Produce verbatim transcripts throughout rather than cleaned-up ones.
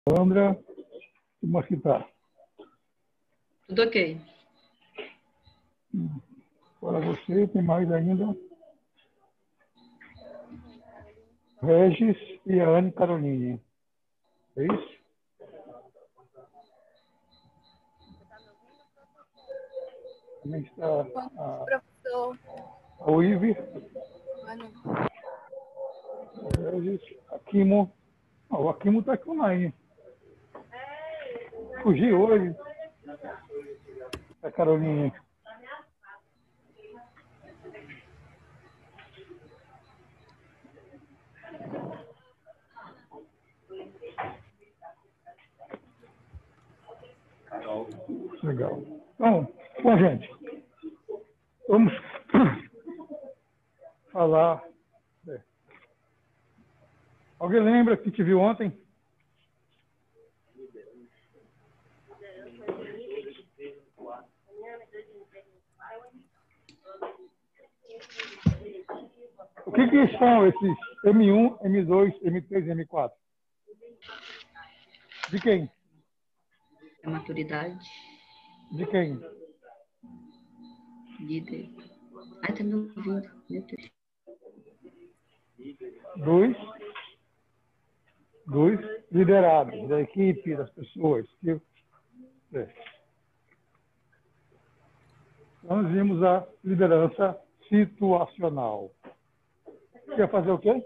Sandra, como é que está? Tudo ok. Para você, tem mais ainda? Regis e a Anne Caroline. É isso? Também está a, Professor. a Uive, Ah, não. o Regis, a Kimo. Ah, o Akimo está aqui online. Fugiu hoje. A Caroline. Legal. Então, bom, gente, vamos falar. É. Alguém lembra que te viu ontem? O que, que são esses M um, M dois, M três e M quatro? De quem? A maturidade, De quem? líder. Ai, tá me ouvindo, meu Deus. Dos, dos liderados, da equipe, das pessoas. Que, é. Nós vimos a liderança situacional. Quer fazer o quê?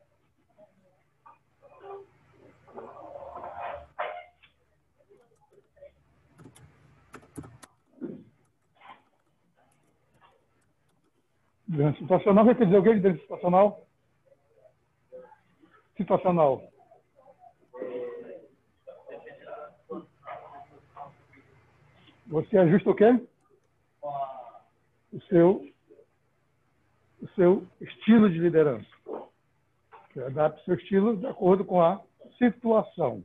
Liderança situacional, quer dizer o quê? Liderança situacional? Situacional. Você ajusta o quê? O seu, o seu estilo de liderança. Você adapta o seu estilo de acordo com a situação.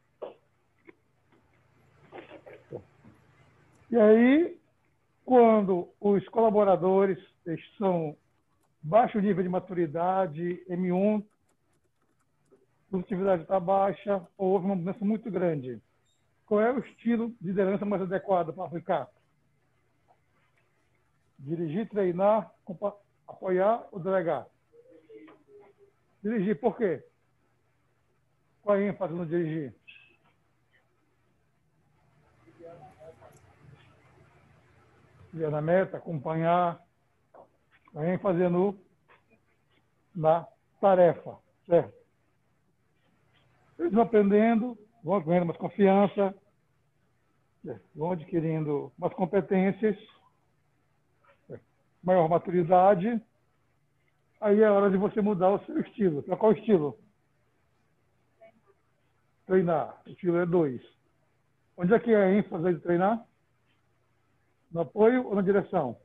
E aí, quando os colaboradores são baixo nível de maturidade, M um, produtividade está baixa, ou houve uma mudança muito grande, qual é o estilo de liderança mais adequado para aplicar? Dirigir, treinar, apoiar ou delegar? Dirigir, por quê? Qual é a ênfase no dirigir? Ir na meta, acompanhar, a ênfase no, na tarefa, certo? Eles vão aprendendo, vão ganhando mais confiança, vão adquirindo mais competências, maior maturidade. Aí é hora de você mudar o seu estilo. Para qual estilo? Treinar. O estilo é dois. Onde é que é a ênfase de treinar? No apoio ou na direção?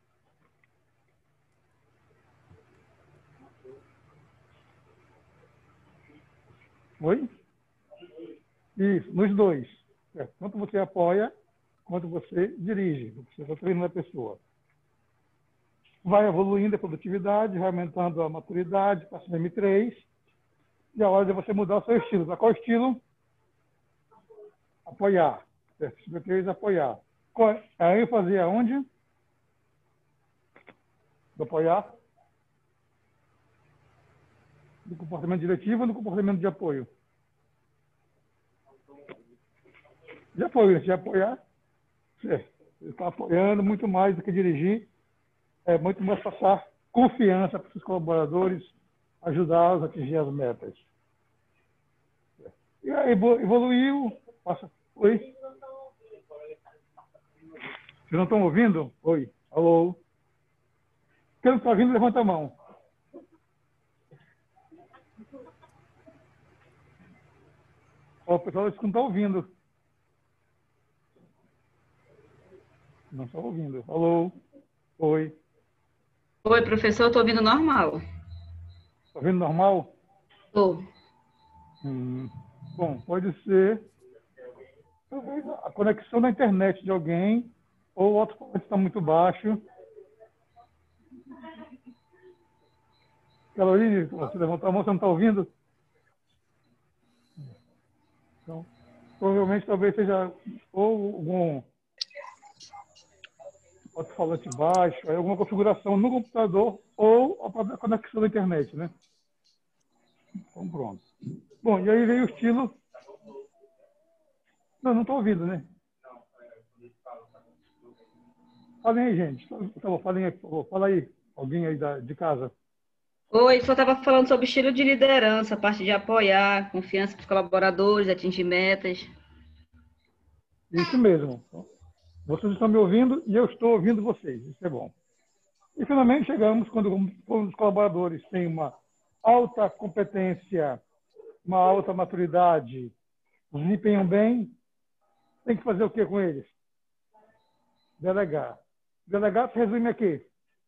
Oi? Isso, nos dois. É, quanto você apoia, quanto você dirige. Você está treinando a pessoa. Vai evoluindo a produtividade, vai aumentando a maturidade, passa no M três. E a hora de você mudar o seu estilo. Para qual estilo? Apoiar. M três, apoiar. A ênfase é onde? Do apoiar? Do comportamento diretivo ou do comportamento de apoio? De apoio, de apoiar. Você está apoiando muito mais do que dirigir. É muito mais passar confiança para os seus colaboradores, ajudá-los a atingir as metas. E aí, evoluiu. Passa. Oi? Vocês não estão ouvindo? Oi. Alô? Quem não está ouvindo, levanta a mão. O pessoal não está ouvindo. Não está ouvindo. Alô? Oi. Oi, professor, estou ouvindo normal. Está ouvindo normal? Estou. Hum. Bom, pode ser talvez a conexão da internet de alguém ou o alto-falante está muito baixo. Caroline, você levantou a mão, você não está ouvindo? Então, provavelmente, talvez seja ou algum alto-falante baixo, aí alguma configuração no computador ou a conexão da internet, né? Então, pronto. Bom, e aí veio o estilo... Não, não estou ouvindo, né? Falem aí, gente. Tá bom, falem aí, por favor. Fala aí, alguém aí da, de casa. Oi, só estava falando sobre estilo de liderança, a parte de apoiar, confiança dos colaboradores, atingir metas. Isso mesmo. Vocês estão me ouvindo e eu estou ouvindo vocês. Isso é bom. E finalmente chegamos quando, quando os colaboradores têm uma alta competência, uma alta maturidade, desempenham bem, tem que fazer o que com eles? Delegar. Delegar se resume aqui.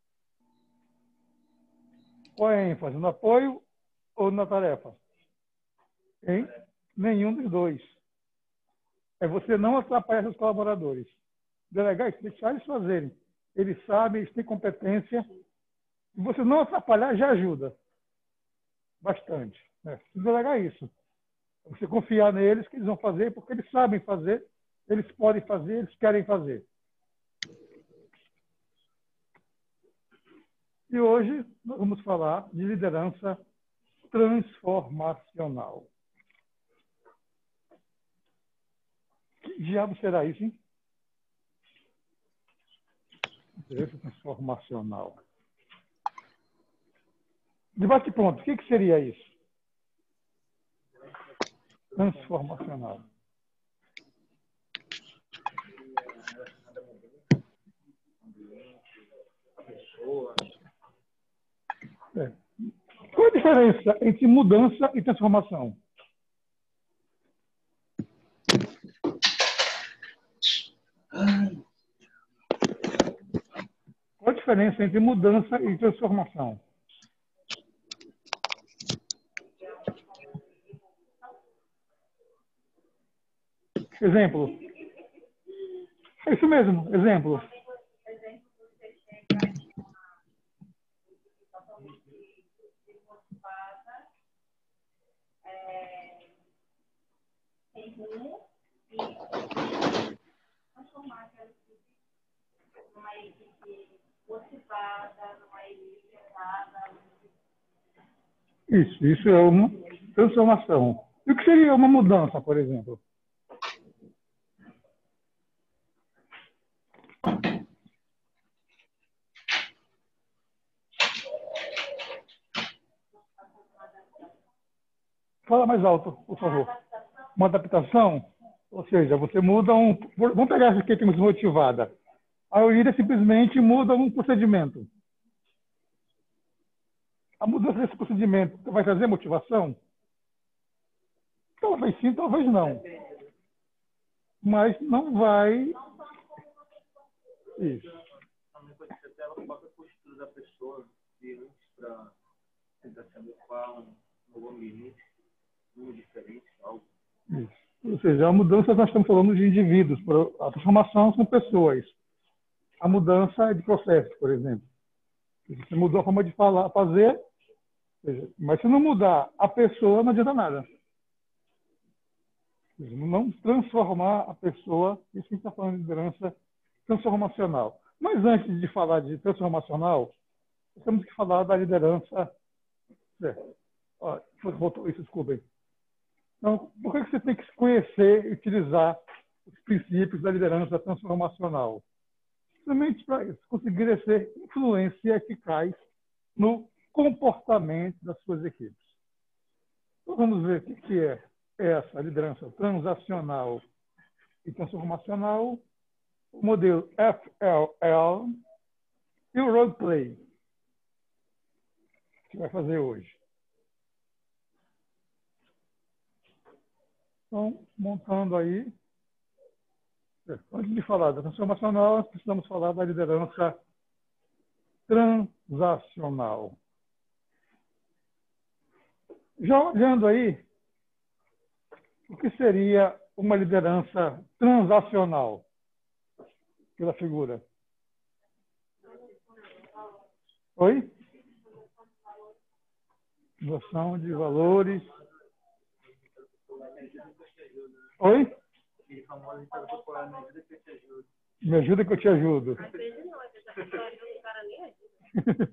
Qual é a ênfase? No apoio ou na tarefa? Em nenhum dos dois. É você não atrapalhar seus colaboradores. Delegar é deixar eles fazerem. Eles sabem, eles têm competência. E você não atrapalhar já ajuda bastante. Né? Se delegar isso. Você confiar neles que eles vão fazer, porque eles sabem fazer, eles podem fazer, eles querem fazer. E hoje nós vamos falar de liderança transformacional. Que diabo será isso, hein? Liderança transformacional. De bate-pronto, o que, que seria isso? Transformacional. É. Qual a diferença entre mudança e transformação? Qual a diferença entre mudança e transformação? Exemplo. É isso mesmo, exemplo. Isso, isso é uma transformação. E o que seria uma mudança, por exemplo? Fala mais alto, por favor. Uma adaptação, ou seja, você muda um... Vamos pegar essa aqui que temos motivada. A Oíra simplesmente muda um procedimento. A mudança desse procedimento vai trazer motivação? Talvez sim, talvez não. Mas não vai... Isso. Também pode ser até a própria postura da pessoa, de antes para tentar se adequar a um novo ambiente, um diferente, algo. Isso. Ou seja, a mudança nós estamos falando de indivíduos, a transformação são pessoas. A mudança é de processo, por exemplo. Você mudou a forma de falar, fazer, mas se não mudar a pessoa, não adianta nada. Não transformar a pessoa, isso que a gente está falando de liderança transformacional. Mas antes de falar de transformacional, temos que falar da liderança... É, ó, voltou isso, desculpem. Então, por que você tem que conhecer e utilizar os princípios da liderança transformacional? Simplesmente para isso, conseguir exercer influência eficaz no comportamento das suas equipes. Então, vamos ver o que é essa liderança transacional e transformacional, o modelo F L L e o roleplay, que vai fazer hoje. Então, montando aí, antes de falar da transformacional, nós precisamos falar da liderança transacional. Já olhando aí, o que seria uma liderança transacional pela figura? Oi? Noção de valores. ajuda. Oi? Aquele famoso ditado popular, me ajuda que eu te ajudo. Me ajuda que eu te ajudo. Às vezes não, às vezes a pessoa ajuda e o cara nem ajuda.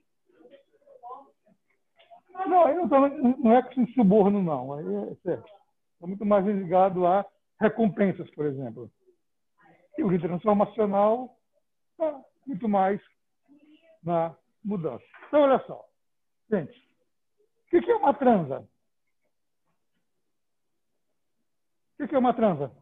Não, aí não, tô, não é que suborno, não. Aí é certo. É muito mais ligado a recompensas, por exemplo. E o líder transformacional está muito mais na mudança. Então, olha só. Gente, o que é uma transa? O que é uma transa?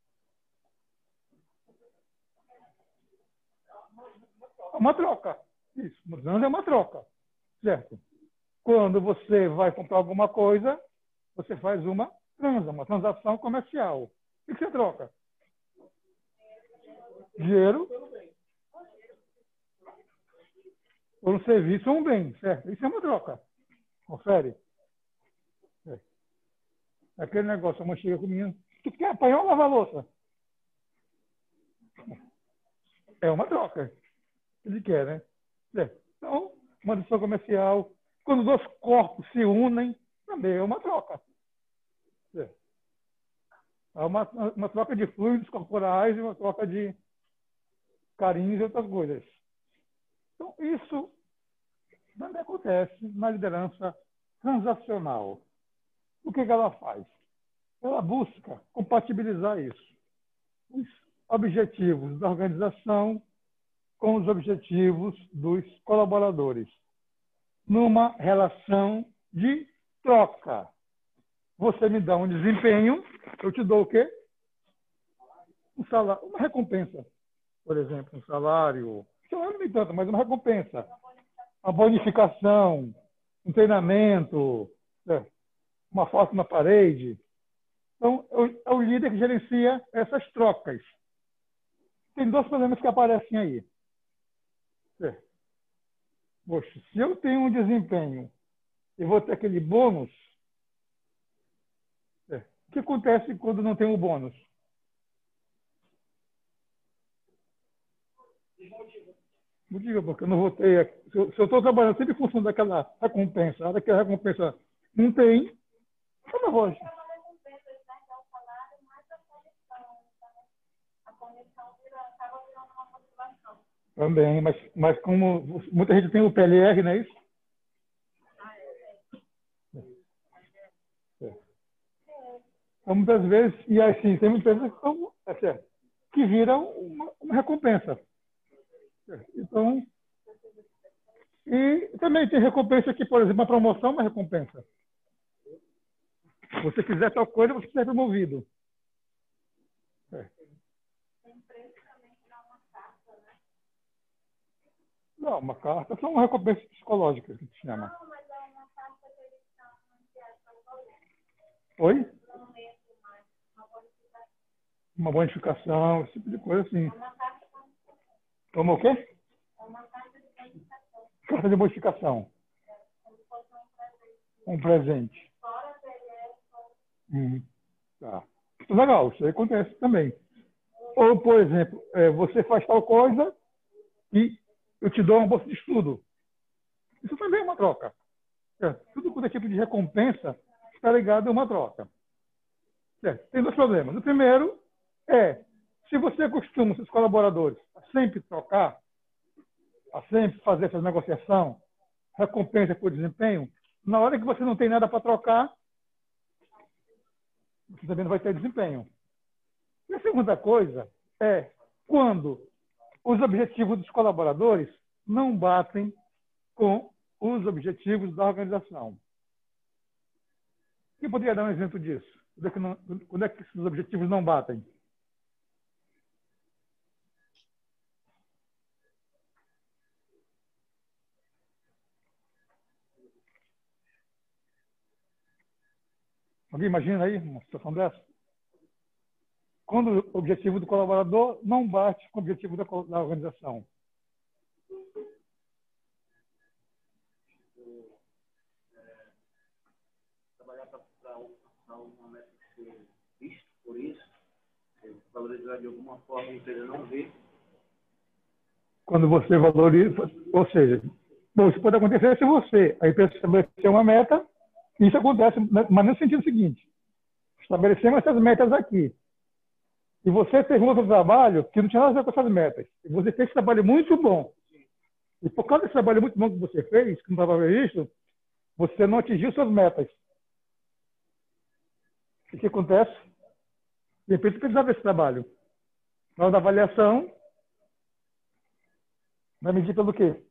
Uma troca. Isso, uma transa é uma troca. Certo? Quando você vai comprar alguma coisa, você faz uma transa, uma transação comercial. O que você troca? Dinheiro por um serviço ou um bem, certo? Isso é uma troca. Confere. É. Aquele negócio, a mãe chega comigo, tu quer apanhar ou lavar a louça? É uma troca. Ele quer, né? Certo. Então, uma transação comercial. Quando dois corpos se unem, também é uma troca. Certo. É uma, uma troca de fluidos corporais e uma troca de carinhos e outras coisas. Então, isso também acontece na liderança transacional. O que ela faz? Ela busca compatibilizar isso. Os objetivos da organização com os objetivos dos colaboradores. Numa relação de troca. Você me dá um desempenho, eu te dou o quê? Um salário, uma recompensa. Por exemplo, um salário, salário nem tanto, mas uma recompensa. Uma bonificação, um treinamento, uma foto na parede. Então, é o líder que gerencia essas trocas. Tem dois problemas que aparecem aí. Poxa, se eu tenho um desempenho e vou ter aquele bônus, o que acontece quando não tem o bônus? Não diga, porque eu não vou ter. Se eu estou trabalhando sempre em função daquela recompensa, a hora que a recompensa não tem, eu não vou. Também, mas, mas como muita gente tem o P L R, não é isso? É. Então, muitas vezes, e assim, tem muitas vezes que, são, é certo, que viram uma, uma recompensa. Então, e também tem recompensa que, por exemplo, uma promoção é uma recompensa. Se você quiser tal coisa, você será promovido. É. Não, uma carta são uma recompensa psicológica, que se chama. Não, mas é uma carta que eles estão no Oi? Uma bonificação, esse tipo de coisa assim. Como o quê? Carta de bonificação. Um presente. Hum, tá. Legal, isso aí acontece também. Ou, por exemplo, é, você faz tal coisa e eu te dou uma bolsa de estudo. Isso também é uma troca. É, tudo quanto é tipo de recompensa está ligado a uma troca. É, tem dois problemas. O primeiro é, se você costuma, seus colaboradores, a sempre trocar, a sempre fazer essa negociação, recompensa por desempenho, na hora que você não tem nada para trocar, você também não vai ter desempenho. E a segunda coisa é quando os objetivos dos colaboradores não batem com os objetivos da organização. Quem poderia dar um exemplo disso? Quando é que, não, quando é que esses objetivos não batem? Alguém imagina aí uma situação dessa? Quando o objetivo do colaborador não bate com o objetivo da, da organização. Trabalhar para uma meta ser visto por isso, valorizar de alguma forma a empresa não vê. Quando você valoriza, ou seja, bom, isso pode acontecer se você, a empresa estabelecer uma meta, isso acontece, mas no sentido seguinte, estabelecemos essas metas aqui. E você teve um outro trabalho que não tinha nada a ver com essas metas. E você fez esse trabalho muito bom. E por causa desse trabalho muito bom que você fez, que não estava previsto, você não atingiu suas metas. O que acontece? De repente, você precisava desse trabalho. Na hora da avaliação, vai medir pelo quê?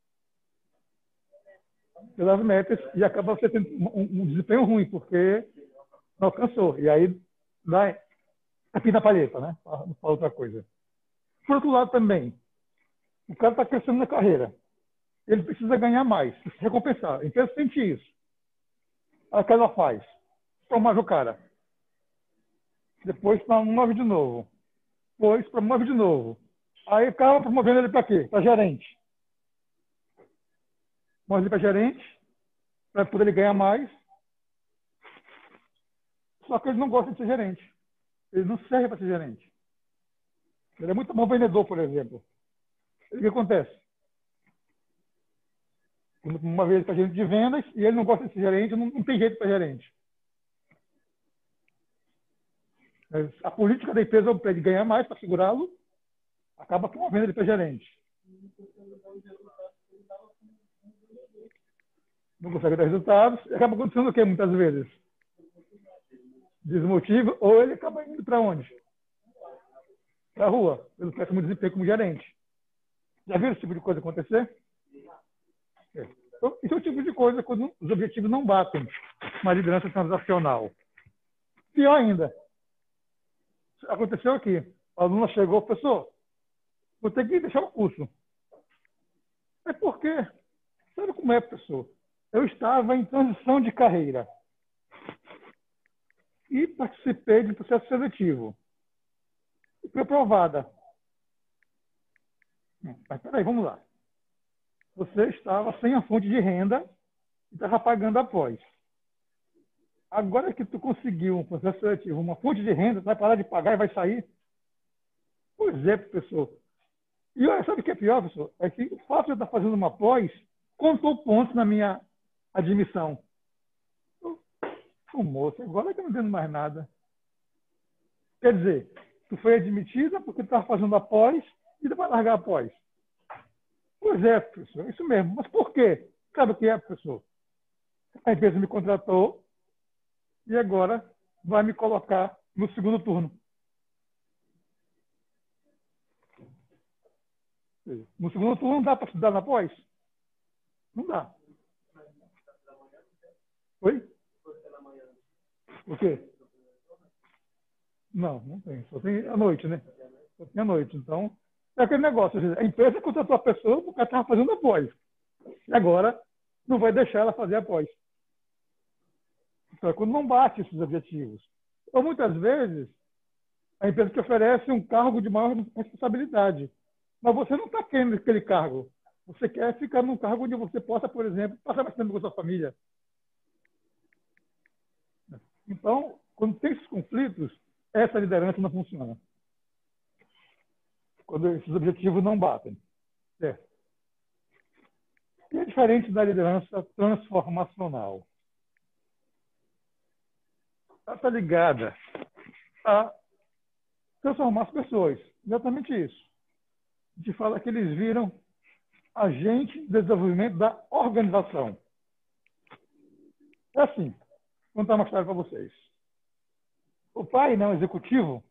Pelas metas, e acaba você tendo um, um desempenho ruim, porque não alcançou. E aí, dá aqui na palheta, né? Não fala outra coisa. Por outro lado, também, o cara está crescendo na carreira. Ele precisa ganhar mais, precisa se recompensar. A empresa sente isso. Aí o que ela faz? Promove o cara. Depois promove de novo. Depois promove de novo. Aí o cara promovendo ele para quê? Para gerente. Promove ele para gerente, para poder ele ganhar mais. Só que ele não gosta de ser gerente. Ele não serve para ser gerente. Ele é muito bom vendedor, por exemplo. O que acontece? Uma vez para gerente de vendas e ele não gosta de ser gerente, não, não tem jeito para gerente. A política da empresa é de ganhar mais para segurá-lo, acaba promovendo ele para gerente. Não consegue dar resultados, e acaba acontecendo o quê, muitas vezes? Desmotiva, ou ele acaba indo para onde? Para a rua, pelo péssimo desempenho como gerente. Já viram esse tipo de coisa acontecer? É. Então, esse é o tipo de coisa quando os objetivos não batem na liderança transacional. Pior ainda, aconteceu aqui. A aluna chegou, professor, vou ter que deixar o curso. Mas por quê? Sabe como é, professor? Eu estava em transição de carreira e participei de um processo seletivo. E fui aprovada. Mas peraí, vamos lá. Você estava sem a fonte de renda e estava pagando após. Agora que tu conseguiu um processo seletivo, uma fonte de renda, vai parar de pagar e vai sair? Pois é, professor. E olha, sabe o que é pior, professor? É que o fato de eu estar fazendo uma pós contou pontos na minha admissão. Ô, moço, agora que eu não entendo mais nada. Quer dizer, tu foi admitida porque tu estava fazendo a pós e tu vai largar a pós. Pois é, professor, isso mesmo. Mas por quê? Sabe o que é, professor? A empresa me contratou e agora vai me colocar no segundo turno. No segundo turno não dá para estudar na pós? Não dá. Oi? O quê? Não, não tem. Só tem à noite, né? Só tem à noite. Então, é aquele negócio. A empresa contratou a pessoa porque ela estava fazendo a pós. E agora não vai deixar ela fazer a pós. Então, é quando não bate esses objetivos. Ou muitas vezes, a empresa te oferece um cargo de maior responsabilidade. Mas você não está querendo aquele cargo. Você quer ficar num cargo onde você possa, por exemplo, passar mais tempo com a sua família. Então, quando tem esses conflitos, essa liderança não funciona. Quando esses objetivos não batem. Certo? E é diferente da liderança transformacional. Ela está ligada a transformar as pessoas. Exatamente isso. A gente fala que eles viram agente de desenvolvimento da organização. É assim. Vou contar uma história para vocês. O pai, não executivo,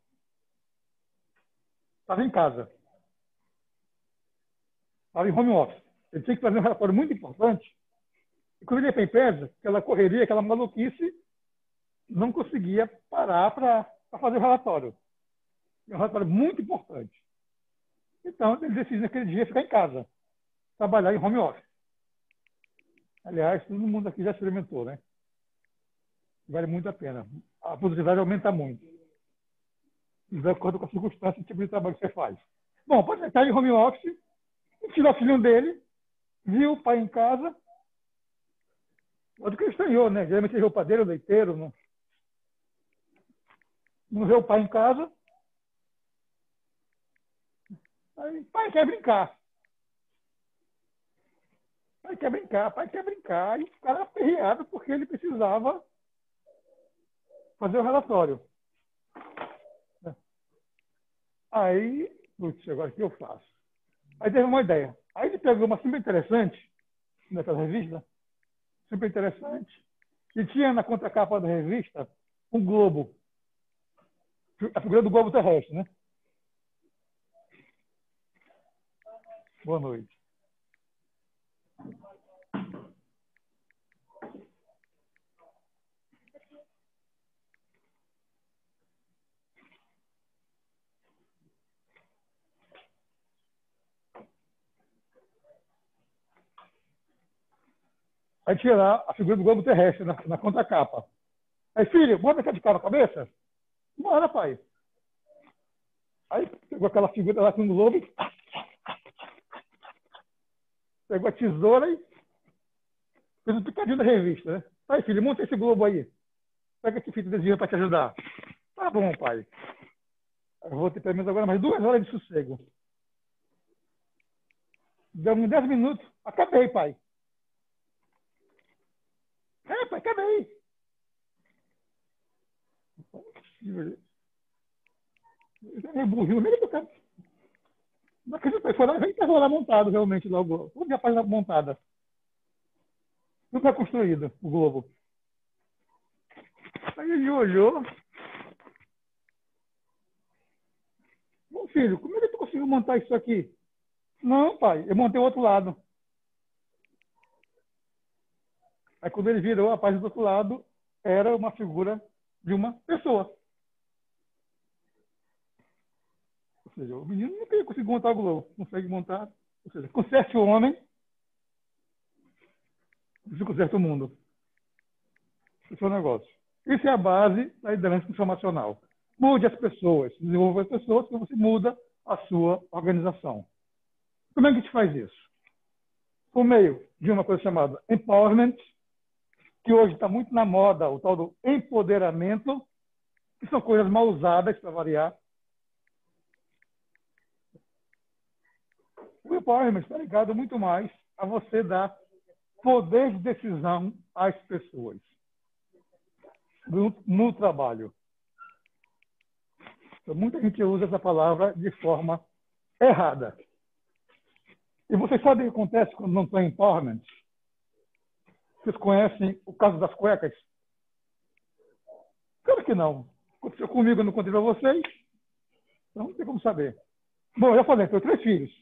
estava em casa. Estava em home office. Ele tinha que fazer um relatório muito importante. E quando ele ia para a empresa, aquela correria, aquela maluquice, não conseguia parar para fazer o relatório. É um relatório muito importante. Então, ele decidiu naquele dia ficar em casa. Trabalhar em home office. Aliás, todo mundo aqui já experimentou, né? Vale muito a pena. A produtividade aumenta muito. De acordo com a circunstância e o tipo de trabalho que você faz. Bom, pode estar em home office, tirou o filhinho dele, viu o pai em casa. Pode que ele estranhou, né? Geralmente ele é o padeiro, o leiteiro. Não, não vê o pai em casa. Aí, pai quer brincar. Pai quer brincar, pai quer brincar. E o cara aperreado porque ele precisava fazer o relatório. Aí, putz, agora o que eu faço? Aí teve uma ideia. Aí ele pegou uma super interessante, naquela revista, super interessante, e tinha na contracapa da revista um globo. A figura do globo terrestre, né? Boa noite. Aí tinha lá a figura do globo terrestre na, na contracapa. Aí, filho, bota essa de cara na cabeça? Bora, pai. Aí pegou aquela figura lá com um globo, pegou a tesoura e fez um picadinho da revista, né? Aí, filho, monta esse globo aí. Pega esse fita de desvio para te ajudar. Tá bom, pai. Eu vou ter pelo menos agora mais duas horas de sossego. Deu uns dez minutos. Acabei, pai. É, pai, acabei. Eu é burrinho, mesmo que eu quero. Não acredito, foi lá, vem que lá montado realmente lá o globo. Toda a página montada. Nunca construído o globo. Aí ele olhou. Bom, filho, como é que tu conseguiu montar isso aqui? Não, pai, eu montei o outro lado. Aí quando ele virou a página do outro lado, era uma figura de uma pessoa. Ou seja, o menino não tem conseguido montar o globo. Consegue montar. Ou seja, conserte o homem, você conserta o mundo. Esse é o negócio. Isso é a base da liderança transformacional. Mude as pessoas, desenvolva as pessoas, que você muda a sua organização. Como é que a gente faz isso? Por meio de uma coisa chamada empowerment, que hoje está muito na moda, o tal do empoderamento, que são coisas mal usadas, para variar. O empowerment está ligado muito mais a você dar poder de decisão às pessoas no, no trabalho. Então, muita gente usa essa palavra de forma errada. E vocês sabem o que acontece quando não tem empowerment? Vocês conhecem o caso das cuecas? Claro que não. Aconteceu comigo, eu não contei para vocês. Então não tem como saber. Bom, eu já falei, tenho três filhos.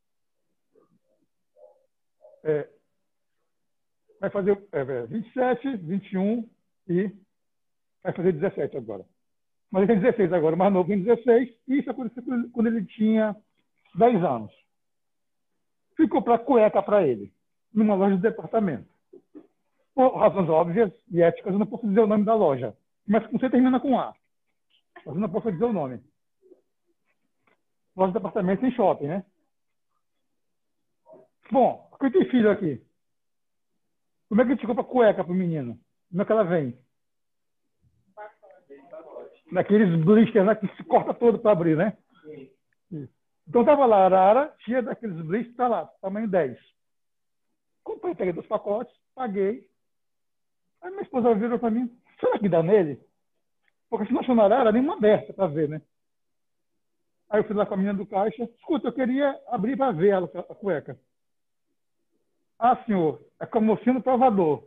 É, vai fazer é, vinte e sete, vinte e um e vai fazer dezessete agora. Mas ele tem dezesseis agora, o mais novo tem dezesseis. E isso aconteceu quando ele tinha dez anos. Fui comprar cueca para ele, numa loja de departamento. Por razões óbvias e éticas, eu não posso dizer o nome da loja. Mas você termina com A. Mas eu não posso dizer o nome. Loja de departamento em shopping, né? Bom, quem tem filho aqui? Como é que a gente compra cueca para o menino? Como é que ela vem? Naqueles blisters lá que se corta todo para abrir, né? Sim. Então estava lá a arara, cheia daqueles blisters, está lá, tamanho dez. Comprei, peguei dois pacotes, paguei. Aí minha esposa virou para mim, será que dá nele? Porque se não achou na arara, nenhuma aberta para ver, né? Aí eu fui lá com a menina do caixa, escuta, eu queria abrir para ver ela, a cueca. Ah, senhor, é com mocinho no provador.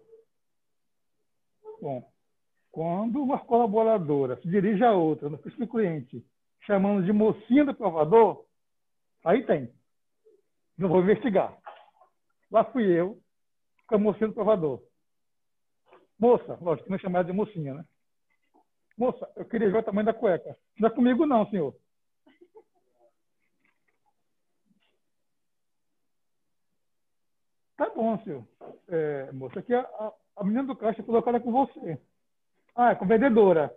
Bom, quando uma colaboradora se dirige a outra, no do cliente, chamando de mocinha do provador, aí tem. Não vou investigar. Lá fui eu, com a mocinha do provador. Moça, lógico que não é chamada de mocinha, né? Moça, eu queria ver o tamanho da cueca. Não é comigo não, senhor. Tá bom, senhor. É, moça, aqui a, a, a menina do caixa falou que era com você. Ah, é com vendedora.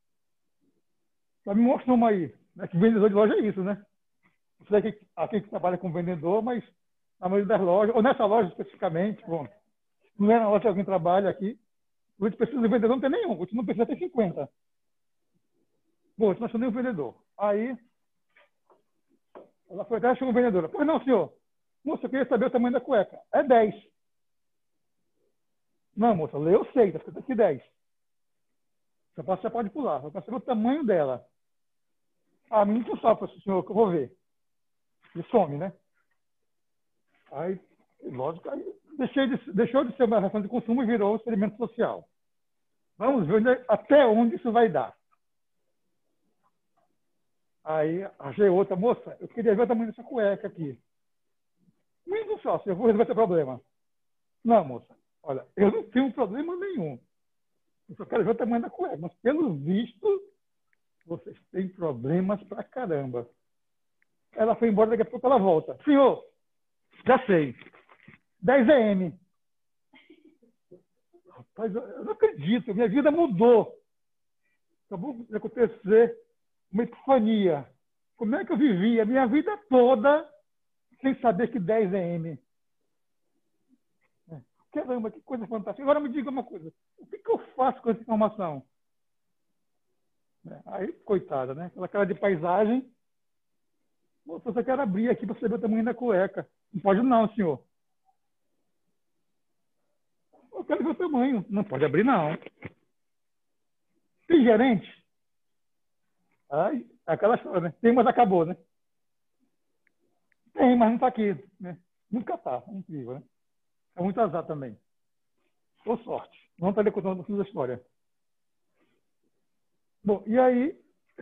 Só me mostra uma aí. É que vendedor de loja é isso, né? Não sei aqui, aqui que trabalha com vendedor, mas na maioria das lojas, ou nessa loja especificamente, bom, não é na loja que alguém trabalha aqui, a gente precisa de vendedor, não tem nenhum, a gente não precisa ter cinquenta. Bom, a gente não achou nenhum vendedor. Aí, ela foi até achou um vendedor. Pois não, senhor. Moça, eu queria saber o tamanho da cueca. É dez. Não, moça, eu sei, está escrito aqui dez. Você pode, você pode pular. Vai perceber o tamanho dela. A mim não só, senhor, que eu vou ver. E some, né? Aí, lógico, aí deixei de, deixou de ser uma relação de consumo e virou um experimento social. Vamos ver onde, até onde isso vai dar. Aí, achei outra, moça, eu queria ver o tamanho dessa cueca aqui. Muito só, eu vou resolver esse problema. Não, moça, olha, eu não tenho problema nenhum. Eu só quero ver o tamanho da cueca. Mas, pelo visto, vocês têm problemas pra caramba. Ela foi embora, daqui a pouco ela volta. Senhor, já sei. dez milímetros. Rapaz, eu não acredito. Minha vida mudou. Acabou de acontecer uma epifania. Como é que eu vivi a minha vida toda sem saber que dez milímetros? Caramba, que coisa fantástica. Agora me diga uma coisa. O que, que eu faço com essa informação? Aí, coitada, né? Aquela cara de paisagem. Moça, eu só quero abrir aqui para saber o tamanho da cueca. Não pode não, senhor. Eu quero ver o tamanho. Não pode abrir, não. Tem gerente? Ai, aquela história, né? Tem, mas acabou, né? Tem, mas não está aqui. Né? Nunca está. É incrível, né? É muito azar também. Ou sorte. Não está lhe contando toda a história. Bom, e aí,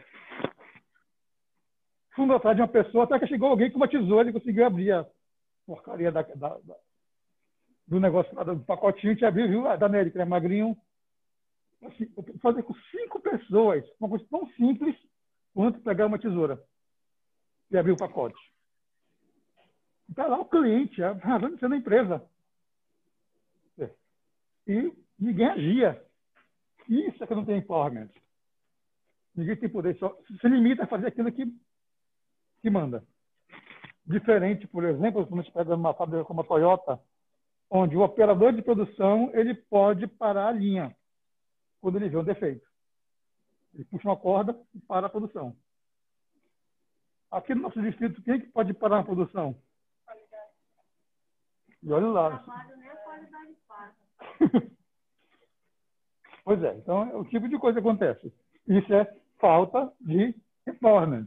fundo atrás de uma pessoa, até que chegou alguém com uma tesoura e conseguiu abrir a porcaria da, da, da, do negócio, do pacotinho que abriu, viu? Da América, né? Magrinho. Assim, eu fazer com cinco pessoas, uma coisa tão simples quanto pegar uma tesoura e abrir o pacote. Está lá o cliente, a razão de ser da empresa. E ninguém agia. Isso é que não tem empowerment. Ninguém tem poder, só se limita a fazer aquilo que, que manda. Diferente, por exemplo, quando a gente pega uma fábrica como a Toyota, onde o operador de produção ele pode parar a linha quando ele vê um defeito. Ele puxa uma corda e para a produção. Aqui no nosso distrito, quem é que pode parar a produção? Qualidade. E olha lá. Trabalho nem a qualidade passa. Pois é, então é o tipo de coisa que acontece. Isso é falta de empowerment,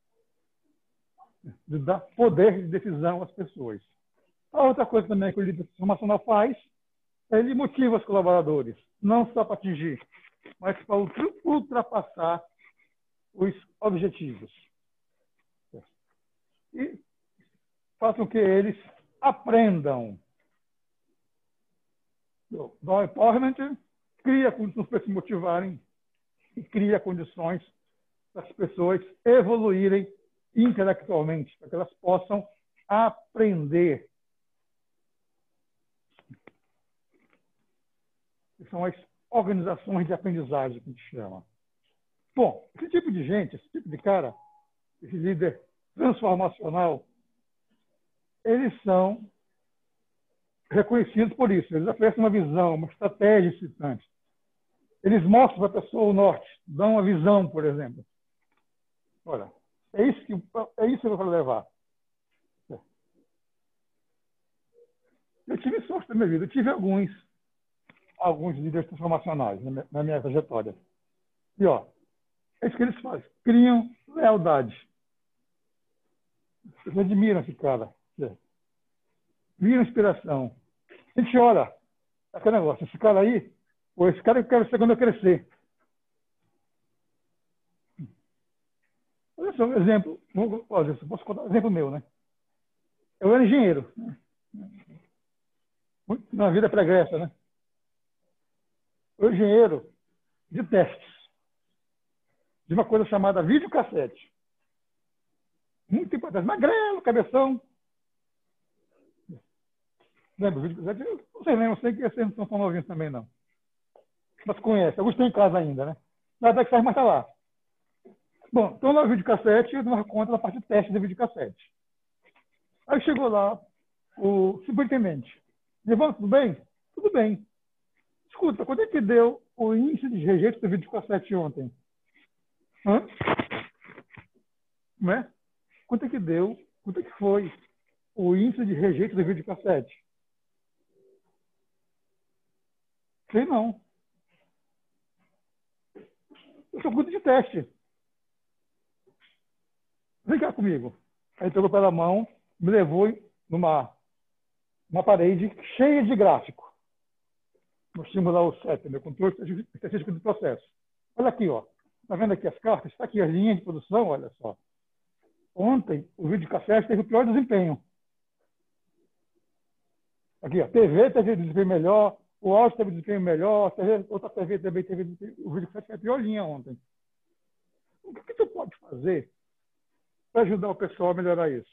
de dar poder de decisão às pessoas. A outra coisa também que o líder transformacional faz é ele motiva os colaboradores, não só para atingir, mas para ultrapassar os objetivos. E faz com que eles aprendam. O empowerment cria condições para se motivarem e cria condições para as pessoas evoluírem intelectualmente, para que elas possam aprender. São as organizações de aprendizagem que a gente chama. Bom, esse tipo de gente, esse tipo de cara, esse líder transformacional, eles são reconhecidos por isso. Eles oferecem uma visão, uma estratégia excitante. Eles mostram para a pessoa o norte, dão uma visão, por exemplo. Olha, é isso que, é isso que eu vou levar. Eu tive sorte na minha vida. Eu tive alguns, alguns líderes transformacionais na minha, na minha trajetória. E, ó, é isso que eles fazem. Criam lealdade. Vocês admiram esse cara. Viram inspiração. A gente olha, aquele negócio, esse cara aí, ou esse cara eu quero ser quando eu crescer. Olha só um exemplo. Olha, eu posso contar um exemplo meu, né? Eu era engenheiro. Né? Na vida pregressa, né? Eu era engenheiro de testes. De uma coisa chamada videocassete. Muito tempo atrás. Magrelo, cabeção. Lembra? Videocassete? Eu não sei, não sei que vocês não são tão novinhos também, não. Mas conhece. Alguns têm em casa ainda, né? Nada que sai, mas está lá. Bom, então lá o videocassete, eu dou conta da parte de teste do videocassete. Aí chegou lá o superintendente. Levanta, tudo bem? Tudo bem. Escuta, quanto é que deu o índice de rejeito do videocassete ontem? Hã? Não é? Quanto é que deu? Quanto é que foi o índice de rejeito do videocassete? Sei não. Eu sou grupo de teste. Vem cá comigo. Aí pegou pela mão, me levou numa uma parede cheia de gráfico. Nós tínhamos lá o C E P, meu controle estatístico de processo. Olha aqui, ó. Está vendo aqui as cartas? Está aqui as linhas de produção, olha só. Ontem, o videocassete teve o pior desempenho. Aqui, ó. T V teve desempenho melhor, o áudio teve desempenho melhor, T V, outra T V também teve desempenho. O videocassete teve a pior linha ontem. O que você pode fazer para ajudar o pessoal a melhorar isso?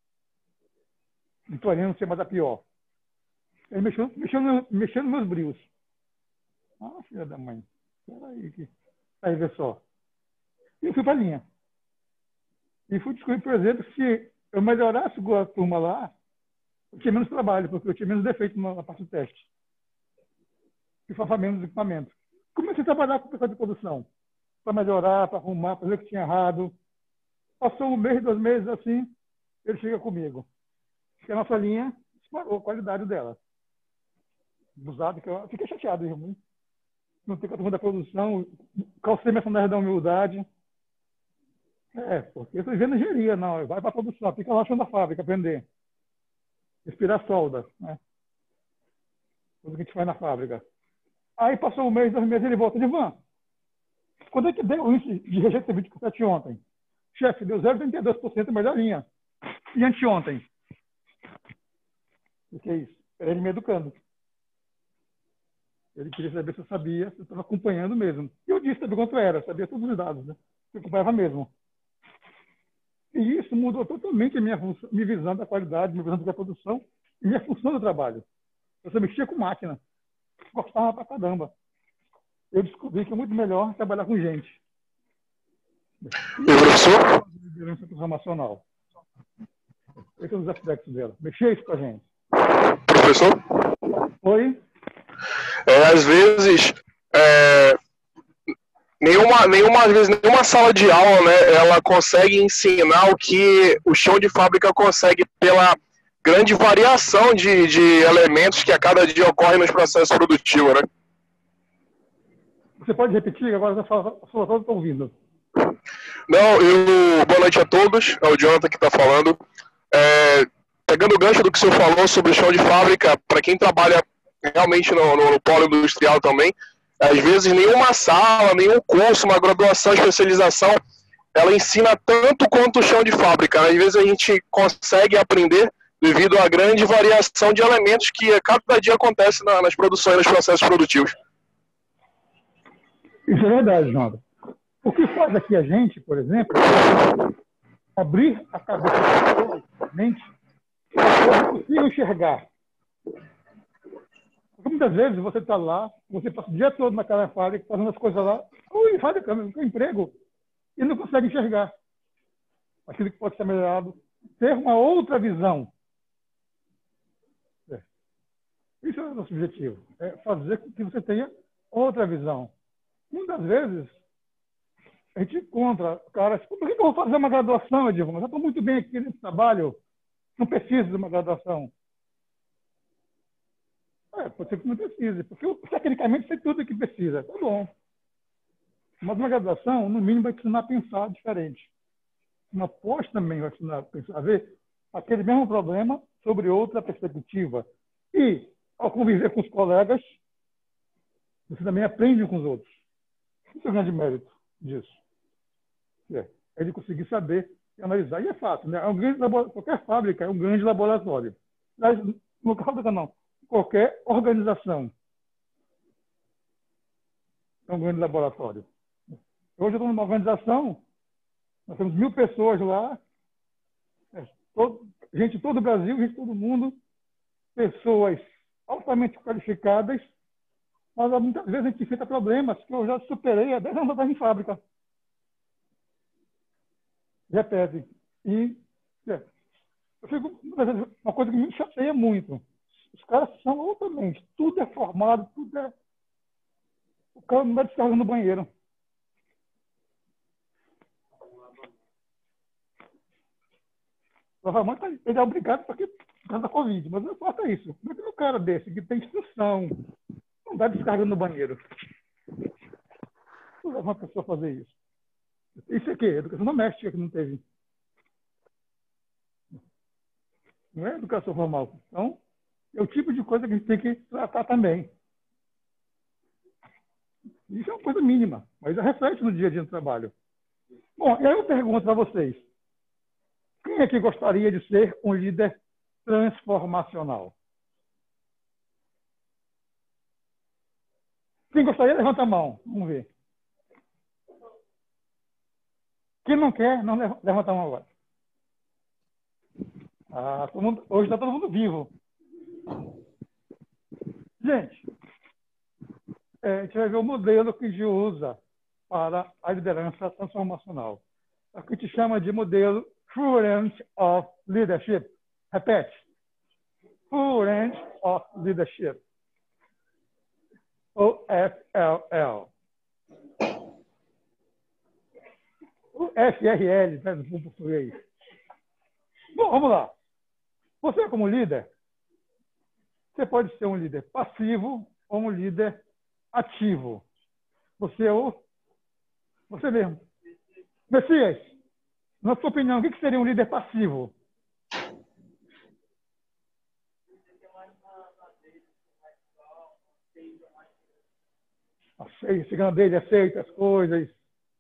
Não não ser mais a pior. Ele mexeu, mexeu, no, mexeu nos meus brios. Ah, filha da mãe. Peraí. Que... Aí, vê só. E eu fui para a linha. E fui descobrir, por exemplo, se eu melhorasse a turma lá, eu tinha menos trabalho, porque eu tinha menos defeito na parte do teste. E falava menos equipamento. Comecei a trabalhar com o pessoal de produção. Para melhorar, para arrumar, para ver o que tinha errado. Passou um mês, dois meses assim, ele chega comigo. Que a nossa linha disparou a qualidade dela. Abusado, que eu fiquei chateado, irmão. Não tem com a turma da produção, calcei minha sandália da humildade. É, porque eu estou vivendo engenharia, não. Vai para a produção, fica lá achando a fábrica, aprender. Respirar solda, né? Tudo que a gente faz na fábrica. Aí passou um mês, dois meses, ele volta de van. Quando é que deu o índice de rejeito de vinte e sete ontem? Chefe, deu zero vírgula trinta e dois por cento melhor linha. E anteontem? O que é isso? Era ele me educando. Ele queria saber se eu sabia, se eu estava acompanhando mesmo. E eu disse também quanto era, sabia todos os dados, né? Eu acompanhava mesmo. E isso mudou totalmente a minha, função, minha visão da qualidade, minha visão da produção e minha função do trabalho. Eu só mexia com máquina. Gostava pra caramba. Eu descobri que é muito melhor trabalhar com gente. E professor? Liderança transformacional. Esse é um dos aspectos dela. Mexer isso com a gente. Professor? Oi? É, às vezes, é, nenhuma, nenhuma, às vezes, nenhuma sala de aula, né, ela consegue ensinar o que o chão de fábrica consegue pela grande variação de, de elementos que a cada dia ocorrem nos processos produtivos, né? Você pode repetir? Agora a sua voz está ouvindo. Não, eu... Boa noite a todos. É o Jonathan que está falando. É, pegando o gancho do que o senhor falou sobre o chão de fábrica, para quem trabalha realmente no, no, no polo industrial também, às vezes nenhuma sala, nenhum curso, uma graduação, especialização, ela ensina tanto quanto o chão de fábrica. Às vezes a gente consegue aprender devido à grande variação de elementos que a cada dia acontece na, nas produções, nos processos produtivos. Isso é verdade, Jonathan. O que faz aqui a gente, por exemplo, é abrir a cabeça da mente para que possível enxergar. Porque muitas vezes você está lá, você passa o dia todo naquela fábrica, fazendo as coisas lá, ui, fábrica, meu emprego, e não consegue enxergar aquilo que pode ser melhorado, ter uma outra visão. É. Isso é o nosso objetivo, é fazer com que você tenha outra visão. Muitas vezes, a gente encontra caras, por que eu vou fazer uma graduação, Edilson? Eu já estou muito bem aqui nesse trabalho, não preciso de uma graduação. É, pode ser que não precise, porque eu, tecnicamente sei tudo que precisa, tá bom. Mas uma graduação, no mínimo, vai te ensinar a pensar diferente. Uma pós também vai te ensinar a pensar, a ver aquele mesmo problema sobre outra perspectiva. E, ao conviver com os colegas, você também aprende com os outros. Esse é o grande mérito disso. É, é de conseguir saber e analisar. E é fácil, né? É um grande qualquer fábrica é um grande laboratório. Mas, não fábrica não. Qualquer organização é um grande laboratório. Hoje eu estou numa organização, nós temos mil pessoas lá, é, todo, gente de todo o Brasil, gente de todo mundo, pessoas altamente qualificadas, mas muitas vezes a gente enfrenta problemas que eu já superei há dez anos atrás em fábrica. Repete. E é, eu fico, uma coisa que me chateia muito. Os caras são altamente. Tudo é formado, tudo é... O cara não vai descarregando no banheiro. Ele é obrigado porque por causa da Covid, mas não importa isso. Mas um cara desse que tem instrução, não dá descarga no banheiro. que leva uma pessoa a fazer isso? Isso é o quê? Educação doméstica que não teve. Não é educação formal. Então, é o tipo de coisa que a gente tem que tratar também. Isso é uma coisa mínima, mas reflete no dia a dia do trabalho. Bom, e aí eu pergunto para vocês. Quem é que gostaria de ser um líder transformacional? Quem gostaria, levanta a mão. Vamos ver. Quem não quer, não levanta a mão agora. Ah, todo mundo, hoje está todo mundo vivo. Gente, é, a gente vai ver o modelo que a gente usa para a liderança transformacional. É o que a gente chama de modelo Fluent of Leadership. Repete. Fluent of Leadership. O F L L. O F R L, né, no português. Bom, vamos lá. Você, como líder, você pode ser um líder passivo ou um líder ativo. Você é o... Você mesmo. Messias, na sua opinião, o que seria um líder passivo? Aceita, chegando dele, aceita as coisas.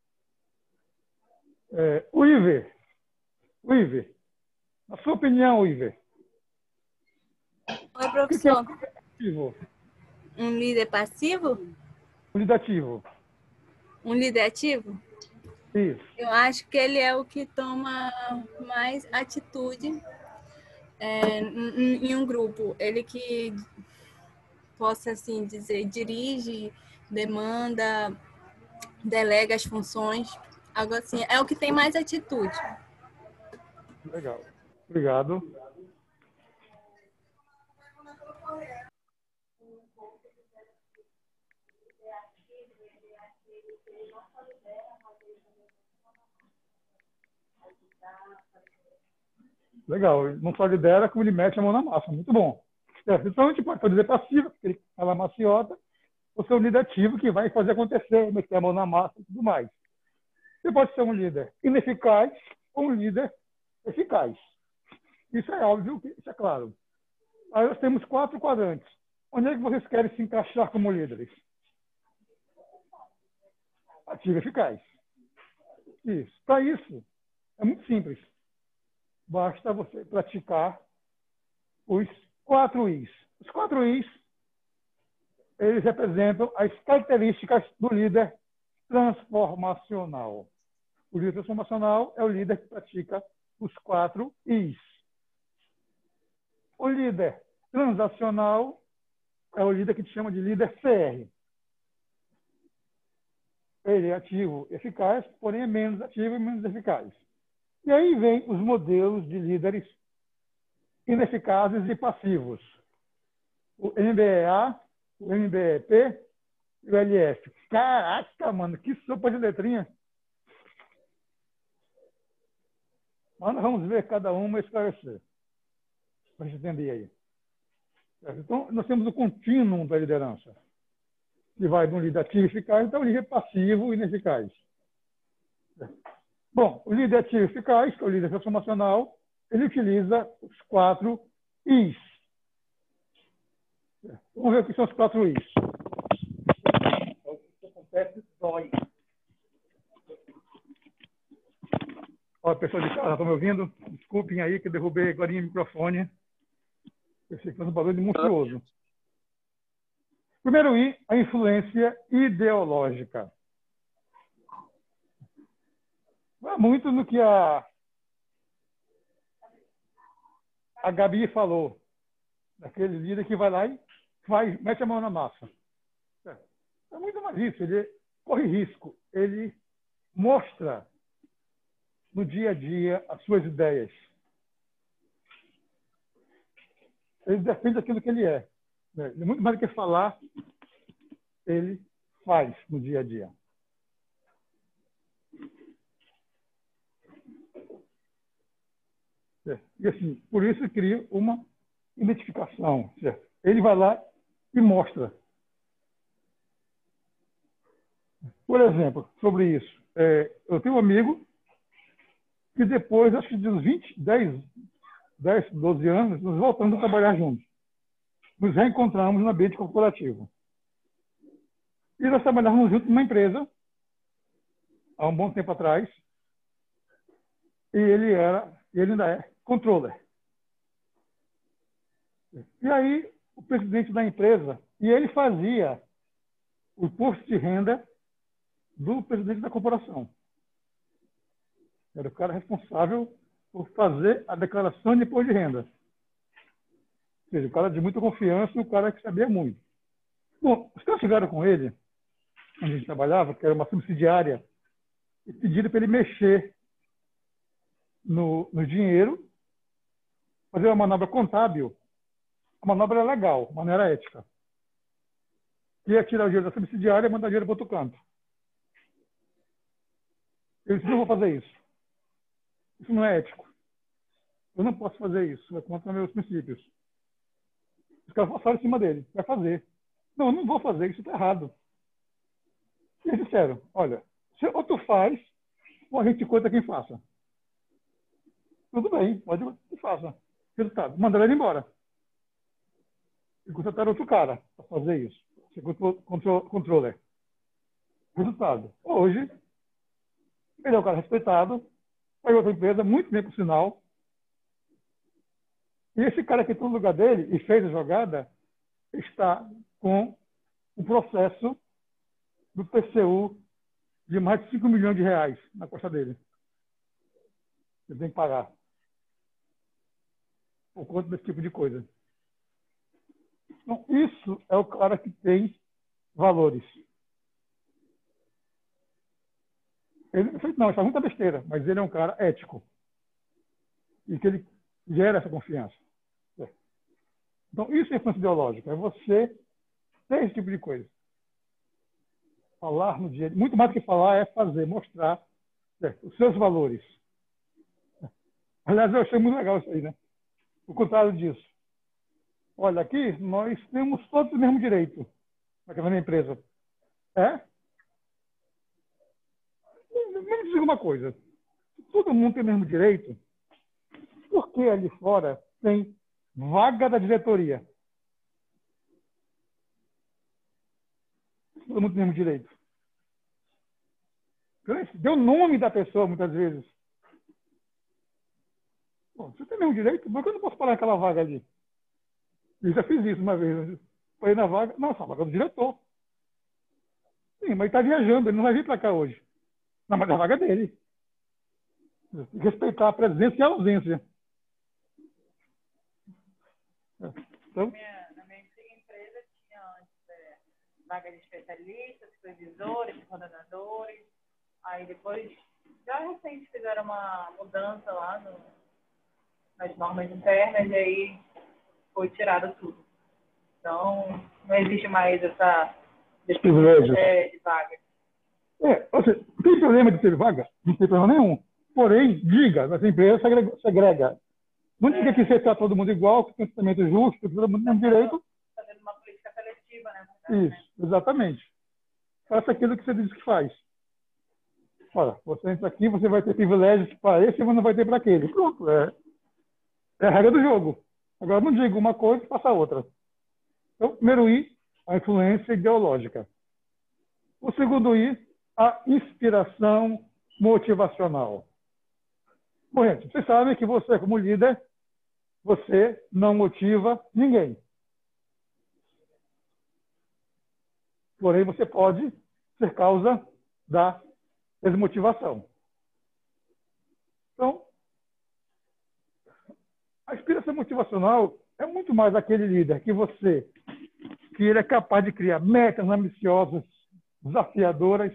É, o Iver. O Iver. Na sua opinião, Iver. Oi, professor. O que é ativo? Um líder passivo? Um líder ativo. Um líder ativo? Isso. Eu acho que ele é o que toma mais atitude é, em, em um grupo. Ele que, possa assim dizer, dirige, demanda, delega as funções. Algo assim. É o que tem mais atitude. Legal. Obrigado. Legal. Ele não só lidera, como ele mete a mão na massa. Muito bom. Então, a gente pode fazer passivo, porque ele fala maciota, ou ser um líder ativo que vai fazer acontecer, meter a mão na massa e tudo mais. Você pode ser um líder ineficaz ou um líder eficaz. Isso é óbvio, isso é claro. Aí nós temos quatro quadrantes. Onde é que vocês querem se encaixar como líderes? Ativo e eficaz. Isso. Para isso, é muito simples. Basta você praticar os quatro Is. Os quatro Is, eles representam as características do líder transformacional. O líder transformacional é o líder que pratica os quatro Is. O líder transacional é o líder que te chama de líder C R. Ele é ativo e eficaz, porém é menos ativo e menos eficaz. E aí vem os modelos de líderes ineficazes e passivos. O M B E A, o M B E P e o L F. Caraca, mano, que sopa de letrinha. Mas nós vamos ver cada uma e esclarecer. Para a gente entender aí. Então, nós temos o contínuo da liderança, que vai de um líder ativo e eficaz até um líder passivo e ineficaz. Bom, o líder ativo e eficaz, que é o líder transformacional, ele utiliza os quatro Is. Vamos ver o que são os quatro Is. O que acontece dói. Olha, pessoal de casa, estão me ouvindo? Desculpem aí que eu derrubei agora o microfone. Eu sei que faz um barulho monstruoso. Primeiro I, a influência ideológica. Vai muito no que a, a Gabi falou. Daquele líder que vai lá e faz, mete a mão na massa. É muito mais isso. Ele corre risco. Ele mostra no dia a dia as suas ideias. Ele defende aquilo que ele é. Ele, muito mais do que falar, ele faz no dia a dia. E assim, por isso cria uma identificação. Ele vai lá e mostra. Por exemplo, sobre isso, é, eu tenho um amigo que depois, acho que de uns vinte, dez, dez, doze anos, nós voltamos a trabalhar juntos. Nos reencontramos no ambiente corporativo. E nós trabalhávamos juntos numa empresa, há um bom tempo atrás, e ele era, ele ainda é, controller. E aí, o presidente da empresa, e ele fazia o imposto de renda do presidente da corporação. Era o cara responsável por fazer a declaração de imposto de renda. Ou seja, o cara de muita confiança e o cara que sabia muito. Bom, os caras chegaram com ele, onde a gente trabalhava, que era uma subsidiária, e pediram para ele mexer no, no dinheiro, fazer uma manobra contábil. A manobra era legal, mas não era ética. Ia tirar o dinheiro da subsidiária e mandar dinheiro para outro canto. Eu disse, não vou fazer isso. Isso não é ético. Eu não posso fazer isso. É contra meus princípios. Os caras passaram em cima dele. Vai fazer. Não, eu não vou fazer. Isso está errado. E eles disseram, olha, se ou tu faz, ou a gente conta quem faça. Tudo bem, pode que faça. Resultado, mandaram ele embora. E contrataram outro cara para fazer isso. Ser controller. Resultado, hoje, ele é um cara respeitado, foi outra empresa, muito bem por sinal. E esse cara que entrou no lugar dele e fez a jogada, está com o processo do P C U de mais de cinco milhões de reais na costa dele. Ele tem que pagar. Por conta desse tipo de coisa. Então, isso é o cara que tem valores. Ele não fez, não, ele faz muita besteira, mas ele é um cara ético. E que ele gera essa confiança. Então, isso é influência ideológica. É você ter esse tipo de coisa. Falar no dia. Muito mais do que falar é fazer, mostrar é, os seus valores. Aliás, eu achei muito legal isso aí, né? O contrário disso. Olha, aqui nós temos todos o mesmo direito na minha empresa. É? Me diga uma coisa. Se todo mundo tem o mesmo direito, por que ali fora tem vaga da diretoria? Todo mundo tem o mesmo direito. Deu o nome da pessoa, muitas vezes. Bom, você tem o mesmo direito, por que eu não posso parar naquela vaga ali? Eu já fiz isso uma vez. Foi na vaga. Não, essa vaga do diretor. Sim, mas ele está viajando, ele não vai vir para cá hoje. Não, mas é a vaga dele. Respeitar a presença e a ausência. Então, na, minha, na minha antiga empresa tinha antes é, vaga de especialistas, supervisores, coordenadores. Aí depois, já recente, fizeram uma mudança lá no, nas normas internas e aí foi tirado tudo. Então, não existe mais essa disputa de, de vaga. É, ou seja, não tem problema de ter vaga? Não tem problema nenhum. Porém, diga, essa empresa segrega. Não diga é. que você está todo mundo igual, que tem um tratamento justo, que todo mundo tem direito. Fazendo uma política seletiva, né? Isso, exatamente. Faça aquilo que você diz que faz. Olha, você entra aqui, você vai ter privilégios para esse, mas não vai ter para aquele. Pronto, é, é a regra do jogo. Agora, não diga uma coisa e faça outra. Então, primeiro I, a influência ideológica. O segundo I, a inspiração motivacional. Bom, gente, vocês sabem que você, como líder, você não motiva ninguém. Porém, você pode ser causa da desmotivação. Então, a inspiração motivacional é muito mais aquele líder que você, que ele é capaz de criar metas ambiciosas, desafiadoras,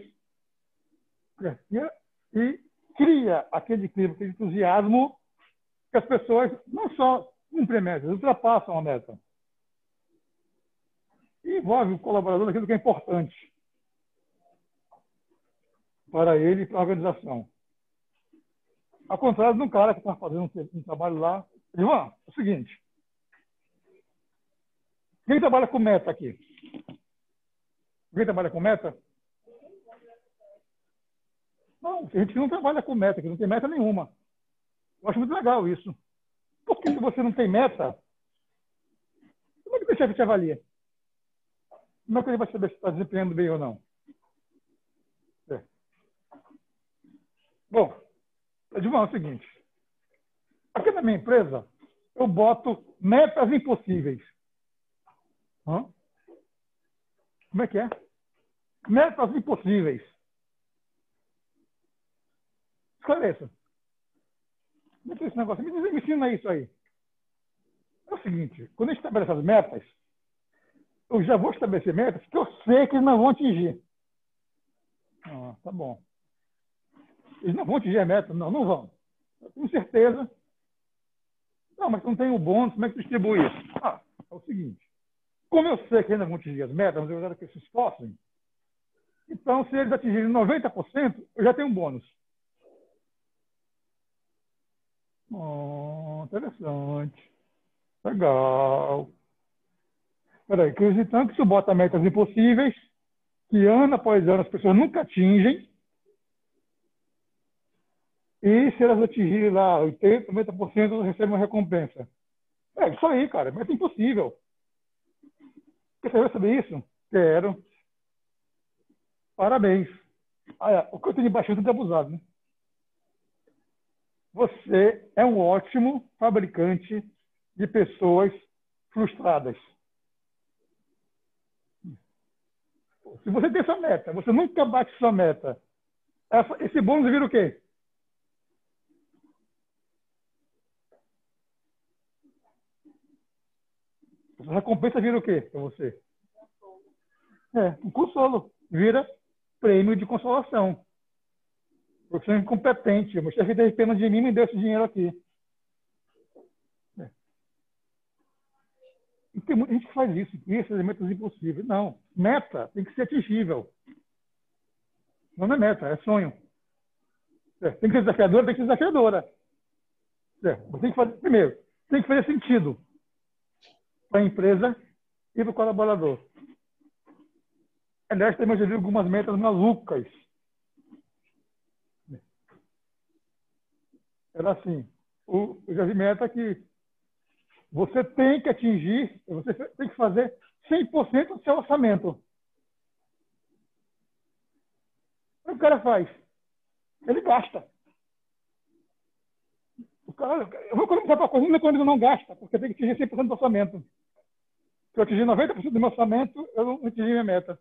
e cria aquele clima, aquele entusiasmo que as pessoas não só cumprem metas, ultrapassam a meta. E envolve o colaborador naquilo que é importante para ele e para a organização. Ao contrário de um cara que está fazendo um trabalho lá. Ivan, é o seguinte. Quem trabalha com meta aqui? Quem trabalha com meta? Não, tem gente que não trabalha com meta, que não tem meta nenhuma. Eu acho muito legal isso. Porque se você não tem meta, como é que o chefe te avalia? Como é que ele vai saber se está desempenhando bem ou não? É. Bom, eu digo o seguinte. Aqui na minha empresa, eu boto metas impossíveis. Hã? Como é que é? Metas impossíveis. Esclareça. Como é que é esse negócio? Me, diz, me ensina isso aí. É o seguinte, quando a gente estabelece as metas, eu já vou estabelecer metas que eu sei que eles não vão atingir. Ah, tá bom. Eles não vão atingir a meta? Não, não vão. Eu tenho certeza. Não, mas não tem o bônus, como é que distribui isso? Ah, é o seguinte. Como eu sei que ainda vão atingir as metas, mas eu quero que eles se esforcem, então, se eles atingirem noventa por cento, eu já tenho um bônus. Oh, interessante. Legal. Peraí, que então que isso bota metas impossíveis, que ano após ano as pessoas nunca atingem, e se elas atingirem lá oitenta, noventa por cento, elas recebem uma recompensa. É isso aí, cara. Meta impossível. Quer saber sobre isso? Quero. Parabéns. Ah, é. O que eu tenho de baixo é tudo abusado, né? Você é um ótimo fabricante de pessoas frustradas. Se você tem essa meta, você nunca bate sua meta, essa, esse bônus vira o quê? Essa recompensa vira o quê para você? É, um consolo. Vira prêmio de consolação. Porque eu sou incompetente. Meu chefe teve pena de mim e me deu esse dinheiro aqui. É. E tem muita gente que faz isso. Cria esses elementos impossíveis. Não. Meta tem que ser atingível. Não é meta, é sonho. É. Tem que ser desafiadora, tem que ser desafiadora. É. Você tem que fazer, primeiro, tem que fazer sentido para a empresa e para o colaborador. Aliás, também já vi algumas metas malucas. Era assim, o, eu já vi meta que você tem que atingir, você tem que fazer cem por cento do seu orçamento. O que o cara faz? Ele gasta. O cara, eu vou economizar para coisa, quando ele não gasta, porque tem que atingir cem por cento do orçamento. Se eu atingir noventa por cento do meu orçamento, eu não atingi minha meta.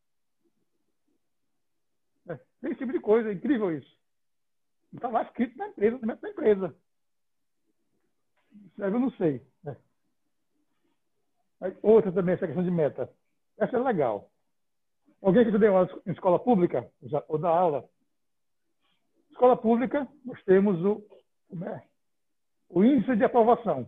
É, tem esse tipo de coisa, é incrível isso. Está lá escrito na empresa, na da empresa. Eu não sei. Né? Outra também, essa questão de meta. Essa é legal. Alguém que deu aula em escola pública, ou da aula? Escola pública, nós temos o, como é? o índice de aprovação.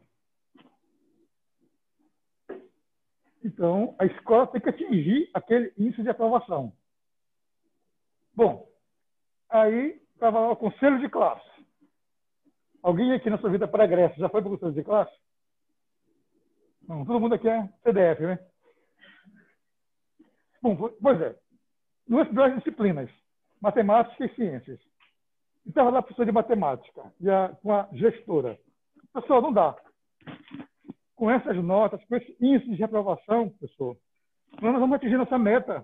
Então, a escola tem que atingir aquele índice de aprovação. Bom, aí estava lá o conselho de classe. Alguém aqui na sua vida pré-egresso já foi para o conselho de classe? Não, todo mundo aqui é C D F, né? Bom, pois é. Duas, duas disciplinas, matemática e ciências. E estava lá a professora de matemática e a, com a gestora. Pessoal, não dá. Com essas notas, com esse índice de aprovação, pessoal, nós não vamos atingir nossa meta.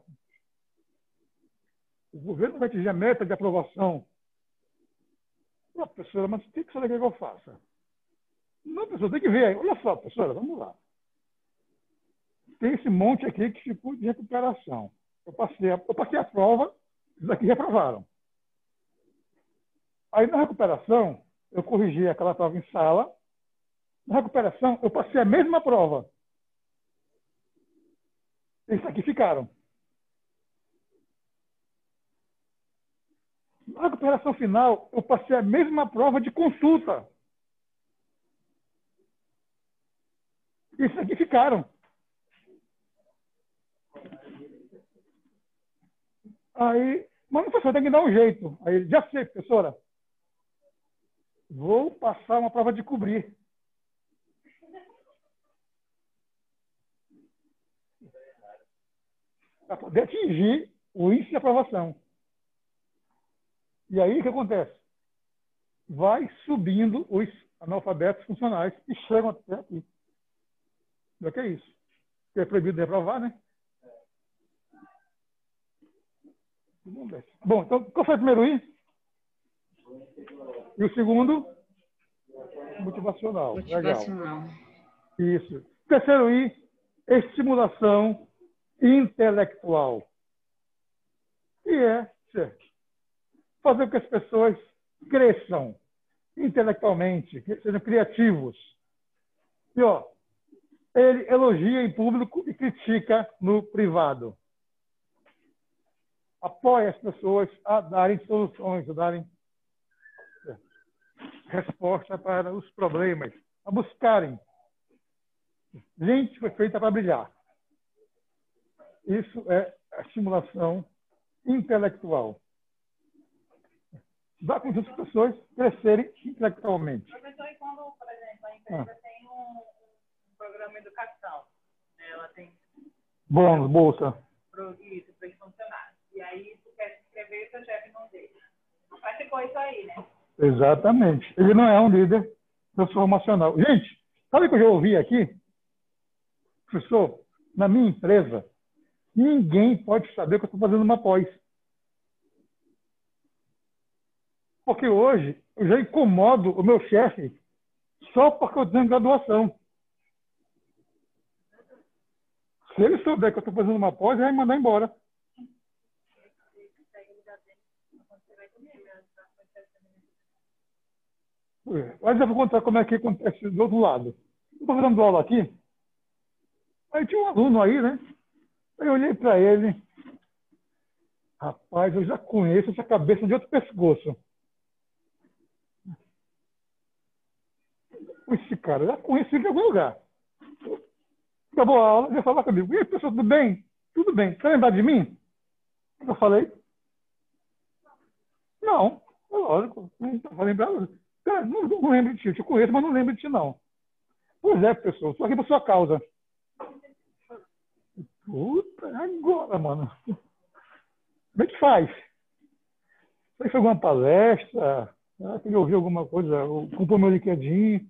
O governo vai atingir a meta de aprovação. Não, professora, mas o que você quer que eu faça? Não, professora, tem que ver aí. Olha só, professora, vamos lá. Tem esse monte aqui que ficou de recuperação. Eu passei a, eu passei a prova, eles aqui reprovaram. Aí, na recuperação, eu corrigi aquela prova em sala. Na recuperação, eu passei a mesma prova. Esses aqui ficaram. Na recuperação final, eu passei a mesma prova de consulta. Esses aqui ficaram. Aí, mas professor, tem que dar um jeito. Aí ele, já sei, professora. Vou passar uma prova de cobrir. Para poder atingir o índice de aprovação. E aí, o que acontece? Vai subindo os analfabetos funcionais que chegam até aqui. O que é isso? Que é proibido reprovar, né? Bom, então, qual foi o primeiro I? E o segundo? Motivacional. Motivacional. Legal. Isso. Terceiro I, estimulação intelectual. E é certo. Fazer com que as pessoas cresçam intelectualmente, que sejam criativos. E, ó, ele elogia em público e critica no privado. Apoia as pessoas a darem soluções, a darem resposta para os problemas, a buscarem. Gente foi feita para brilhar. Isso é a estimulação intelectual. Dá com que as pessoas crescerem intelectualmente. Professor, e quando, por exemplo, a empresa ah. tem um, um programa de educação, né? Ela tem bônus, bolsa. Pro, isso, para os funcionários. E aí tu quer se inscrever e o seu chefe não deixa. Não praticou isso aí, né? Exatamente. Ele não é um líder transformacional. Gente, sabe o que eu já ouvi aqui? Professor, na minha empresa, ninguém pode saber que eu estou fazendo uma pós. Porque hoje eu já incomodo o meu chefe só porque eu tenho graduação. Se ele souber que eu estou fazendo uma pós, ele vai me mandar embora. Mas eu vou contar como é que acontece do outro lado. Eu estou fazendo aula aqui. Aí tinha um aluno aí, né? Aí eu olhei para ele. Rapaz, eu já conheço essa cabeça de outro pescoço. Esse cara, eu já conheci ele em algum lugar. Acabou a aula, ele ia falar comigo. E aí, pessoal, tudo bem? Tudo bem. Você lembra de mim? Eu falei. Não, é lógico. Não estou lembrando. Cara, não, não lembro de ti. Eu te conheço, mas não lembro de ti, não. Pois é, pessoal. Estou aqui por sua causa. Puta, agora, mano. Como é que faz? Você foi alguma palestra? Ah, queria ouvir alguma coisa? Comprou meu LinkedIn?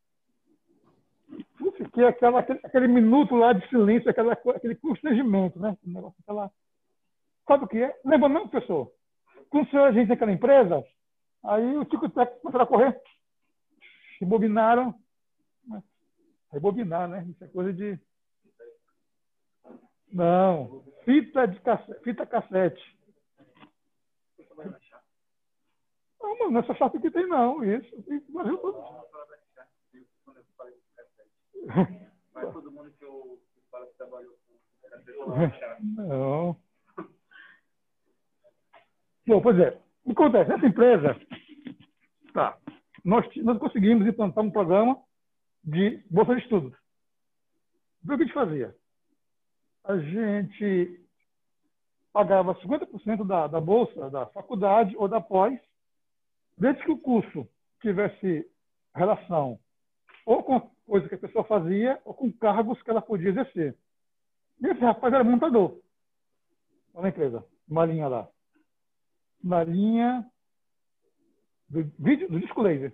Eu fiquei aquela, aquele, aquele minuto lá de silêncio, aquela, aquele constrangimento, né? Aquela... Sabe o que é? Lembra não, professor? Quando o senhor a gente naquela empresa, aí o tico-teco começaram a correr. Rebobinaram. Rebobinar, né? Isso é coisa de... Não. Fita, de cassete, fita cassete. Não, mano, nessa chave que tem, não. Isso. Mas todo mundo que eu falo que trabalhou com... Não. Bom, pois é. O que acontece? Nessa empresa, tá, nós, nós conseguimos implantar um programa de bolsa de estudos. O que a gente fazia? A gente pagava cinquenta por cento da, da bolsa da faculdade ou da pós, desde que o curso tivesse relação ou com coisa que a pessoa fazia ou com cargos que ela podia exercer. E esse rapaz era montador na empresa, uma linha lá. Na linha do vídeo, do disco laser.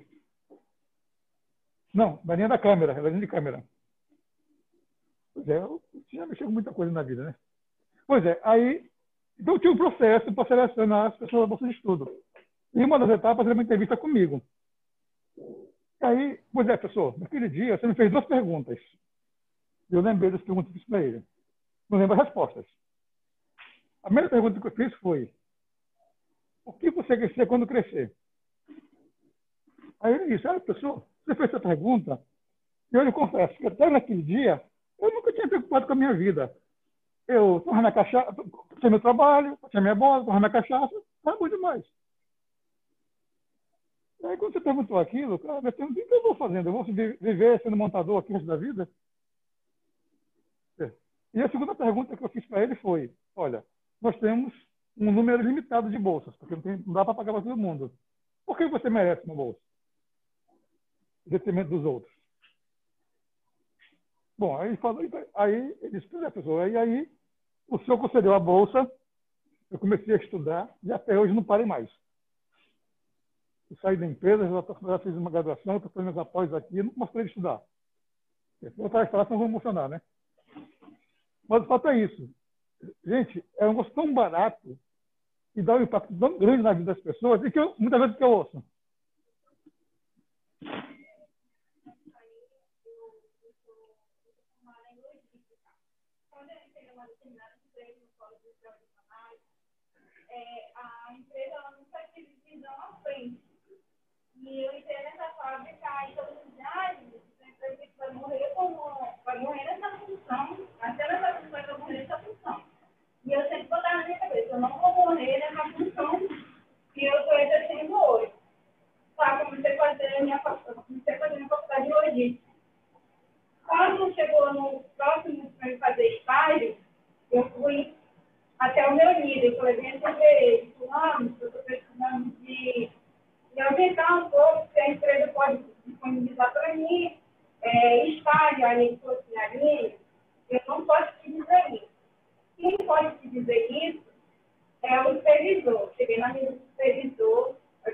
Não, na linha da câmera, na linha de câmera. Pois é, eu tinha mexido com muita coisa na vida, né? Pois é, aí então tinha um processo para selecionar as pessoas da bolsa de estudo. E uma das etapas era uma entrevista comigo. E aí, pois é, professor, naquele dia você me fez duas perguntas. Eu lembrei das perguntas que eu fiz para ele. Não lembro as respostas. A primeira pergunta que eu fiz foi: o que você quer ser quando crescer? Aí ele disse: ah, professor, você fez essa pergunta, e eu lhe confesso que até naquele dia eu nunca tinha preocupado com a minha vida. Eu tomava minha cachaça, tinha meu trabalho, tinha minha bola, tomava minha cachaça, estava bom demais. Aí quando você perguntou aquilo, cara, eu perguntei: o que eu vou fazendo? Eu vou viver sendo montador aqui no resto da vida? E a segunda pergunta que eu fiz para ele foi: olha, nós temos um número limitado de bolsas, porque não, tem, não dá para pagar para todo mundo. Por que você merece uma bolsa? Em detrimento dos outros. Bom, aí, falou, aí ele disse: pois é, professor, e aí o senhor concedeu a bolsa, eu comecei a estudar e até hoje não parei mais. Eu saí da empresa, já, tô, já fiz uma graduação, estou fazendo após aqui, não posso poder estudar. Outra instalação não vão funcionar, né? Mas o fato é isso. Gente, é um negócio tão barato e dá um impacto tão grande na vida das pessoas e que eu, muitas vezes que eu ouço. É, a empresa ela nunca teve visão à frente. E eu entrei nessa fábrica e todo mundo dizia, ah, essa empresa vai morrer como, vai morrer nessa função, até nessa função vai morrer nessa função. E eu sempre botava na minha cabeça, eu não vou morrer nessa função que eu estou exercendo hoje. Tá, comecei a fazer a minha, comecei a fazer minha faculdade de logística. Quando chegou no próximo para eu fazer estágio, eu fui até o meu líder, eu falei, vem fazer fulano, eu estou precisando de, de aumentar um pouco, se a empresa pode disponibilizar para mim, é, estágio, aí ele falou assim, Aline, eu não posso te dizer isso. Quem pode te dizer isso é o supervisor. Cheguei na minha supervisor,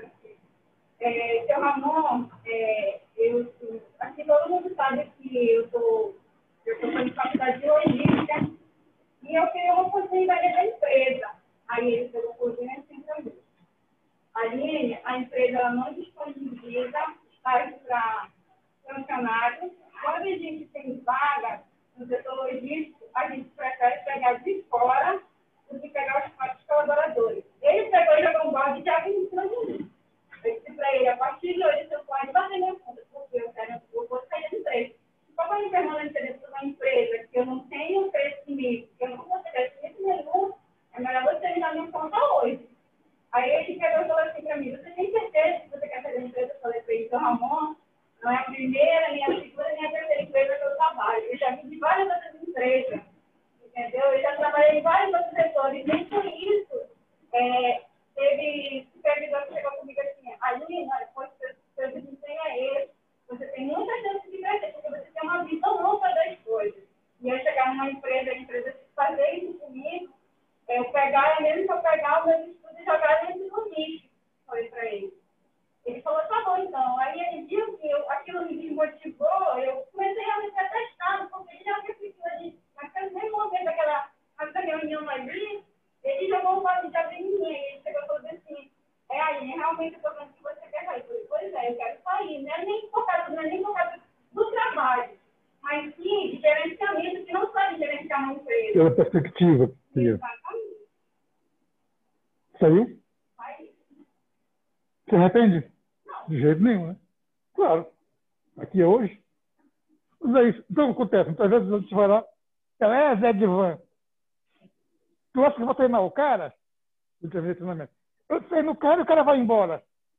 é, seu Ramon, é, eu, aqui todo mundo sabe que eu estou eu tô fazendo faculdade de logística, e eu queria uma oportunidade da empresa. Aí ele pegou por dentro assim também. Aline, a empresa ela não disponibiliza estágio para funcionários. Quando a gente tem vaga no setor logístico, a gente prefere pegar de fora do que pegar os próprios colaboradores. Ele pegou e jogou um balde de água em cima de mim. Eu disse para ele, a partir de hoje você pode bater minha conta, porque eu, quero, eu vou sair da empresa. Como a gente permanece para uma empresa que eu não tenho crescimento, que eu não vou ter crescimento nenhum, é melhor você me dar minha conta hoje. Aí ele pegou e falou assim para mim, você tem certeza que você quer fazer a empresa? Eu falei para ele, então, Ramon, não é a primeira, nem a segunda, nem a terceira empresa que eu trabalho. Eu já vim de várias outras empresas, entendeu? Eu já trabalhei em vários outros setores, nem por isso é, teve supervisor que chegou comigo assim, Aline, depois o seu desempenho é esse, você tem muita chance de crescer, porque você tem uma visão ampla das coisas. E eu chegar numa empresa, a empresa fazer isso comigo, eu pegar, é mesmo que eu pegar o meu estudo e jogar dentro do lixo, falei para ele. Ele falou, tá bom, então. Aí ele viu que eu, aquilo me desmotivou, eu comecei a me testar, porque ele já refletiu ali, naquele mesmo momento, daquela, naquela reunião ali, ele jogou um balde de água em mim, e ele chegou e falou assim, é aí, realmente eu estou vendo que você quer sair. Eu falei, pois é, eu quero sair, não é nem por causa, não é nem por causa do trabalho, mas sim de gerenciamento, que não sabe gerenciar uma empresa. Pela perspectiva. Exatamente. Saiu? Aí, Se arrepende? De jeito nenhum, né? Claro. Aqui é hoje. Mas é isso. Então, acontece. Muitas vezes a gente vai lá, ela é Zé de Van. Tu acha que eu vou treinar o cara? Eu terminei treinamento. Eu treino o cara e o cara vai embora.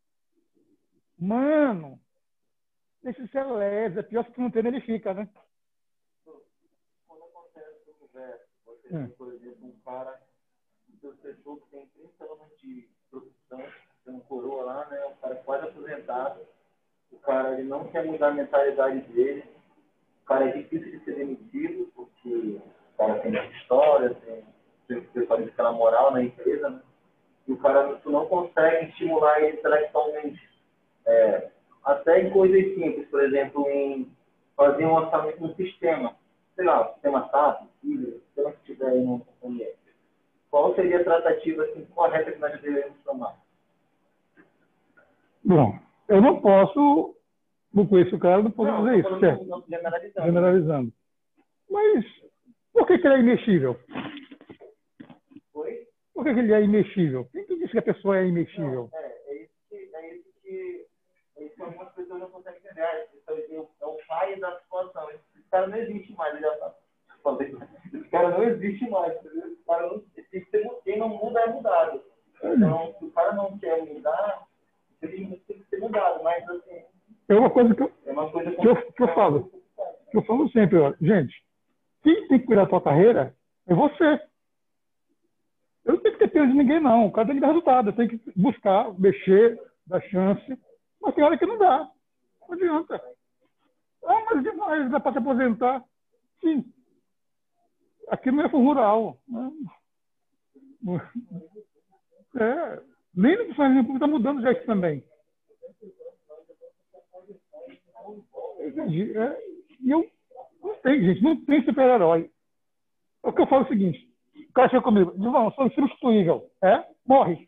Mano, deixa ser leve. É pior que tu não treina, ele fica, né? Quando acontece no universo, você Hum. tem, por exemplo, um cara do seu setor que tem trinta anos de profissão, tem um coroa lá, né? O cara é quase aposentado. O cara ele não quer mudar a mentalidade dele. O cara é difícil de ser demitido, porque o cara tem essa história, tem, tem que ter aquela moral na empresa, né? E o cara, tu não consegue estimular ele intelectualmente. É, até em coisas simples, por exemplo, em fazer um orçamento no sistema. Sei lá, sistema S A P, se você estiver aí numa companhia. Qual seria a tratativa assim, correta que nós devemos tomar? Bom, eu não posso, não conheço o cara, não posso Não, dizer tô isso, falando certo? não, generalizando. Generalizando. Mas por que, que ele é imexível? Foi? Por que, que ele é imexível? Quem que disse que a pessoa é imexível? Não, é, é isso que, é isso que, é isso que algumas pessoas não conseguem entender. Ah, esse é o- é o pai da situação. Esse cara não existe mais, ele já tá. Esse cara não existe mais, entendeu? Esse cara não, esse, quem não muda é mudado. Então, se o cara não quer mudar, ele tem que ser mudado, mas assim, É uma coisa que eu, é uma coisa que eu, que eu falo. Que eu falo sempre, ó, gente, quem tem que cuidar da sua carreira é você. Eu não tenho que ter peso de ninguém, não. O cara tem que dar resultado. Eu tenho que buscar, mexer, dar chance. Mas tem hora que não dá. Não adianta. Ah, mas demais, dá para se aposentar. Sim. Aqui não é fundo rural. Né? É. Nem no funcionalismo público está mudando já isso também. Entende? É, e eu não tem, gente, não tem super-herói. O que eu falo é o seguinte, o cara chega comigo, diz, não, eu sou insubstituível. É? Morre.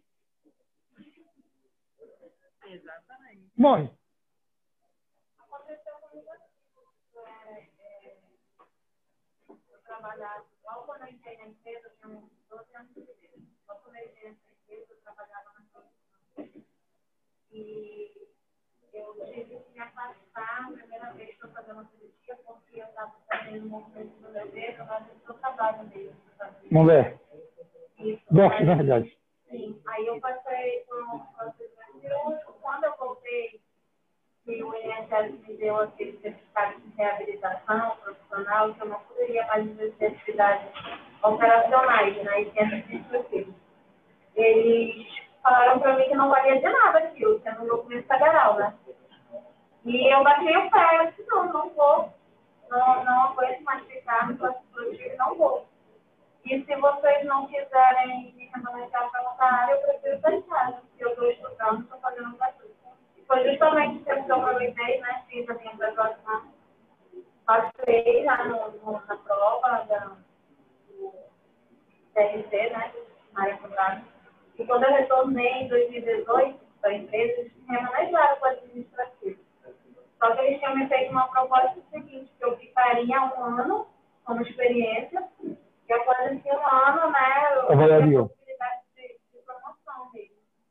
Exatamente. Morre. Aconteceu comigo assim, é, é, eu trabalhava, logo quando eu entrei na empresa, eu tinha uns doze anos de vida. Logo quando eu entrei nessa empresa, eu trabalhava na produção. E eu tive que me afastar a primeira vez que eu fazia uma cirurgia, porque eu estava fazendo um movimento do meu dedo, mas eu trabalho mesmo. Mulher. Isso. Gosto, na verdade. Sim. Aí eu passei por um procedimento cirúrgico. Quando eu voltei, que o I N S S me deu aquele certificado de reabilitação profissional, que eu não poderia mais exercer atividades operacionais, né, e centros administrativos. Eles falaram para mim que não valia de nada aquilo, sendo um documento federal, né? E eu bati o pé, eu disse, não, não vou, não, não aguento mais ficar no processo produtivo, não vou. E se vocês não quiserem me remunerar para outra área, eu prefiro deixar, porque eu estou estudando, estou fazendo outra coisa. E foi justamente o que eu aproveitei, né, fiz a minha graduação, passei já no, no, na prova da, do C R C, né, na área privada. E quando eu retornei em dois mil e dezoito para a empresa, eles me remuneraram para o administrativo. Só que eles tinham me feito uma proposta seguinte, que eu ficaria um ano como experiência, e após esse um ano, né, eu tive a possibilidade de, de promoção mesmo.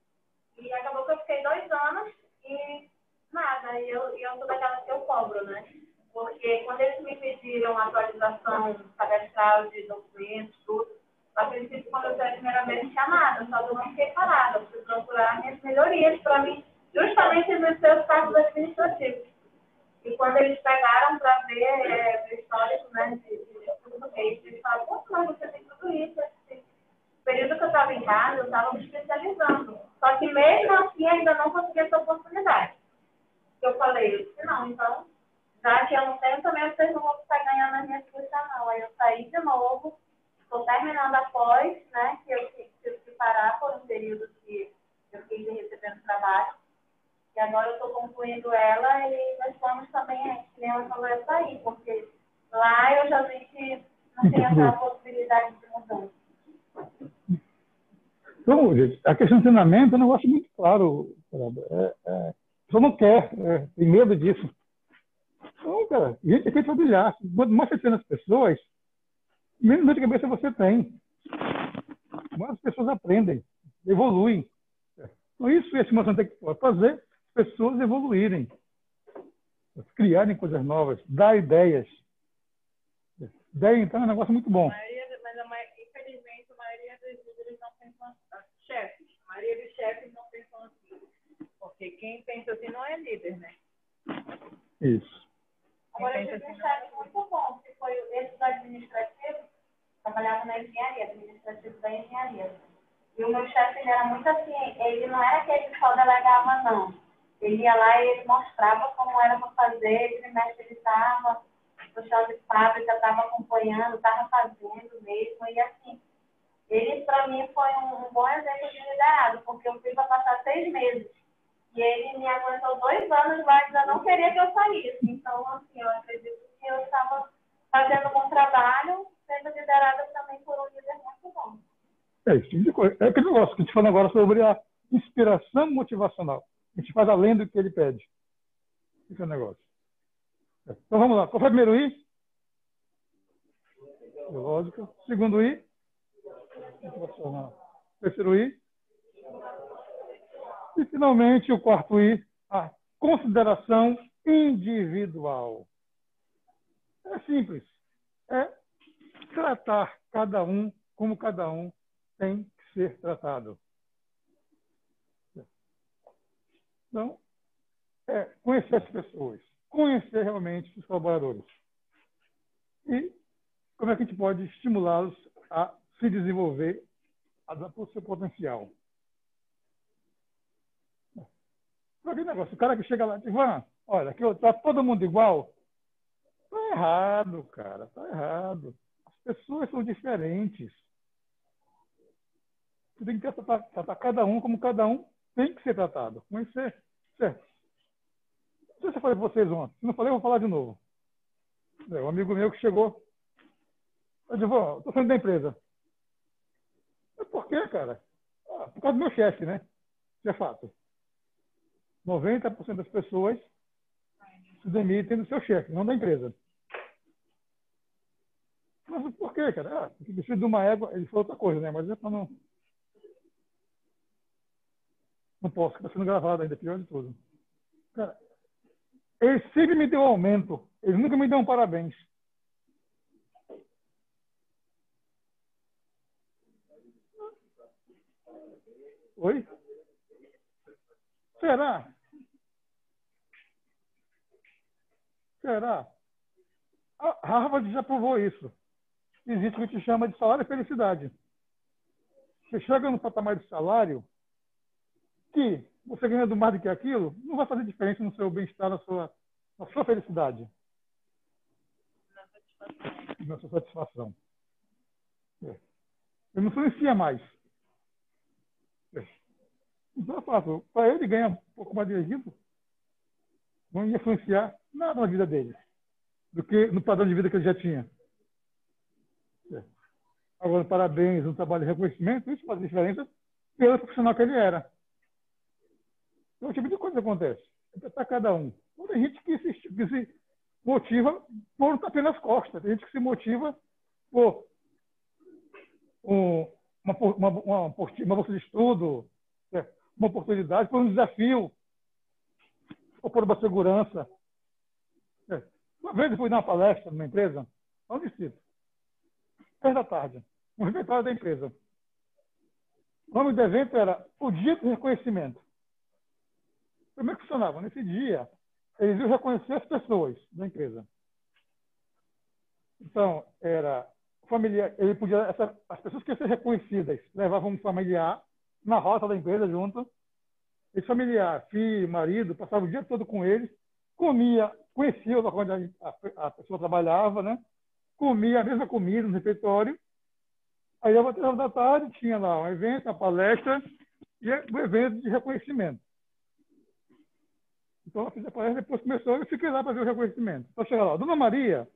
E acabou que eu fiquei dois anos e nada, e eu, e eu sou daquela que eu cobro, né? Porque quando eles me pediram atualização cadastral de documentos, tudo, a princípio, quando eu saí a primeira vez, não tinha nada, só que eu não fiquei parada, eu fui procurar minhas melhorias para mim, justamente exercer os cargos administrativos. E quando eles pegaram para ver é, o histórico, né, de, de tudo isso, eles falaram, pô, mas você tem tudo isso. Esse período que eu estava em casa, eu estava me especializando. Só que mesmo assim, ainda não consegui essa oportunidade. Eu falei, eu disse, não, então, já que eu não tenho, também vocês não vão ficar ganhando as minhas custas, não. Aí eu saí de novo, estou terminando a pós, né, que eu tive que parar por um período que eu fiquei recebendo trabalho. E agora eu estou concluindo ela e nós vamos também, que nem ela falou, é sair, porque lá eu já vi que não tem essa possibilidade de mudança. Então, gente, a questão do treinamento é um negócio muito claro. É, é, a pessoa não quer, é, tem medo disso. Então, cara, gente, é feito para brilhar. Quanto mais você treina as pessoas, menos dor de cabeça você tem. Mais as pessoas aprendem, evoluem. Então, isso é a estimação tem que fazer as pessoas evoluírem, criarem coisas novas, dar ideias. Ideia, então, é um negócio muito bom. A maioria, mas a maioria, infelizmente, a maioria dos líderes não pensam assim. Chefes, a maioria dos chefes não pensam assim. Porque quem pensa assim não é líder, né? Isso. Agora, eu tive um chefe muito bom, que foi esse do administrativo, trabalhava na engenharia, administrativo da engenharia. E o meu chefe, ele era muito assim, ele não era aquele que só delegava, não. Ele ia lá e ele mostrava como era para fazer, ele mexe, ele estava no chão de fábrica, estava acompanhando, estava fazendo mesmo, e assim, ele para mim foi um, um bom exemplo de liderado, porque eu fui para passar seis meses, e ele me aguentou dois anos lá e ainda não queria que eu saísse. Então, assim, eu acredito que eu estava fazendo um bom trabalho, sendo liderada também por um líder muito bom. É esse tipo de coisa. É aquele negócio que a gente fala agora sobre a inspiração motivacional. A gente faz além do que ele pede. Esse é o negócio. Então vamos lá. Qual foi o primeiro I? Lógico. Segundo I? Motivacional. Terceiro I? E finalmente o quarto I, a consideração individual. É simples. É tratar cada um como cada um tem que ser tratado. Então, é conhecer as pessoas, conhecer realmente os colaboradores. E como é que a gente pode estimulá-los a se desenvolver, a dar o seu potencial. Aquele negócio, o cara que chega lá e diz, Ivan, olha, aqui está todo mundo igual. Está errado, cara, está errado. As pessoas são diferentes. Você tem que tratar, tratar cada um como cada um tem que ser tratado. Conhecer, certo? sei se eu falei para vocês ontem. Se não falei, eu vou falar de novo. É, um amigo meu que chegou. Eu disse, estou saindo da empresa. Mas por quê, cara? Ah, por causa do meu chefe, né? Isso é fato. noventa por cento das pessoas se demitem do seu chefe, não da empresa. Mas por quê, cara? Ah, porque precisa de uma égua. Ele falou outra coisa, né? Mas eu não. Não posso, está sendo gravado ainda, pior de tudo. Cara, ele sempre me deu aumento. Ele nunca me deu um parabéns. Oi? Será? Será? A Harvard já provou isso. Existe o que se chama de salário e felicidade. Você chega no patamar de salário que você ganhando mais do que aquilo, não vai fazer diferença no seu bem-estar, na sua, na sua felicidade. Na sua satisfação. É. Ele não influencia mais. É. Então é fácil. Para ele ganhar um pouco mais de Egito, não ia influenciar nada na vida dele do que no padrão de vida que ele já tinha. É. Agora, parabéns, um trabalho de reconhecimento, isso faz diferença pelo profissional que ele era. Então, o tipo de coisa que acontece. É para cada um. Então, tem gente que se, que se motiva por um tapinha nas costas. Tem gente que se motiva por um, uma, uma, uma, uma bolsa de estudo, é, uma oportunidade, por um desafio, ou por uma segurança. É. Uma vez eu fui dar uma palestra numa empresa, lá no distrito, três da tarde, no refeitório da empresa. O nome do evento era o Dia do Reconhecimento. Como é que funcionava? Nesse dia, eles iam reconhecer as pessoas da empresa. Então, era familiar, ele podia, essa, as pessoas que iam ser reconhecidas levavam um familiar na rota da empresa junto. Esse familiar, filho, marido, passava o dia todo com eles, comia, conhecia o local onde a, a, a pessoa trabalhava, né? Comia a mesma comida no refeitório. Aí, às três horas da tarde, tinha lá um evento, uma palestra e um evento de reconhecimento. Então, eu fiz a palestra, depois começou, eu fiquei lá para ver o reconhecimento. Então, chega lá, Dona Maria,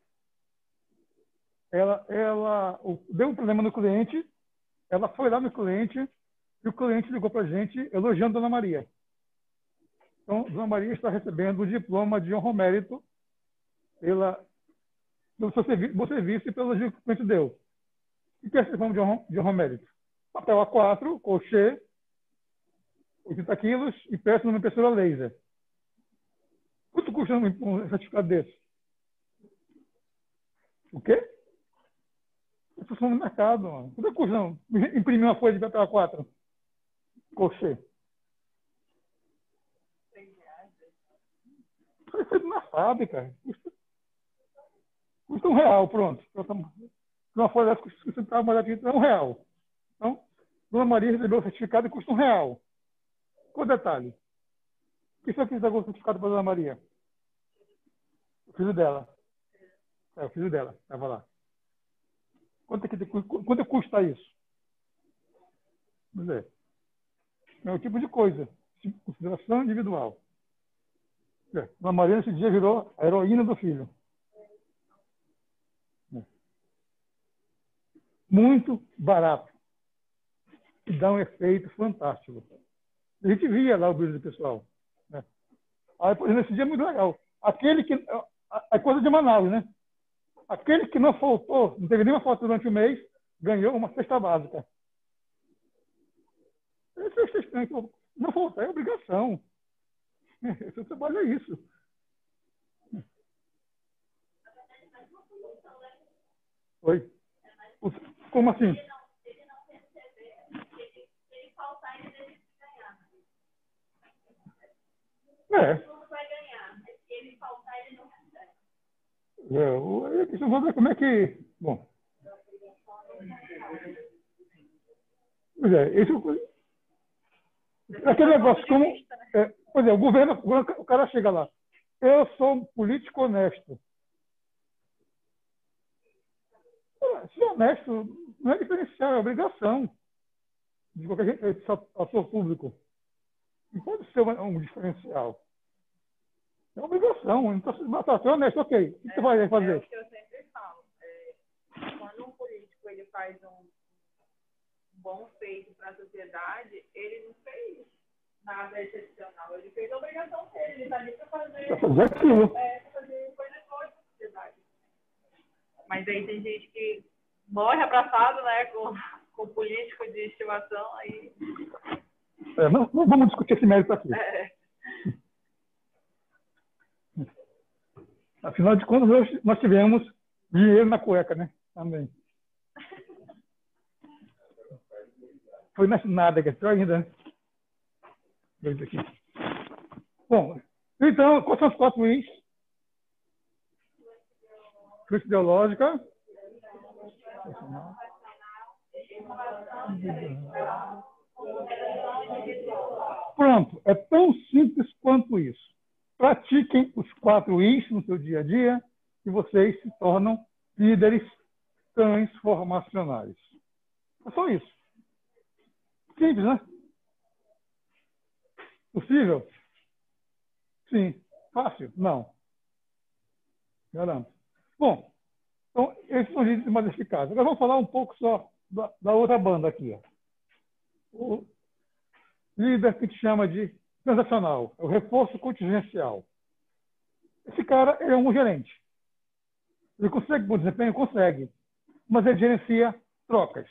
ela, ela deu um problema no cliente, ela foi lá no cliente, e o cliente ligou para a gente elogiando Dona Maria. Então, Dona Maria está recebendo o diploma de honra ao mérito pela, pelo seu serviço, bom serviço e pelo elogio que o cliente deu. O que é esse diploma de honra, de honra ao mérito? Papel A quatro, crochê, oitenta quilos e peça numa impressora laser. Quanto custa um certificado desse? O quê? Isso funciona no mercado. Mano. Quanto custa não? Imprimir uma folha de papel A quatro? Crochê. Foi feito na fábrica. Custa, custa um real, pronto. Uma folha dessa custa uma de um real. Então, Dona Maria recebeu o certificado e custa um real. Qual o detalhe? O que foi que entregou o certificado para a Dona Maria? O filho dela. É, o filho dela. Estava lá. Quanto, é que, quanto custa isso? Vamos ver. É o tipo de coisa. Consideração individual. É. Dona Maria, nesse dia, virou a heroína do filho. É. Muito barato. E dá um efeito fantástico. A gente via lá o brilho do pessoal. Né? Aí, por exemplo, nesse dia é muito legal. Aquele que... É coisa de Manaus, né? Aquele que não faltou, não teve nenhuma falta durante o mês, ganhou uma cesta básica. Esse é estranho. Não faltar é obrigação. Esse trabalho é isso. Oi? Como assim? É. É, eu vou ver como é que... Bom. Pois é, esse é aquele negócio como... É, pois é, o governo, o cara chega lá. Eu sou um político honesto. Ser honesto não é diferencial, é obrigação de qualquer ator público. Não pode ser um diferencial. É obrigação. Então, se matar, é honesto, ok. O que você vai É fazer? o que eu sempre falo. É, quando um político ele faz um bom feito para a sociedade, ele não fez nada excepcional. Ele fez a obrigação dele. Ele está ali para fazer, Pra fazer aquilo. é, pra fazer coisas boas para a sociedade. Mas aí tem gente que morre abraçado, né, com, com político de estimação. Aí, É, não, não vamos discutir esse mérito aqui. é, Afinal de contas, nós, nós tivemos dinheiro na cueca, né? Também. Foi na nada, que é pior ainda, né? Dois aqui. Bom, então, quais são os quatro Is? Crítica ideológica. Pronto, é tão simples quanto isso. Pratiquem os quatro Is no seu dia a dia e vocês se tornam líderes transformacionais. É só isso. Simples, né? Possível? Sim. Fácil? Não. Garanto. Bom, então, esses são os líderes mais eficazes. Agora vamos falar um pouco só da, da outra banda aqui. Ó. O líder que a gente chama de transacional, é o reforço contingencial. Esse cara é um gerente. Ele consegue bom desempenho? Consegue. Mas ele gerencia trocas.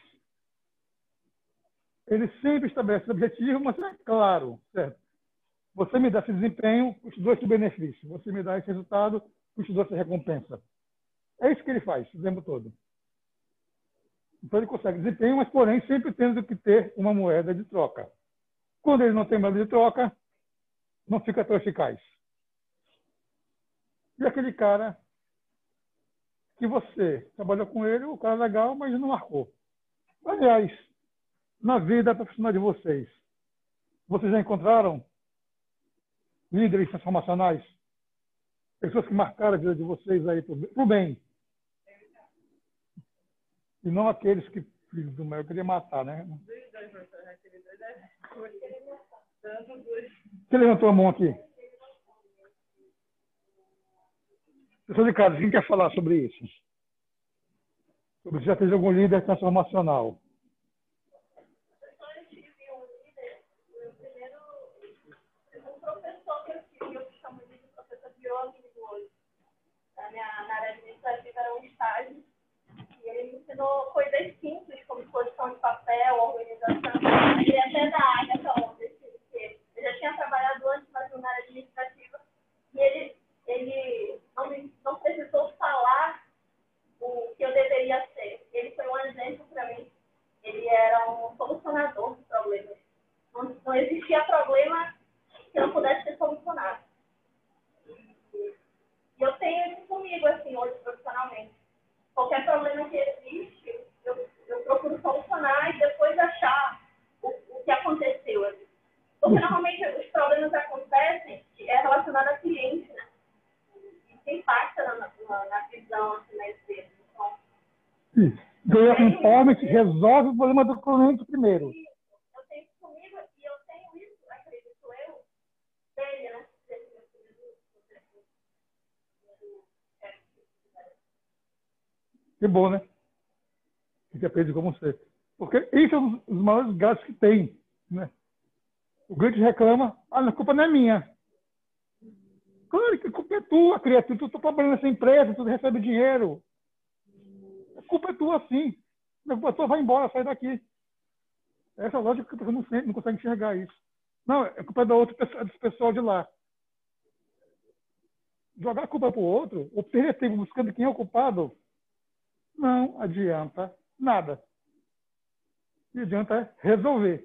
Ele sempre estabelece objetivo, mas é claro, certo? Você me dá esse desempenho, custo dois esse benefício. Você me dá esse resultado, custo dois essa recompensa. É isso que ele faz o tempo todo. Então ele consegue desempenho, mas porém sempre tendo que ter uma moeda de troca. Quando ele não tem moeda de troca, não fica tão eficaz. E aquele cara que você trabalhou com ele, o cara legal, mas não marcou. Aliás, na vida profissional de vocês, vocês já encontraram líderes transformacionais? Pessoas que marcaram a vida de vocês aí para o bem. E não aqueles que, filhos do meu, queria matar, né? Você levantou a mão aqui? Pessoal de casa, quem quer falar sobre isso? Sobre se já fez algum líder transformacional? Eu tive um líder, o primeiro, um professor que eu tive, eu chamo de professor biólogo hoje. Na minha na área administrativa era um estágio. E ele me ensinou coisas simples, como exposição de papel, organização. Ele até da área, porque eu já tinha trabalhado antes, mas na área administrativa. E ele, ele não, me, não precisou falar o que eu deveria ser. Ele foi um exemplo para mim. Ele era um solucionador de problemas. Não, não existia problema que não pudesse ser solucionado. E eu tenho isso comigo, assim, hoje, profissionalmente. Qualquer problema que existe, eu, eu procuro solucionar e depois achar o, o que aconteceu ali. Porque normalmente os problemas acontecem é relacionado a cliente, né? Isso impacta na, na, na visão assim, na empresa. Então, Isso. Ganha informe que resolve o problema do cliente primeiro. eu tenho isso comigo e eu tenho isso, acredito eu, dele, né? Que bom, né? Que aprende como você. Porque isso é um dos maiores gastos que tem, né? O cliente reclama, ah, a culpa não é minha. Claro que a culpa é tua, criatura. Tu está trabalhando nessa empresa, tu recebe dinheiro. A culpa é tua, sim. A culpa é tua, vai embora, sai daqui. Essa é a lógica que a pessoa não, não consegue enxergar isso. Não, é culpa da outra pessoa, desse pessoal de lá. Jogar a culpa para o outro, ou perder tempo buscando quem é o culpado, não adianta nada. O que adianta é resolver.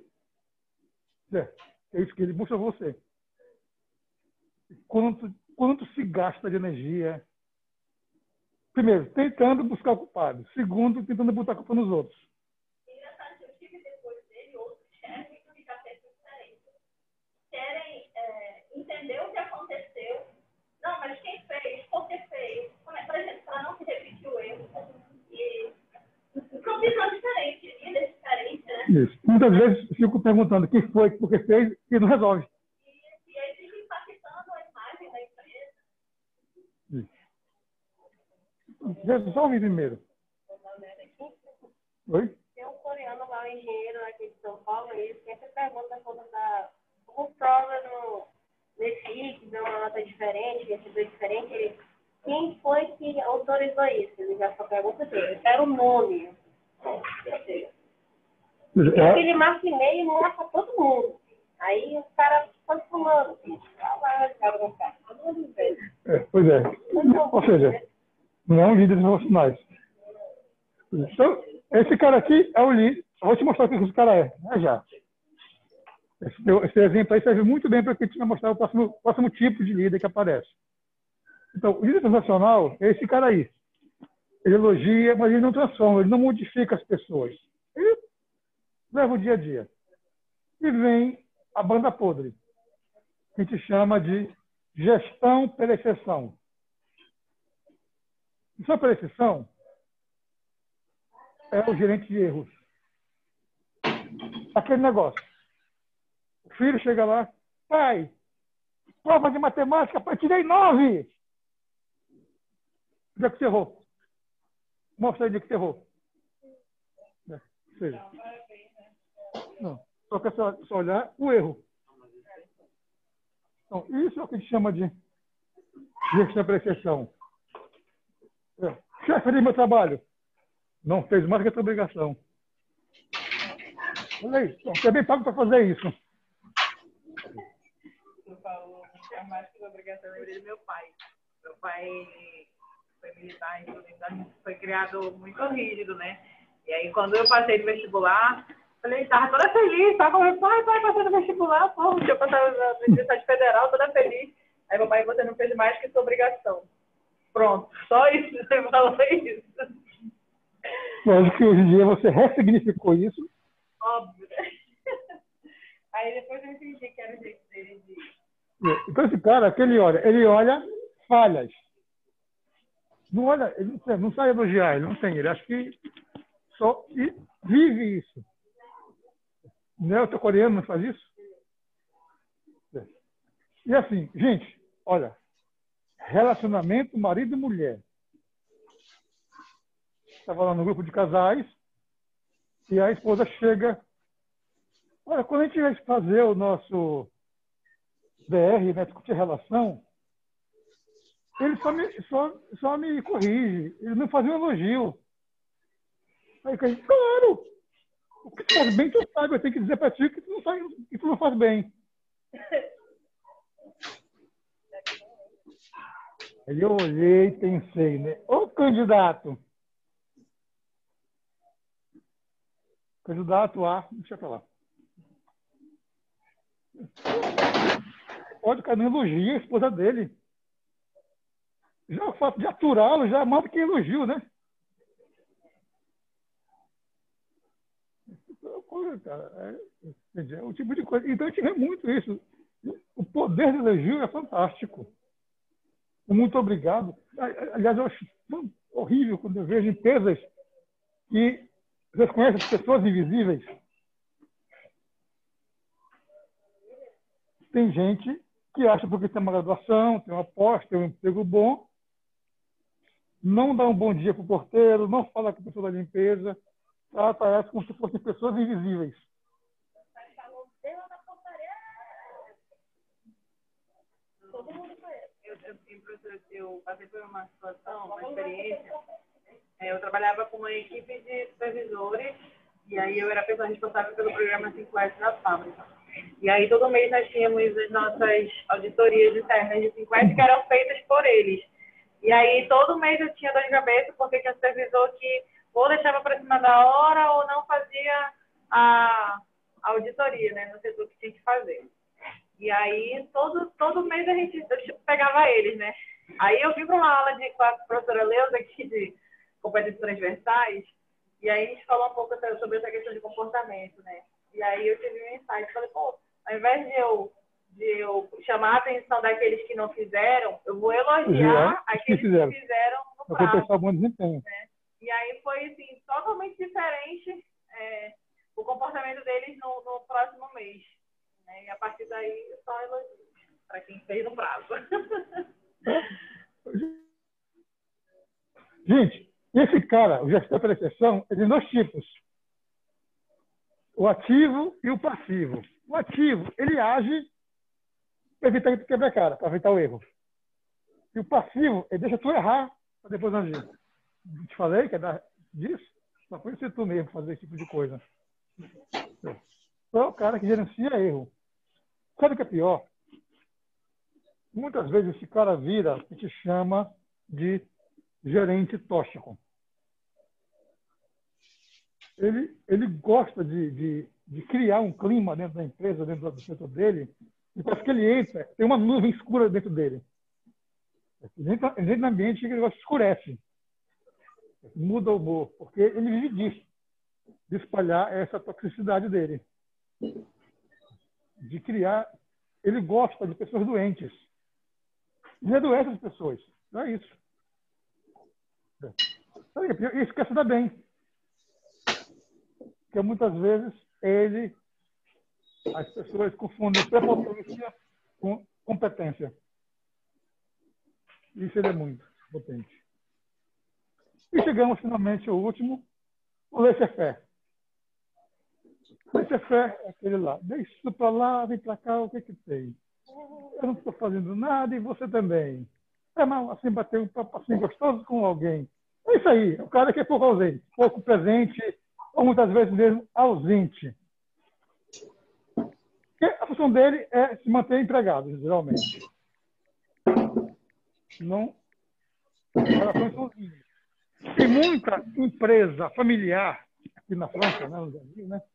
É isso que ele busca você. Quanto, quanto se gasta de energia? Primeiro, tentando buscar o culpado. Segundo, tentando botar a culpa nos outros. Engraçado que eu tive depois dele outros chefes que já fez diferente. Querem é, entender o que aconteceu. Não, mas quem fez? Por que fez? Por exemplo, para não se repetir o erro. E são visões diferentes, vidas diferentes, né? Isso. Muitas vezes fico perguntando quem foi, por que fez, e não resolve. E, e aí fica impactando a imagem da empresa, Só ouvir primeiro. Oi? Tem um coreano lá, um engenheiro aqui de São Paulo, e ele sempre pergunta quando dá como prova no, nesse I C, dá uma nota diferente, recebeu diferente, ele, quem foi que autorizou isso? Ele já só pergunta dele, eu quero o nome. É, Ele marca e-mail e marca todo mundo. Aí os caras estão fumando. é, pois é. Ou seja, não é um líder emocionais. Então, esse cara aqui é o líder. Eu vou te mostrar o que esse cara é, né, já. Esse, esse exemplo aí serve muito bem para que a gente vai mostrar o próximo, próximo tipo de líder que aparece. Então, o líder transnacional é esse cara aí. Ele elogia, mas ele não transforma, ele não modifica as pessoas. Ele leva o dia a dia. E vem a banda podre, que a gente chama de gestão pela exceção. Gestão pela exceção é o gerente de erros. Aquele negócio. O filho chega lá, pai, prova de matemática, pai, tirei nove. Onde é que você errou? Mostra aí onde é que você errou. É, ou seja, não, só quer só, só olhar o erro. Então, isso é o que a gente chama de gestão pela exceção. É. Chefe de meu trabalho. Não fez mais que a tua obrigação. Olha aí, você é bem pago para fazer isso. Tu falou, não tinha mais que a obrigação, eu lembrei do meu pai. Meu pai foi militar, então foi criado muito rígido, né? E aí, quando eu passei no vestibular, falei, tava toda feliz, tava falando, pai, pai, passei no vestibular, pô, deixa eu passar na Universidade Federal, toda feliz. Aí, meu pai, você não fez mais que sua obrigação. Pronto, só isso, você falou isso. Lógico que hoje em dia você ressignificou isso. Óbvio. Aí depois eu entendi que era o jeito dele de... Então esse cara, que ele olha, ele olha falhas. Não olha, ele não, não sabe elogiar, ele não tem, ele acha que só e vive isso. Não é o teu coreano não faz isso? E assim, gente, olha, relacionamento marido e mulher. Estava lá no grupo de casais e a esposa chega. Olha, quando a gente vai fazer o nosso D R, né, discutir relação, ele só me, só, só me corrige, ele não faz um elogio. Aí eu digo, claro, o que tu faz bem, tu sabe, eu tenho que dizer para ti que tu não, faz, que tu não faz bem. Aí eu olhei e pensei, né? Ô candidato, candidato A, deixa pra lá. Pode, cara, não elogia a esposa dele. Já o fato de aturá-lo já manda que elogio, né? Cara, é, é o tipo de coisa. Então, a gente vê muito isso. O poder do elogio é fantástico. Muito obrigado. Aliás, eu acho horrível quando eu vejo empresas que reconhecem as pessoas invisíveis. Tem gente que acha porque tem uma graduação, tem uma pós, tem um emprego bom, não dá um bom dia para o porteiro, não fala com a pessoa da limpeza, ela parece como se fossem pessoas invisíveis. Eu, eu, eu passei por uma situação, uma experiência. Eu trabalhava com uma equipe de supervisores e aí eu era a pessoa responsável pelo programa cinco S da fábrica. E aí todo mês nós tínhamos as nossas auditorias internas de cinco S que eram feitas por eles. E aí todo mês eu tinha dor de cabeça porque tinha um supervisor que ou deixava para cima da hora ou não fazia a, a auditoria, né, no setor que tinha que fazer. E aí todo, todo mês a gente pegava eles, né. Aí eu vim para uma aula de, com a professora Leusa aqui de competências transversais e aí a gente falou um pouco sobre essa questão de comportamento, né. E aí eu tive um insight, falei, pô, ao invés de eu, de eu chamar a atenção daqueles que não fizeram, eu vou elogiar é, aqueles que fizeram, que fizeram no prazo. Bom desempenho. Né? E aí foi, assim, totalmente diferente é, o comportamento deles no, no próximo mês. Né? E a partir daí, só elogio para quem fez no prazo. Gente, esse cara, o gestor pela exceção, ele tem dois tipos. O ativo e o passivo. O ativo, ele age para evitar que quebra a cara, para evitar o erro. E o passivo, ele deixa tu errar para depois agir. Te falei que é da, disso? Só pode ser tu mesmo fazer esse tipo de coisa. Então, é o cara que gerencia erro. Sabe o que é pior? Muitas vezes esse cara vira o que te chama de gerente tóxico. Ele, ele gosta de, de, de criar um clima dentro da empresa, dentro do setor dele, e parece que ele entra, tem uma nuvem escura dentro dele. Ele entra, ele entra no ambiente que ele negócio escurece. Muda o humor, porque ele vive disso, de espalhar essa toxicidade dele. De criar... Ele gosta de pessoas doentes. Ele adoece as pessoas. Não é isso. Isso quer se dar bem. Porque muitas vezes ele, as pessoas confundem prepotência com competência. Isso ele é muito potente. E chegamos finalmente ao último, o laissez-faire. Laissez-faire é aquele lá. Deixa isso para lá, vem para cá, o que que tem? Eu não estou fazendo nada e você também. É mal assim bater um papo assim gostoso com alguém. É isso aí. O cara que é pouco ausente, pouco presente, ou muitas vezes mesmo ausente. Porque a função dele é se manter empregado, geralmente. Não. Relações sozinhas. Tem muita empresa familiar aqui na França, né, no Brasil, né?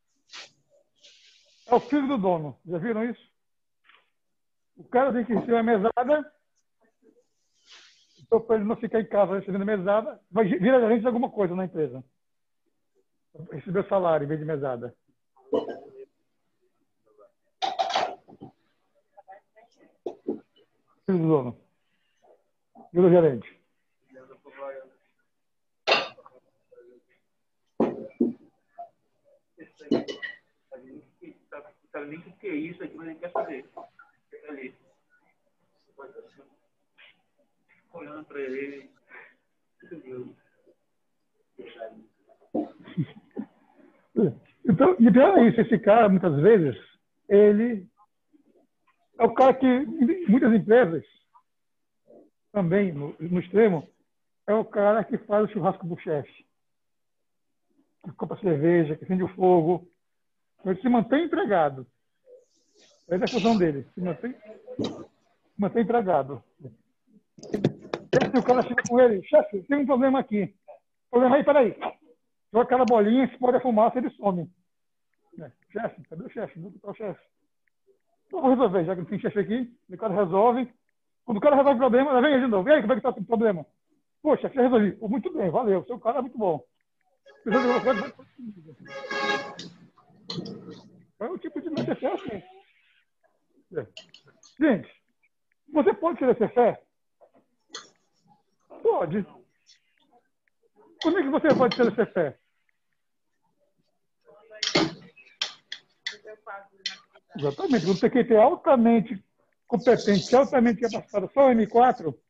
É o filho do dono. Já viram isso? O cara tem que receber a mesada. Então, para ele não ficar em casa recebendo a mesada, vai virar gerente de alguma coisa na empresa. Receber o salário em vez de mesada. Filho do dono. Filho do gerente. Sabe nem o que é isso aqui, mas ele quer saber. Ali. Olhando para ele. Então, e pior é isso, esse cara, muitas vezes, ele é o cara que, em muitas empresas, também, no, no extremo, é o cara que faz o churrasco do chefe. Que compra cerveja, que acende o fogo. Ele se mantém empregado. Essa é a função dele. Se mantém, se mantém empregado. E o cara chega com ele, chefe, tem um problema aqui. Problema aí, peraí. Joga aquela bolinha, se pode a fumaça, ele some. É, chefe, cadê o chefe? Não está o chefe. Então vou resolver, já que não tem chefe aqui, o cara resolve. Quando o cara resolve o problema, ela vem aí de novo. E aí, como é que está o problema? Poxa, já resolvi. Pô, muito bem, valeu. Seu cara é muito bom. É o tipo de laissez-faire assim. Gente, você pode ser laissez-faire? Pode. Como é que você pode ser laissez-faire? Exatamente. Você quer ter altamente competente, altamente capacitado, só o M quatro,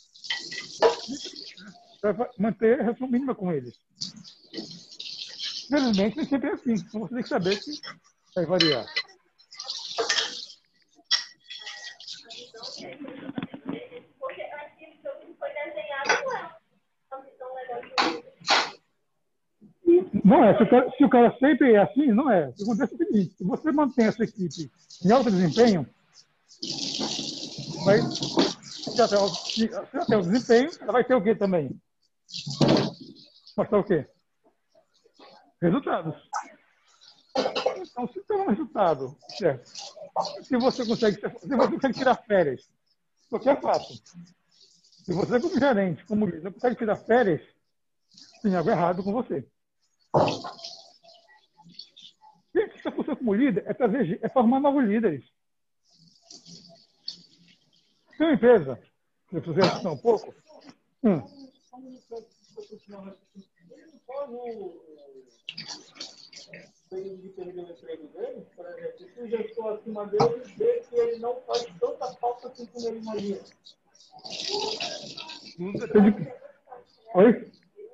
você vai manter a relação mínima com eles. Infelizmente, nem sempre é assim. Então você tem que saber que vai variar. Porque aquilo que foi desenhado não é uma visão legal de Não é. Se o, cara, se o cara sempre é assim, não é. O que acontece é o seguinte: se você mantém essa equipe em alto desempenho, vai, se até o, se até o desempenho, ela vai ter o quê também? Mostrar o quê? Resultados. Então, se tem um resultado, certo? Se você consegue, se você consegue tirar férias, porque é fácil. Se você, como gerente, como líder, não consegue tirar férias, tem algo errado com você. Gente, se você como líder, é, trazer, é formar novos líderes. Tem uma empresa, se você assinar um pouco, hum. de perder o emprego dele, por exemplo, se o gestor acima dele vê que ele não faz tanta falta assim como ele imagina. Oi?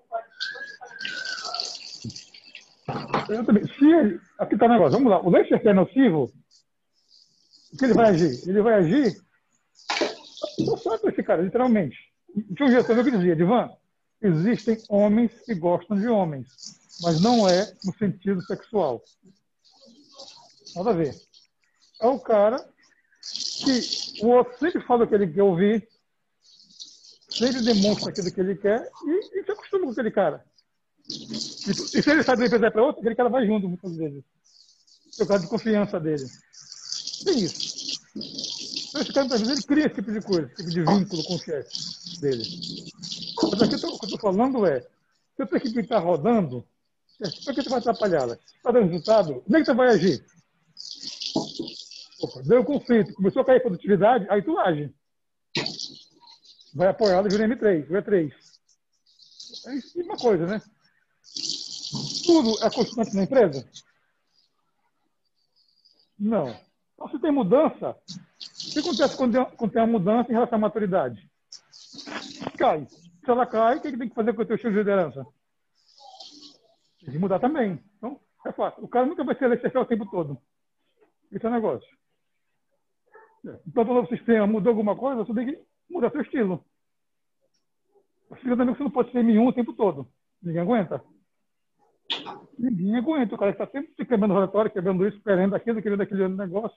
Eu também. Se ele, aqui está o negócio, vamos lá. O Leicester é nocivo, o que ele vai agir? Ele vai agir só com esse cara, literalmente. Tinha um gestor que dizia, Divan, existem homens que gostam de homens, mas não é no sentido sexual. Nada a ver. É o cara que o outro sempre fala o que ele quer ouvir, sempre demonstra aquilo que ele quer e, e se acostuma com aquele cara. E, e se ele sai da empresa para outra, aquele cara vai junto muitas vezes. É o cara de confiança dele. Tem isso. Então, esse cara, muitas vezes, ele cria esse tipo de coisa, esse tipo de vínculo com o chefe dele. Mas aqui o que eu estou falando é, se a tua equipe está rodando, por que você vai atrapalhá-la? Se está dando resultado, como é que você vai agir? Opa, deu conflito, começou a cair a produtividade, aí tu age. Vai apoiá-lo e vira M três, o E três. É isso, uma coisa, né? Tudo é constante na empresa? Não. Então, se tem mudança, o que acontece quando tem, quando tem uma mudança em relação à maturidade? Cai. Se ela cai, o que, é que tem que fazer com o teu estilo de liderança? Tem que mudar também. Então, é fácil. O cara nunca vai ser Leicester o tempo todo. Esse é o negócio. Então, o novo sistema mudou alguma coisa, você tem que mudar seu estilo. Você não pode ser M um o tempo todo. Ninguém aguenta. Ninguém aguenta. O cara está sempre se quebrando o relatório, quebrando isso, querendo aquilo, querendo aquele negócio.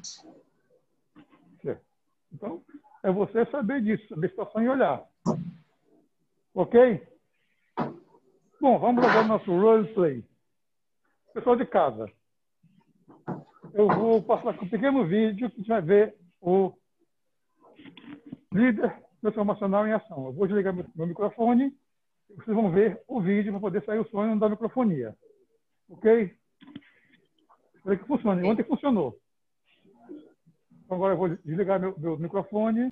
Então, é você saber disso, saber a situação e olhar. Ok? Bom, vamos agora ao nosso roleplay. Pessoal de casa, eu vou passar com um pequeno vídeo que a gente vai ver o líder transformacional em ação. Eu vou desligar meu, meu microfone e vocês vão ver o vídeo para poder sair o som e não dar microfonia. Ok? Espero que funcione. Ontem funcionou. Então, agora eu vou desligar meu, meu microfone.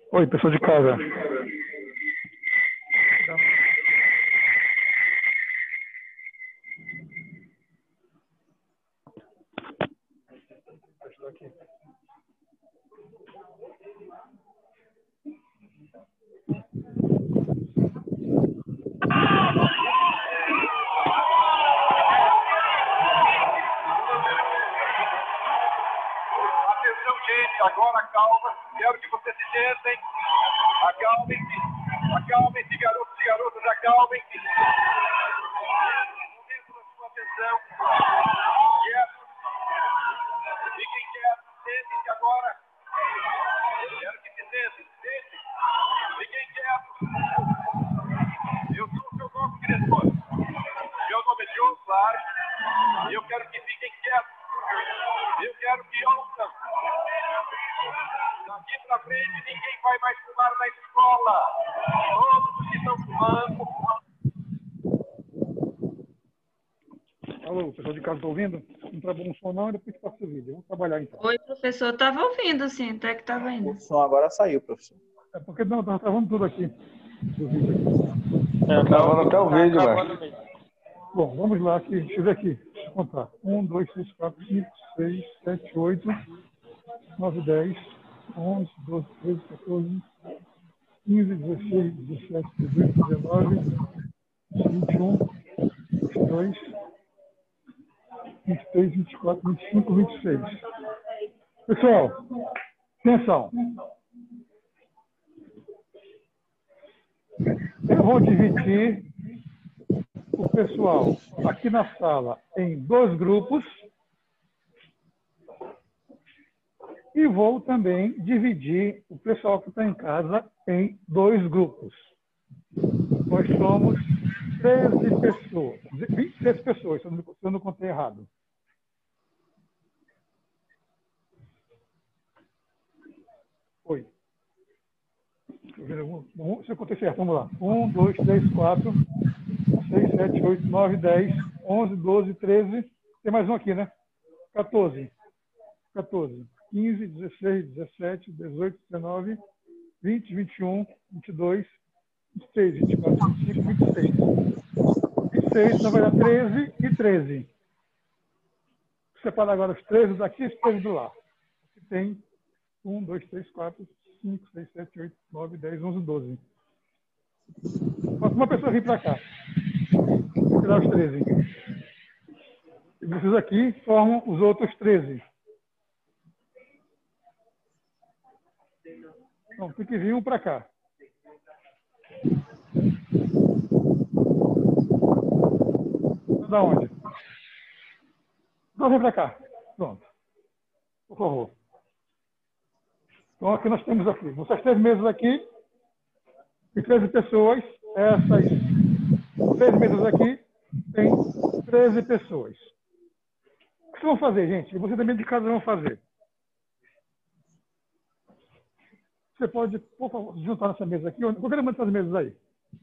Oi, pessoal de casa. Atenção, gente, agora calma, quero que vocês se sentem, acalmem-se, acalmem-se, garotos e garotas, acalmem-se. Momento da sua atenção, quietos, fiquem quietos, sentem-se agora, quero que se sentem, sentem, fiquem quietos. Eu sou o seu novo diretor, meu nome é João Soares, e eu quero que fiquem quietos. Eu quero que ouçam. Daqui pra frente, ninguém vai mais fumar na escola. Todos os que estão fumando. Alô, pessoal de casa, está ouvindo? Não tá bom o som não, e depois passa o vídeo. Vamos trabalhar então. Oi, professor. Estava ouvindo, sim, até que estava indo. O som agora saiu, professor. É porque não, estava travando tudo aqui. Do vídeo aqui. É, travando até o vídeo, velho. Bom, vamos lá, aqui. Deixa eu ver aqui. Deixa eu contar. um, dois, três, quatro, cinco, seis, sete, oito, nove, dez, onze, doze, treze, quatorze, quinze, dezesseis, dezessete, dezoito, dezenove, vinte e um, vinte e dois, vinte e três, vinte e quatro, vinte e cinco, vinte e seis. Pessoal, atenção. Eu vou dividir o pessoal aqui na sala em dois grupos e vou também dividir o pessoal que está em casa em dois grupos. Nós somos treze pessoas, vinte e seis pessoas, se eu não, se eu não contei errado. Oi. Se eu contei certo, vamos lá. um, dois, três, quatro, seis, sete, oito, nove, dez, onze, doze, treze. Tem mais um aqui, né? quatorze. quatorze, quinze, dezesseis, dezessete, dezoito, dezenove, vinte, vinte e um, vinte e dois, vinte e três, vinte e quatro, vinte e cinco, vinte e seis. vinte e seis, então vai dar treze e treze. Separa agora os treze daqui e os treze do lá. Aqui tem um, dois, três, quatro, cinco, seis, sete, oito, nove, dez, onze, doze. Falta uma pessoa vir para cá. Vou tirar os treze. E vocês aqui formam os outros treze. Então, tem que vir um para cá. Da onde? Então, vem para cá. Pronto. Por favor. Então, aqui nós temos aqui, essas três mesas aqui, e treze pessoas. Essas três mesas aqui tem treze pessoas. O que vocês vão fazer, gente? Vocês também de casa vão fazer. Você pode, por favor, juntar nessa mesa aqui, qualquer uma dessas mesas aí.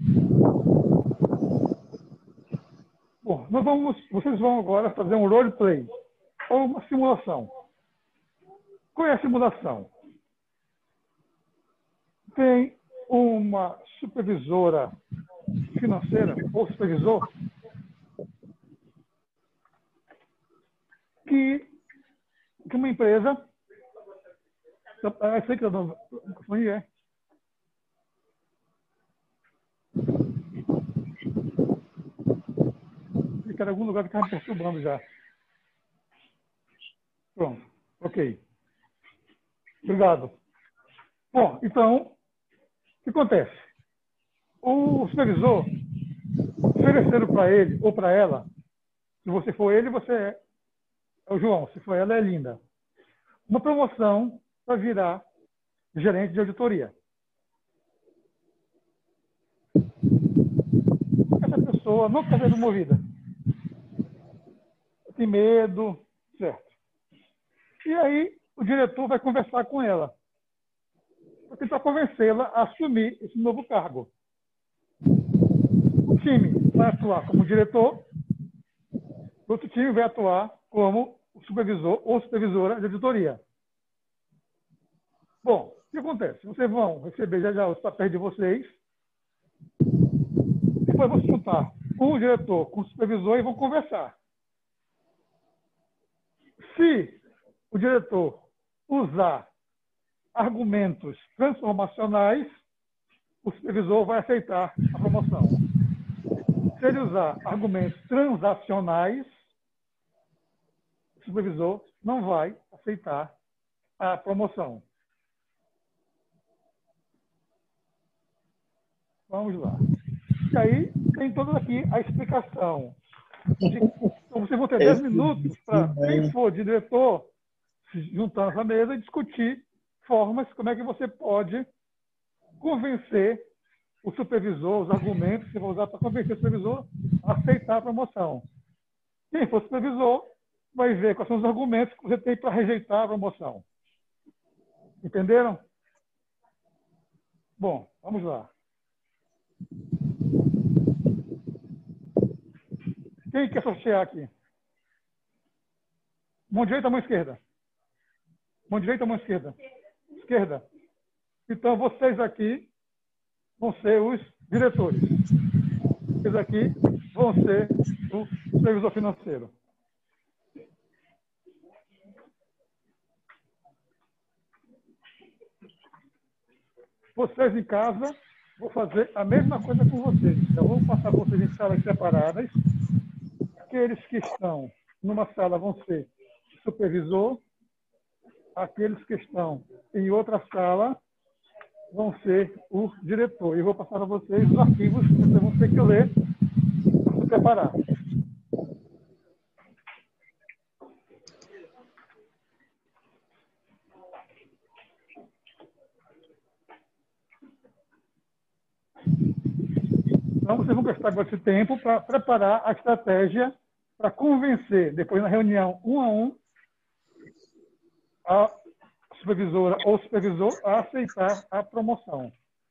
Bom, nós vamos, vocês vão agora fazer um roleplay, ou uma simulação. Qual é a simulação? Tem uma supervisora financeira, ou supervisor, que, que uma empresa, é isso aí que eu dou, é. Fica em algum lugar que está me perturbando já. Pronto, ok. Obrigado. Bom, então, o que acontece? O supervisor ofereceram para ele ou para ela, se você for ele, você é, é o João, se for ela, é Linda, uma promoção para virar gerente de auditoria. Essa pessoa não está sendo movida. Tem medo, certo? E aí o diretor vai conversar com ela para tentar convencê-la a assumir esse novo cargo. O time vai atuar como diretor, o outro time vai atuar como o supervisor ou supervisora de auditoria. Bom, que acontece? Vocês vão receber já, já os papéis de vocês, depois vão se juntar com o diretor, com o supervisor e vão conversar. Se o diretor usar argumentos transformacionais, o supervisor vai aceitar a promoção. Se ele usar argumentos transacionais, o supervisor não vai aceitar a promoção. Vamos lá. E aí tem toda aqui a explicação. Então, vocês vão ter dez minutos para quem for diretor se juntar nessa mesa e discutir formas, como é que você pode convencer o supervisor, os argumentos que você vai usar para convencer o supervisor a aceitar a promoção. Quem for supervisor vai ver quais são os argumentos que você tem para rejeitar a promoção. Entenderam? Bom, vamos lá. Quem quer sortear aqui? Mão direita ou mão esquerda? Mão direita ou mão esquerda? Esquerda. Então, vocês aqui vão ser os diretores. Vocês aqui vão ser o supervisor financeiro. Vocês em casa, vou fazer a mesma coisa com vocês. Eu vou passar vocês em salas separadas. Aqueles que estão numa sala vão ser supervisor. Aqueles que estão em outra sala vão ser o diretor. E eu vou passar a vocês os arquivos que vocês vão ter que ler para se preparar. Então, vocês vão gastar agora esse tempo para preparar a estratégia para convencer, depois na reunião um a um, a supervisora ou supervisor a aceitar a promoção.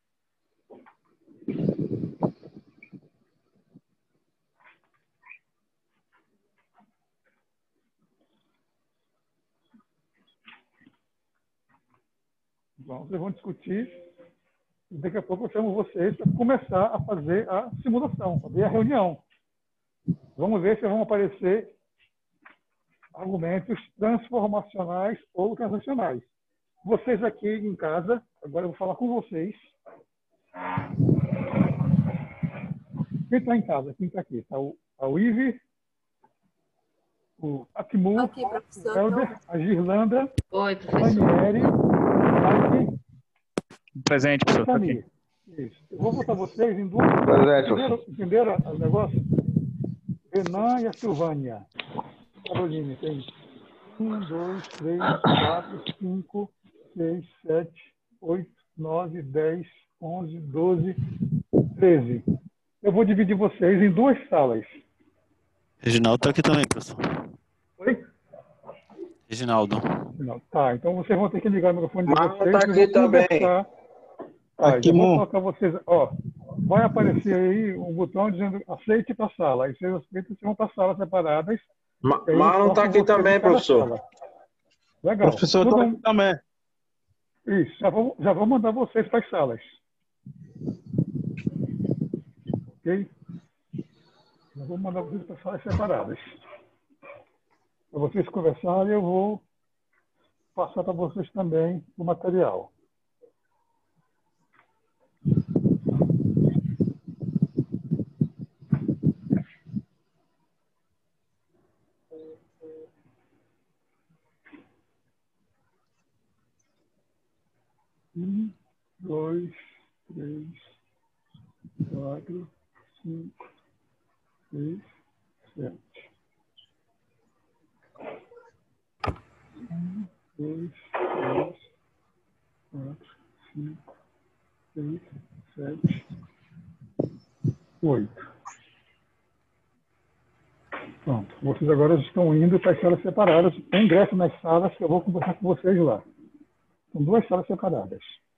Então, vocês vão discutir e daqui a pouco eu chamo vocês para começar a fazer a simulação, fazer a reunião. Vamos ver se vão aparecer argumentos transformacionais ou transacionais. Vocês aqui em casa, agora eu vou falar com vocês. Quem está em casa? Quem está aqui? Está o, a Ive, o Atmu, Aqui, o Helder, a Girlanda, Oi, a professor. Daniele, a Mike, Presente, professor. Tá aqui. isso. Eu vou botar vocês em duas. Presente, Entenderam, entenderam o negócio? Renan e a Silvânia. Caroline, tem um, dois, três, quatro, cinco, seis, sete, oito, nove, dez, onze, doze, treze. Eu vou dividir vocês em duas salas. Reginaldo está aqui também, professor. Oi? Reginaldo. Não, tá, então vocês vão ter que ligar o microfone de Marlon vocês. tá e aqui vou também. conversar. Tá, Aqui, eu vou Mu. colocar vocês. Ó, vai aparecer aí um botão dizendo aceite para a sala. Aí vocês aceitam, vocês vão para salas separadas. Ma E aí Marlon colocam tá aqui vocês também, em cada professor. sala. Legal. Professor, Tudo tô bem. aqui também. Isso, já vou, já vou mandar vocês para as salas. Ok? Já vou mandar vocês para salas separadas. Para vocês conversarem, eu vou passar para vocês também o material. Um, dois, três, quatro, cinco, seis, sete. Um, dois, três, quatro, cinco, seis, sete, oito. Pronto. Vocês agora estão indo para as salas separadas. Tem ingresso nas salas que eu vou conversar com vocês lá. São duas salas separadas.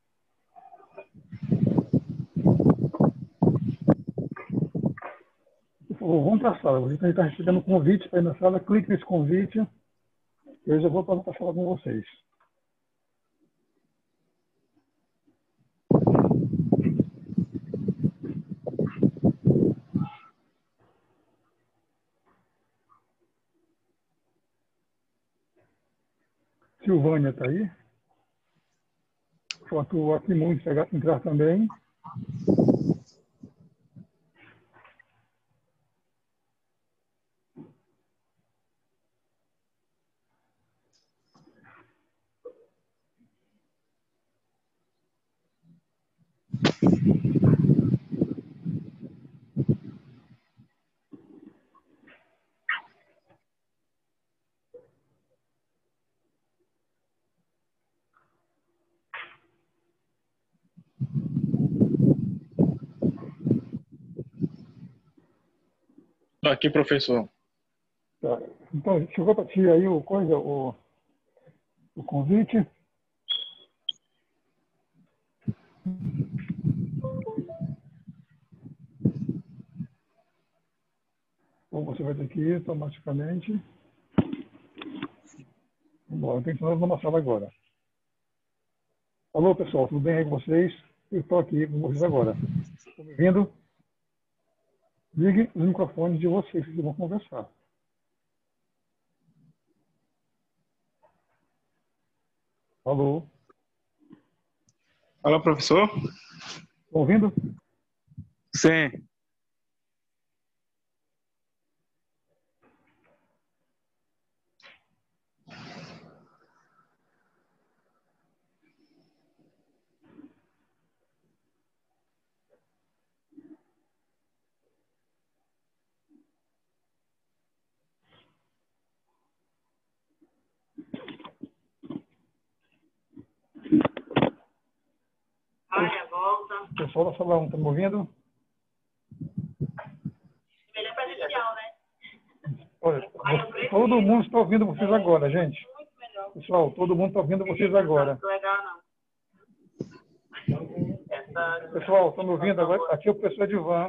Por favor, vão para a sala. Você está recebendo um convite para ir na sala, clique nesse convite. Eu já vou para a sala com vocês. Silvânia está aí. Falta o Aquimundo entrar também. Aqui, professor. Tá. Então, chegou para ti aí o, coisa, o, o convite. Ou você vai ter que ir automaticamente. Bom, eu tenho que entrar numa sala agora. Alô, pessoal, tudo bem aí com vocês? Eu estou aqui com vocês agora. Estão me ouvindo? Ligue os microfones de vocês, que vão conversar. Alô? Alô, professor? Estão ouvindo? Sim. Olha, volta. Pessoal da sala um, estão me ouvindo? Melhor presencial, né? Olha, todo mundo está ouvindo vocês agora, gente. Pessoal, todo mundo está ouvindo vocês agora. Legal, não. Essa... Pessoal, estão me ouvindo agora? Aqui é o professor Edivan.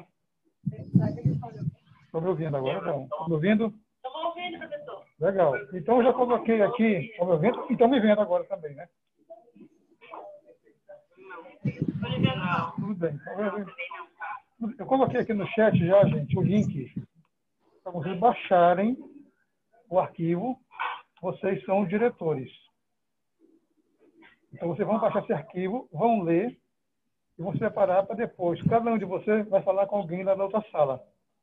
Estão me ouvindo agora? Não. Estão me ouvindo? Estamos ouvindo, professor. Legal. Então, eu já coloquei aqui, estão me ouvindo? E estão me vendo agora também, né? Não. Tudo bem. Eu coloquei aqui no chat já, gente, o link para vocês baixarem o arquivo. Vocês são os diretores. Então, vocês vão baixar esse arquivo, vão ler e vão se preparar para depois. Cada um de vocês vai falar com alguém lá na outra sala.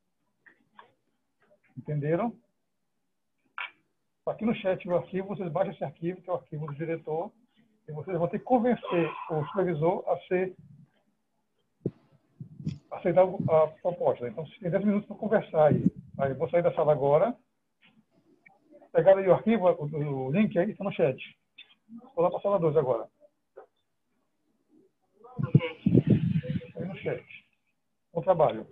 Entenderam? Aqui no chat o arquivo, vocês baixam esse arquivo, que é o arquivo do diretor, e vocês vão ter que convencer o supervisor a ser aceitar a proposta. Então, tem dez minutos para conversar aí. Aí eu vou sair da sala agora. Pegaram aí o arquivo, o, o link aí, está no chat. Vou lá para a sala dois agora. Aí no chat. Bom trabalho.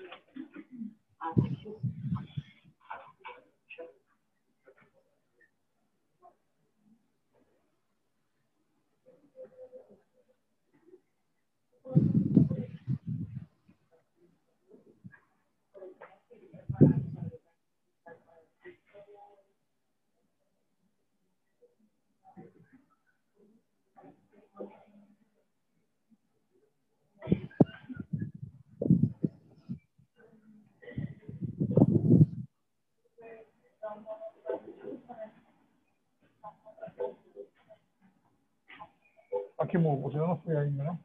Aqui, Mo, você não foi ainda, né?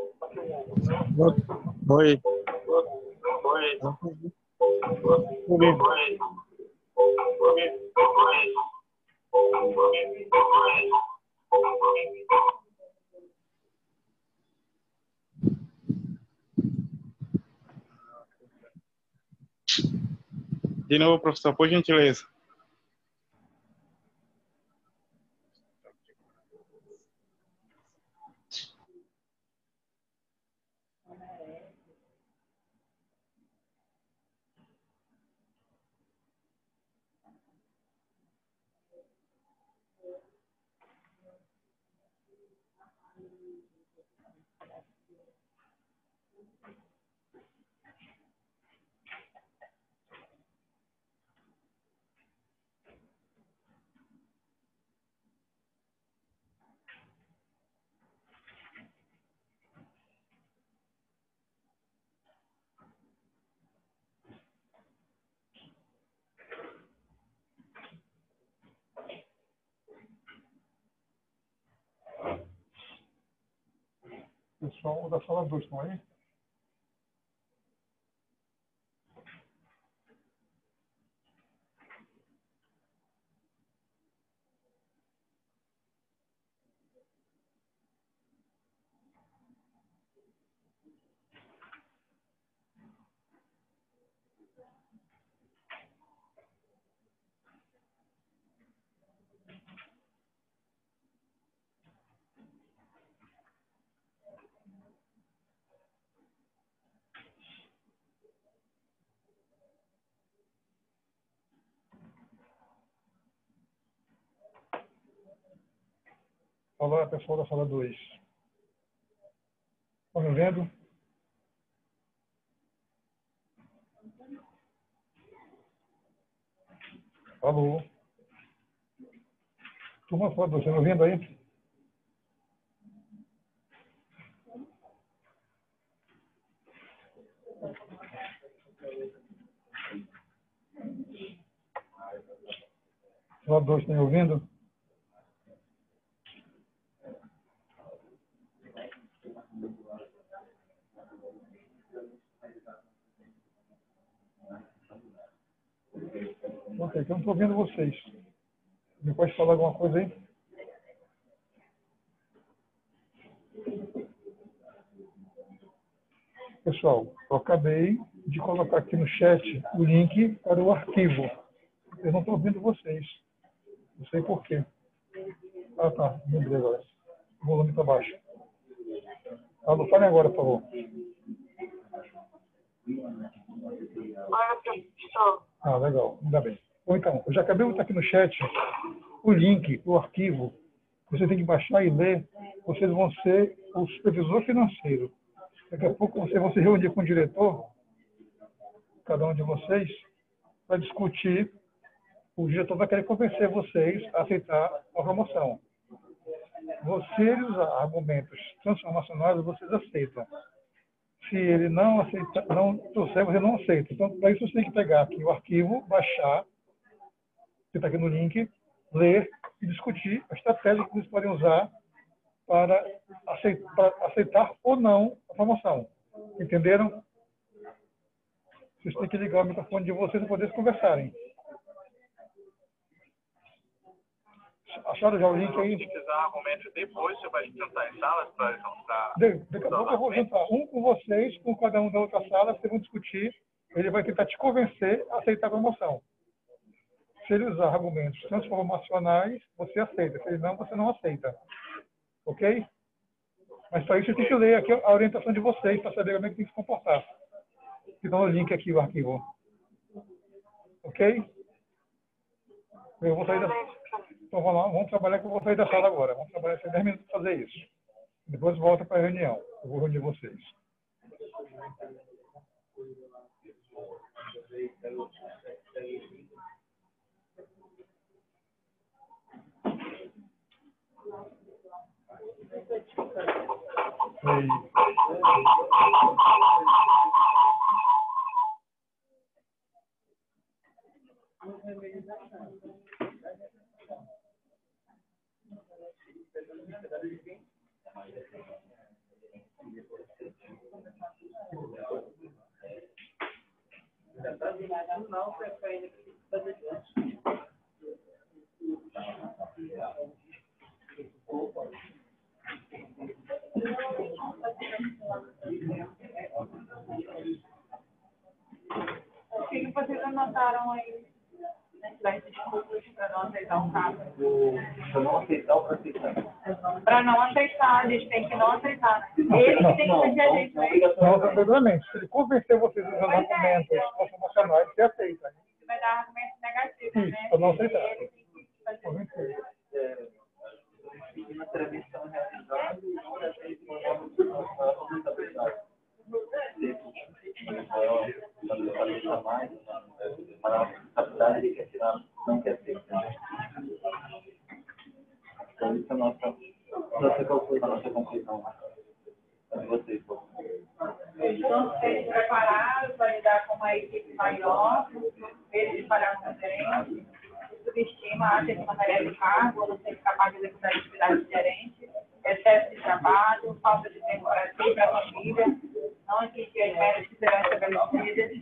Oi. Oi. De novo, professor, por gentileza. Pessoal da sala dois, estão aí? Olá, pessoal da sala dois. Estão me vendo? Alô? Turma da sala dois, estão me ouvindo aí? Sala dois, estão me ouvindo? Ok, então eu não estou ouvindo vocês. Me pode falar alguma coisa aí? Pessoal, eu acabei de colocar aqui no chat o link para o arquivo. Eu não estou ouvindo vocês. Não sei por quê. Ah, tá. Lembrei agora. O volume está baixo. Alô, fale agora, por favor. Ah, legal. Ainda bem. Ou então, eu já acabei de botar aqui no chat o link, o arquivo. Você tem que baixar e ler. Vocês vão ser o supervisor financeiro. Daqui a pouco vocês vão se reunir com o diretor, cada um de vocês, para discutir. O diretor vai querer convencer vocês a aceitar a promoção. Se ele usar argumentos transformacionais, vocês aceitam. Se ele não aceita, não trouxer, você não aceita. Então, para isso, você tem que pegar aqui o arquivo, baixar, que está aqui no link, ler e discutir a estratégia que vocês podem usar para aceitar, para aceitar ou não a promoção. Entenderam? Vocês têm que ligar o microfone de vocês para poder conversarem. Acharam já o link aí? Se quiser argumentos depois, você vai juntar em salas para juntar. Daqui a pouco eu vou juntar um com vocês, com cada um da outra sala, vocês vão discutir. Ele vai tentar te convencer a aceitar a promoção. Se ele usar argumentos transformacionais, você aceita. Se ele não, você não aceita. Ok? Mas para isso você tem que ler aqui a orientação de vocês para saber como é que tem que se comportar. Então o link aqui, o arquivo. Ok? Eu vou sair da... Então vamos lá, vamos trabalhar que eu vou sair da sala agora. Vamos trabalhar esses dez minutos para fazer isso. Depois volta para a reunião. Eu vou reunir vocês. Ei. O que vocês anotaram aí? Das desculpas para não aceitar o caso? Para não aceitar ou para aceitar? Para não aceitar, eles têm que não aceitar. Ele que tem que pedir a gente, né? Não, exatamente. Se ele convencer vocês usando argumentos transformacionais, você aceita. Você vai dar argumentos negativos, né? Para não aceitar. Ele tem que fazer. Seguindo a prevenção realizada e não aceita uma nova responsabilidade. Maior mais, maior responsabilidade ele quer tirar, não quer ter. Então, isso é a nossa, nossa conclusão, nossa conclusão. Vocês, Então, eles preparados para lidar com uma equipe maior, eles espalhar com o gerente, subestima, acha que uma tarefa de cargo, ou não ser capaz de executar a atividade de gerente, excesso de trabalho, falta de tempo para si, para a família, não atingir as metas que serão estabelecidas.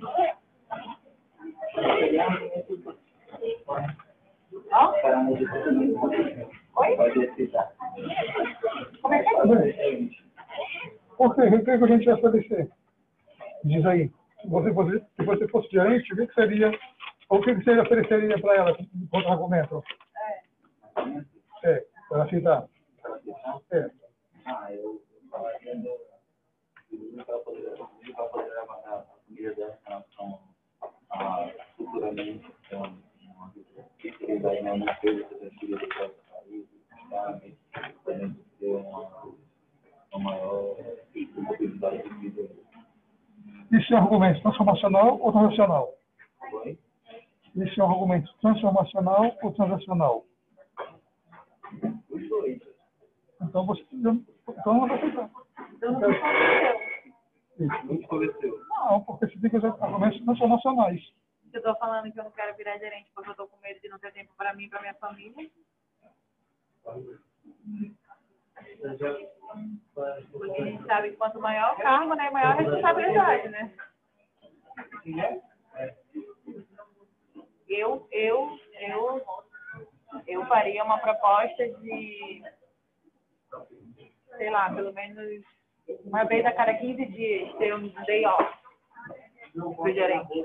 Ó? Oi? Como é que é? Por quê? O que a gente ia estabelecer? Diz aí. Se você fosse, se você fosse gerente, o que, que seria, ou o que, que você ofereceria para ela como argumento? É. É, para aceitar. É. Ah, eu falaria do para poder levar a família dela futuramente, então, que seria daí uma coisa que a gente queria deixar para o país, para a gente ter uma, uma maior possibilidade de vida. Isso é um argumento transformacional ou transacional? Oi? Isso é um argumento transformacional ou transacional? Os dois. Então você então não vai aceitar. Então, não Não te convenceu. Não, porque você tem que usar argumentos transformacionais. eu estou falando que eu não quero virar gerente porque eu estou com medo de não ter tempo para mim e para minha família. Porque a gente sabe que quanto maior o cargo, né, maior a responsabilidade, né? Eu, eu, eu, eu faria uma proposta de, sei lá, pelo menos uma vez a cada quinze dias ter um day off do gerente.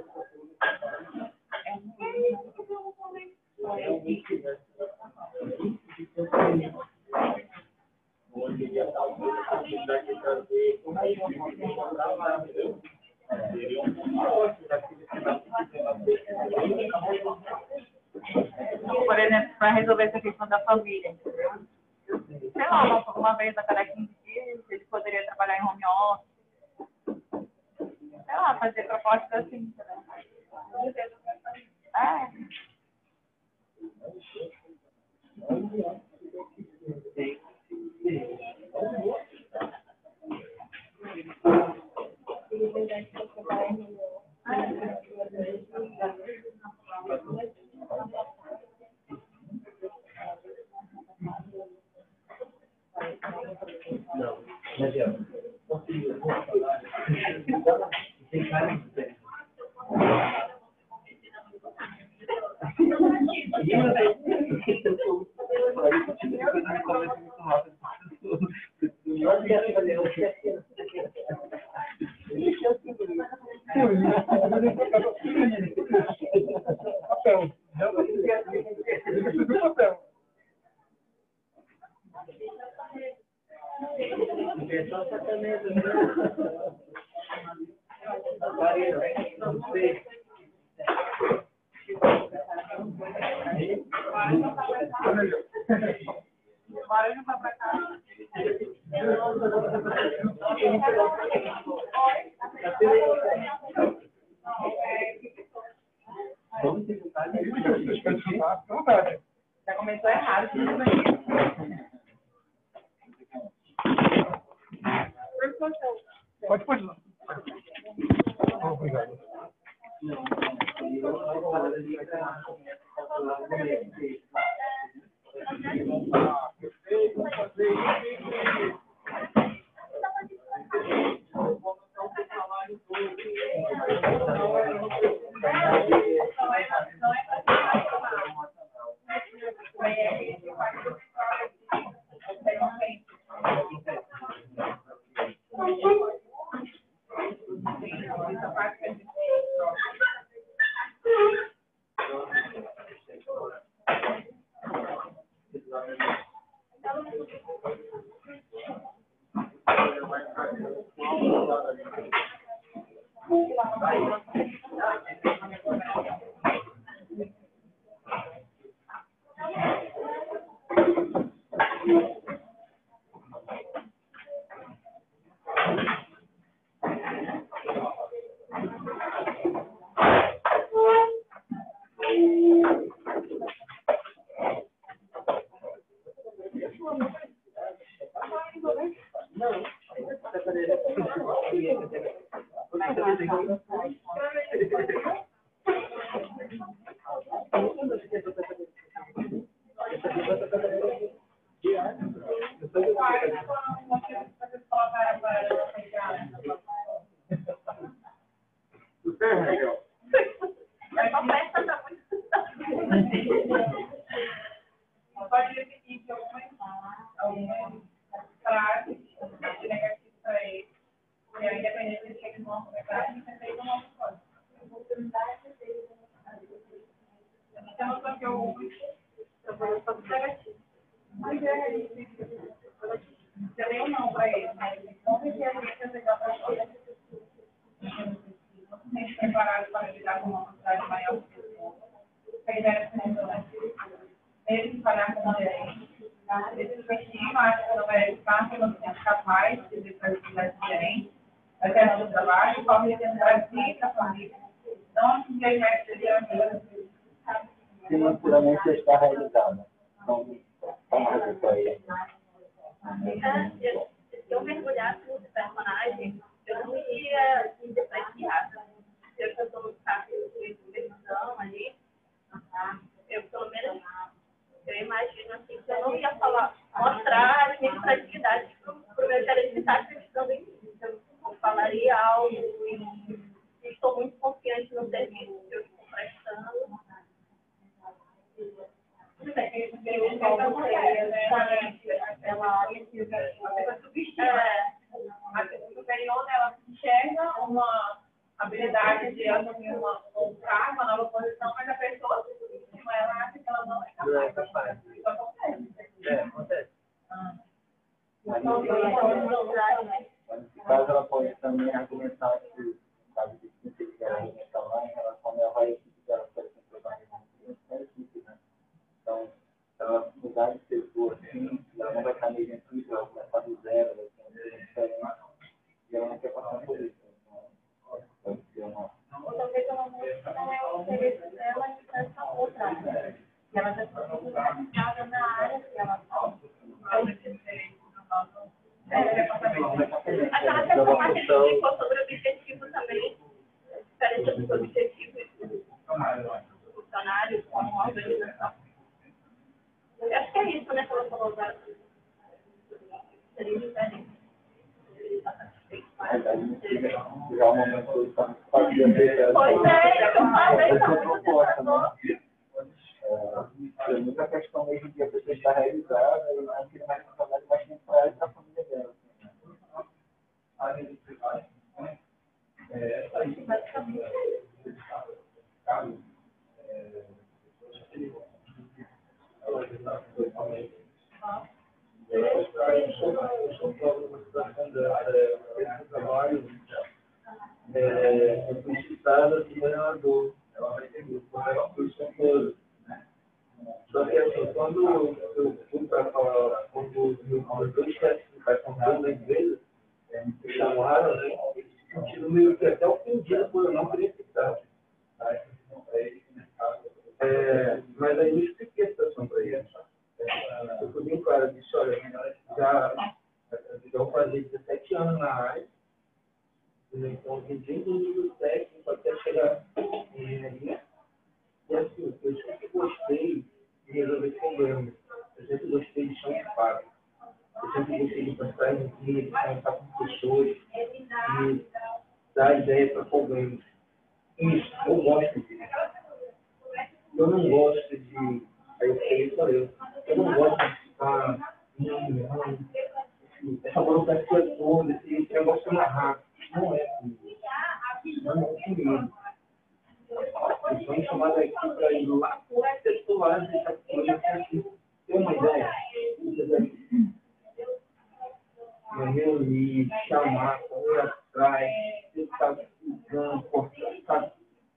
Por exemplo, para resolver essa questão da família, entendeu? Sei lá, uma, uma vez a cada quinze dias, ele poderia trabalhar em home office. Sei lá, fazer propostas assim, entendeu? É. Não, não adianta. Tem cara de tempo. Papel. Papel. É só sacanagem. Não sei. Bora juntar pra cá. Já começou errado. Pode continuar. Obrigado. Não. É só festa pra muito. Pode repetir que algumas algumas frases negativas para ele. E aí, independente de que eles vão começar, a gente tem uma nova coisa. Então, eu só que eu eu vou só do negativo. Mas é também ou não para ele, mas não tem que a gente pegar para ele. Não se sente preparado para lidar com uma quantidade maior de pessoas. Ele era ele se parar com diferente. Esse objetivo, acho que não é educar, que não seja capaz de fazer atividades diferentes, até no trabalho, pode tentar aqui na família. Então, acho que ele vai ser financeiramente está realizada. Então, como resultado aí? Se eu mergulhasse nesse personagem, eu não ia me depreciar. Eu já estou no capítulo de supervisão ali, eu pelo menos eu imagino assim que eu não ia falar, mostrar as minhas fragilidades para o meu gerente que está acreditando em mim. Eu falaria algo e estou muito confiante no serviço que eu estou prestando. A superior, ela enxerga uma habilidade de assumir uma, um cargo, uma nova posição, mas a pessoa se subestima, ela acha que ela não é capaz. Isso acontece. É, acontece. Mas nesse caso, ela pode também argumentar que, sabe, de que ela argumentar lá em relação a levar a equipe dela, por exemplo, para a equipe, né? Então, ela mudar de setor, assim, ela não vai estar meio dentro disso, ela vai estar do zero, vai ter um treino diferente, e ela não quer passar por isso. Então, pode ser uma... Ou talvez ela não é o interesse dela de essa outra área. E ela já está organizada na área que ela está. Aquela questão que a gente ficou sobre o objetivo também, diferença dos objetivos do funcionário com a organização. Eu acho que é isso, né, que ela falou agora. Seria diferente. Já o momento que está fazendo Pois é, eu falei, essa então, proposta, né? É muita questão mesmo de a pessoa estar realizada e não querer mais trabalhar mais tempo para ela e para a família dela. É, essa aí. Esse trabalho é publicitado de governador. Ela vai ter a posição toda. Só que assim, quando eu fui para falar, quando os dois chefes de educação da empresa me chamaram, né, eu senti meio que até ofendido por eu não querer ficar. É, mas aí eu expliquei a situação para ele. Eu fui bem claro, eu disse, olha, já, já vou fazer dezessete anos na área, então vim desde o nível técnico até chegar em engenharia. E assim, eu sempre gostei de resolver problemas, eu sempre gostei de chão de fábrica, eu sempre gostei de passar em dia, de conversar com pessoas, de dar ideia para problemas. Isso, eu gosto disso. Eu não gosto de. Aí eu falei, falei, eu não gosto de ficar. Essa burocracia toda, esse negócio amarrado. Não é comigo. Não é comigo. Eles vão chamar daqui para ir lá por esse lado, deixar a coisa aqui. Tem uma ideia? Me reunir, chamar, correr atrás, ficar ficando, cortar.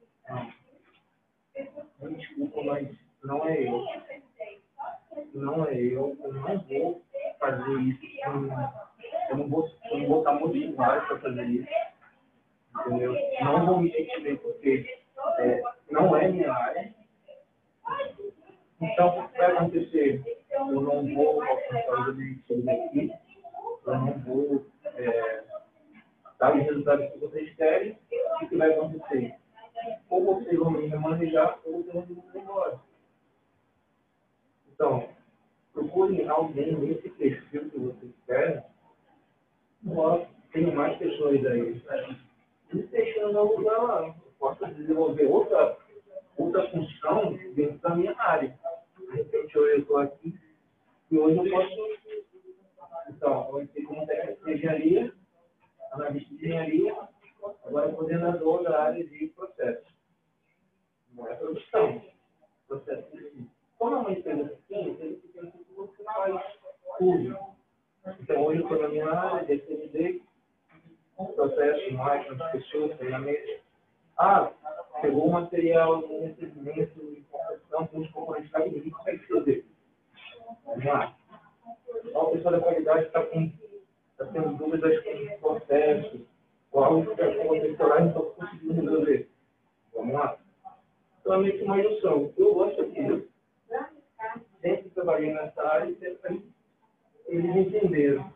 Me desculpa, mas não é eu. Não é eu. Eu não vou fazer isso. Eu não vou, eu não vou estar motivado para fazer isso. Entendeu? Não vou me sentir porque é, não é minha área. Então, o que vai acontecer? Eu não vou alcançar os objetivos daqui. Eu não vou é, dar os resultados que vocês querem. O que vai acontecer? Ou vocês vão me manejar, ou vocês vão me embora. Então, procurem alguém nesse perfil que vocês querem. Tem mais pessoas aí. Me deixando no lugar lá. posso desenvolver outra, outra função dentro da minha área. De repente, hoje eu estou aqui e hoje eu posso. Então, eu entrei como técnico de engenharia, analista de engenharia, agora coordenador da área de processo. Não é produção, processo em si. Como é uma empresa pequena, empresa pequena você faz tudo. Então, hoje eu estou na minha área de S M D, processo, máquinas, pessoas, treinamento. Ah, pegou um material de recebimento de confecção com os componentes da indústria, como é que fazer? Vamos lá. O pessoal da qualidade está tá tendo dúvidas com o processo, ou algo que aconteceu lá e não estou conseguindo resolver. Vamos lá. Então, é meio que uma ilusão. Eu gosto aqui. Sempre trabalhei nessa área e sempre eles entenderam.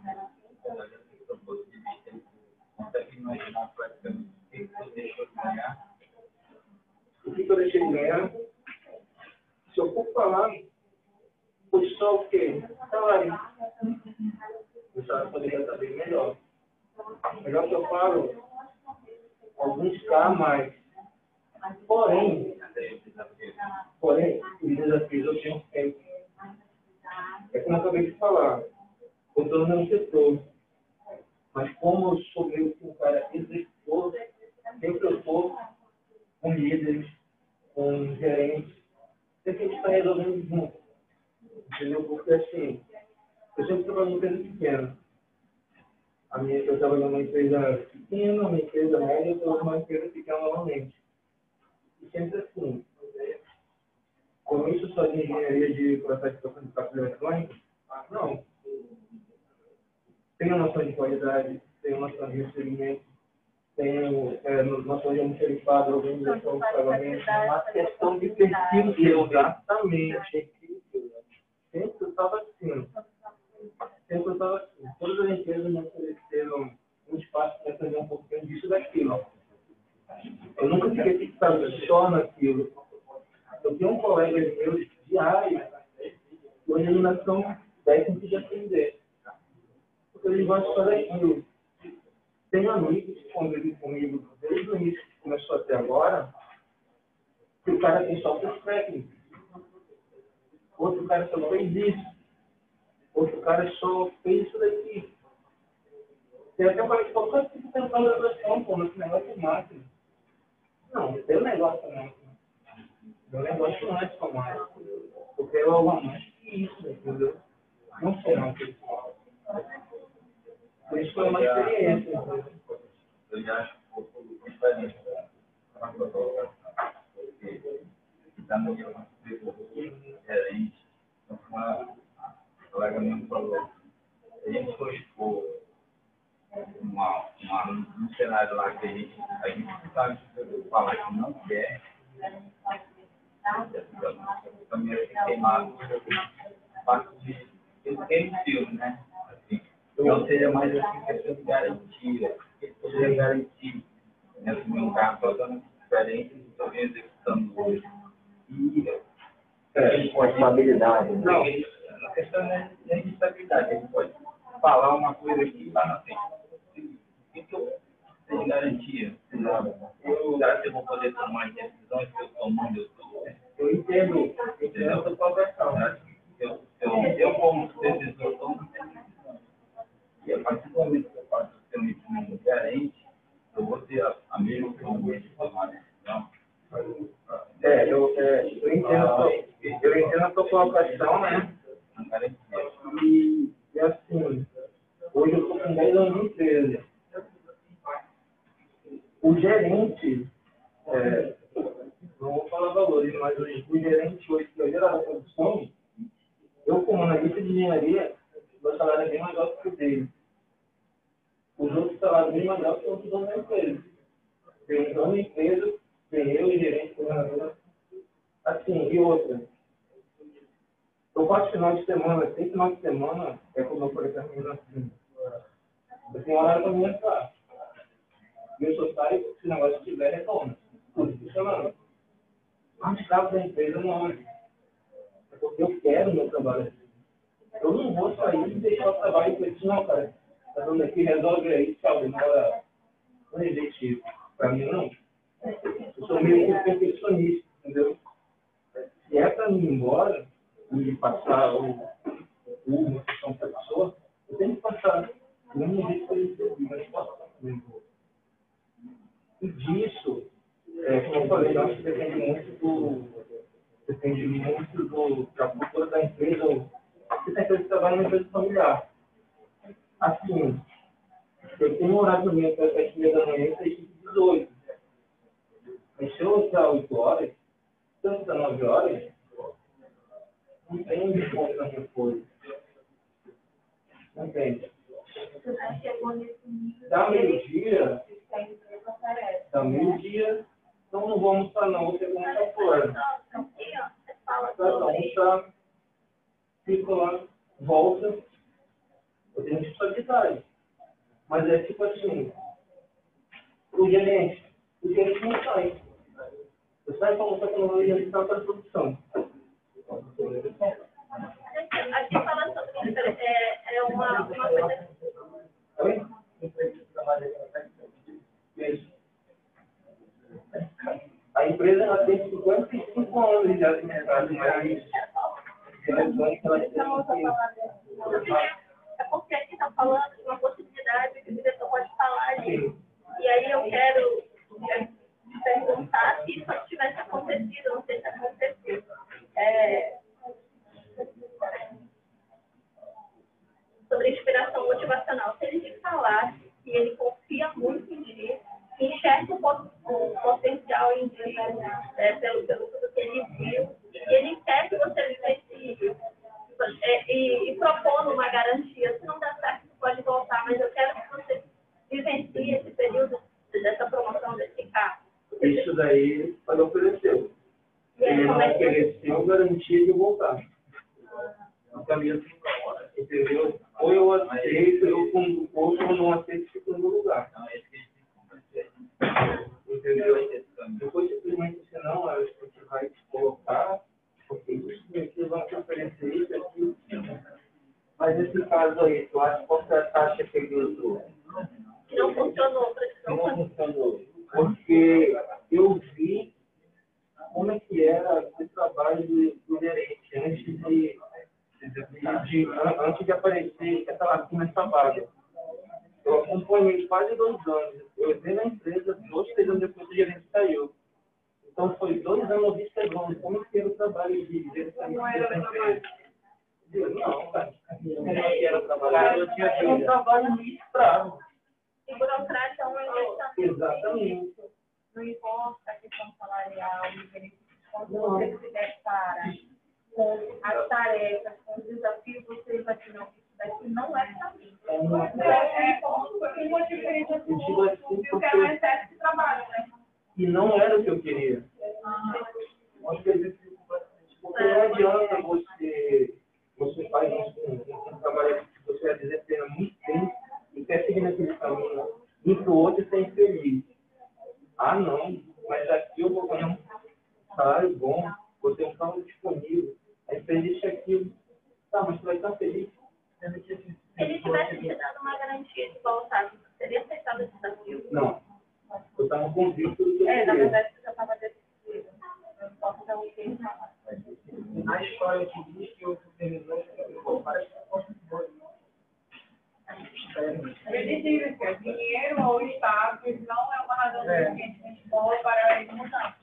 Consegue imaginar praticamente o que você deixou de ganhar? O que eu deixei de ganhar? Se eu for falar, foi só o quê? Salário. O salário poderia estar bem melhor. Melhor que eu falo, alguns K mais. Porém, porém, os desafios eu tenho feito. É como eu acabei de falar, eu estou no meu setor. Mas como eu sou meio que um cara executor, sempre eu estou com líderes, com gerentes, sempre a gente está resolvendo junto. Entendeu? Porque assim, eu sempre trabalho em empresa pequena. A minha, eu trabalho numa empresa pequena, uma empresa média, eu trabalho numa empresa pequena novamente. E sempre assim, como isso só de engenharia de processo de cálculo eletrônico, não. Tenho noção de qualidade, tenho noção de recebimento, tenho é, noção de almoxarifado, organização de pagamento, uma questão de perfil, exatamente. Sempre eu estava assim. Sempre eu estava assim. Todas as empresas me ofereceram um espaço para fazer um pouquinho disso e daquilo. Eu nunca fiquei fixado só naquilo. Eu tenho um colega meu de área, de organização técnica de atender. Porque eles gostam só daquilo. Tenho amigos que convivem comigo desde o início que começou até agora, que o cara tem só os técnicos. Outro cara só fez isso. Outro cara só fez isso daqui. Tem até um cara que falou, quanto que você tem uma graduação, pô, nesse negócio de máquina? Não, tem um negócio de máquina. Meu negócio não é só máquina. Eu quero algo mais que isso, entendeu? Não sei não, pessoal. Por isso foi uma experiência. Eu já acho um pouco diferente. Porque está no meu gerente, uma colega minha falou, a gente foi expor uma, uma, um cenário lá que a gente, a gente sabe falar que não quer, também eu fiquei queimado, parte de filme, né? Assim, então seria mais assim, questão de garantia, que poderia garantir, né? Assim, um carro totalmente diferente do que eu venho executando hoje. E É, com estabilidade. não, a questão não é nem de estabilidade. A gente pode falar uma coisa aqui lá na frente. O que eu tenho de garantia? Eu, será que eu vou poder tomar as decisões que eu tomo onde eu estou? Eu entendo. Entendo a sua conversão. Eu, eu, eu como decisor, eu tomo decisões. E a partir do momento que eu faço ser um gerente, eu vou ter a, a mesma forma de tomar decisão. É, eu, é, eu entendo a sua, eu entendo a sua colocação, né? E, e assim, hoje eu estou com dez anos de empresa. O gerente, é, não vou falar valores, mas o, o gerente hoje, que é o geral da produção, eu como analista de engenharia, meu salário é bem mais alto que o dele. Os outros salários bem mais altos que os donos da empresa. Tem um dono da empresa, tem eu e gerente, coordenador. Assim, e outra. Eu faço final de semana, tem final de semana, é como eu falei para mim assim. Eu tenho horário para me entrar. E eu só saio se o negócio estiver retorno. Tudo funcionando. Mas os cabos da empresa não. É porque eu quero o meu trabalho. Eu não vou sair e deixar o trabalho e dizer, não, cara, tá dando aqui, resolve aí, tchau, demora um objetivo. Para mim, não. meio que perfeccionista, entendeu? Se é para mim ir embora e passar o o uma questão para a pessoa, eu tenho que passar do mesmo jeito que eu recebi, mas posso passar. E disso, é, como eu falei, eu acho que depende muito do depende muito do, da cultura da empresa, ou se tem empresa que trabalha numa empresa familiar. Assim, eu tenho um horário também até as sete e meia da manhã e seis e dezoito. Mas se eu entrar oito horas, se eu entrar nove horas, não tem desconto na minha coisa. Não tem. Dá meio-dia, dá meio-dia, então não vou almoçar não, vou ter que almoçar fora. Vai almoçar, fico lá, volta, eu tenho responsabilidade. Mas é tipo assim, o gerente, o gerente não sai. Eu saio para almoçar quando eu vou realizar para a produção. Aqui fala sobre isso, é, é uma, uma coisa... Oi? A empresa ela tem cinquenta e cinco anos já de mercado, mas eletrônica ela tem É porque aqui está falando de uma possibilidade que o diretor pode falar ali. E aí eu quero é, perguntar se isso tivesse acontecido, não sei se aconteceu. É, sobre inspiração motivacional. Se ele te falasse que ele confia muito em ti, enxerga o potencial em ti, é, pelo, pelo tudo que ele viu, e ele quer que você vivencie é, e, e propõe uma garantia. Se não der certo, você pode voltar, mas eu quero que você vivencie esse período dessa promoção desse carro. Isso daí ele ofereceu. Ele não ofereceu garantia de voltar. Então, entendeu? Ou eu aceito, eu com ou eu não aceito, fico no lugar. Entendeu? Depois simplesmente você não, a gente vai te colocar, porque isso aqui vão te oferecer isso aqui. Mas nesse caso aí, tu acha qual é a taxa que ele usou? Que não funcionou, não funcionou. Porque eu vi como é que era o trabalho do, do gerente antes de, de, de, antes de aparecer essa lacuna, essa vaga. Eu acompanhei quase dois anos. Eu entrei na empresa, dois, três anos depois o gerente saiu. Então foi dois anos observando como é que era o trabalho de gerenciamento dessa empresa. Não, cara. Como é que era o trabalho? Eu tinha um trabalho muito escravo. E burocrático é uma inversão. Exatamente. Não importa a questão salarial, quando você se depara com as tarefas, com os desafios, você vai dizer, não, isso daqui não é para mim. É uma diferença do outro, que eu quero um excesso de trabalho, né? E não era o que eu queria. Porque não adianta você, você faz um, um trabalho que você desempenha muito tempo e quer seguir naquele caminho, e para o outro ser infeliz. Ah, não, mas aqui eu vou ganhar um salário bom, vou ter um carro disponível, aí feliz aquilo. Tá, mas você vai estar feliz. Se ele tivesse te dado uma garantia de voltar, você teria aceitado esse desafio? Não. Eu estava convicto do que eu É, na queria. verdade, você já estava decidido. Eu não posso dar um tempo. Na história que diz que eu terminou, eu vou para Ele diz que dinheiro ou status não é uma razão suficiente boa para ele mudar.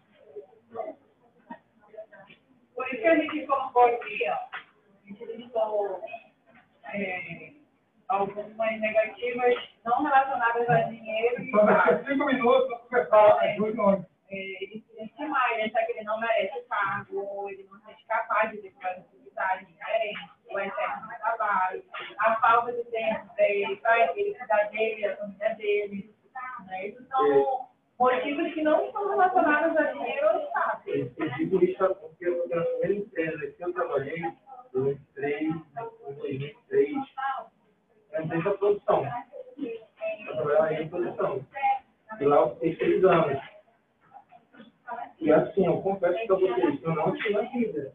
Por isso que a gente colocou aqui, ó, a gente listou é, algumas negativas não relacionadas a dinheiro e status. Cinco minutos para começar as duas horas. Ele se sente mal, ele acha que ele não merece o cargo, ele não se sente capaz de ter uma atividade diferente, o excesso de trabalho, a falta de tempo dele, para ele cuidar dele, a família dele. Né? Isso são motivos que não estão relacionados a dinheiro ou status. Eu digo isso porque eu, na primeira empresa que eu trabalhei, eu entrei em dois mil e três, na empresa da produção. Eu trabalhava em produção. E lá eu fiquei seis anos. E assim, eu confesso para vocês, eu não tinha vida.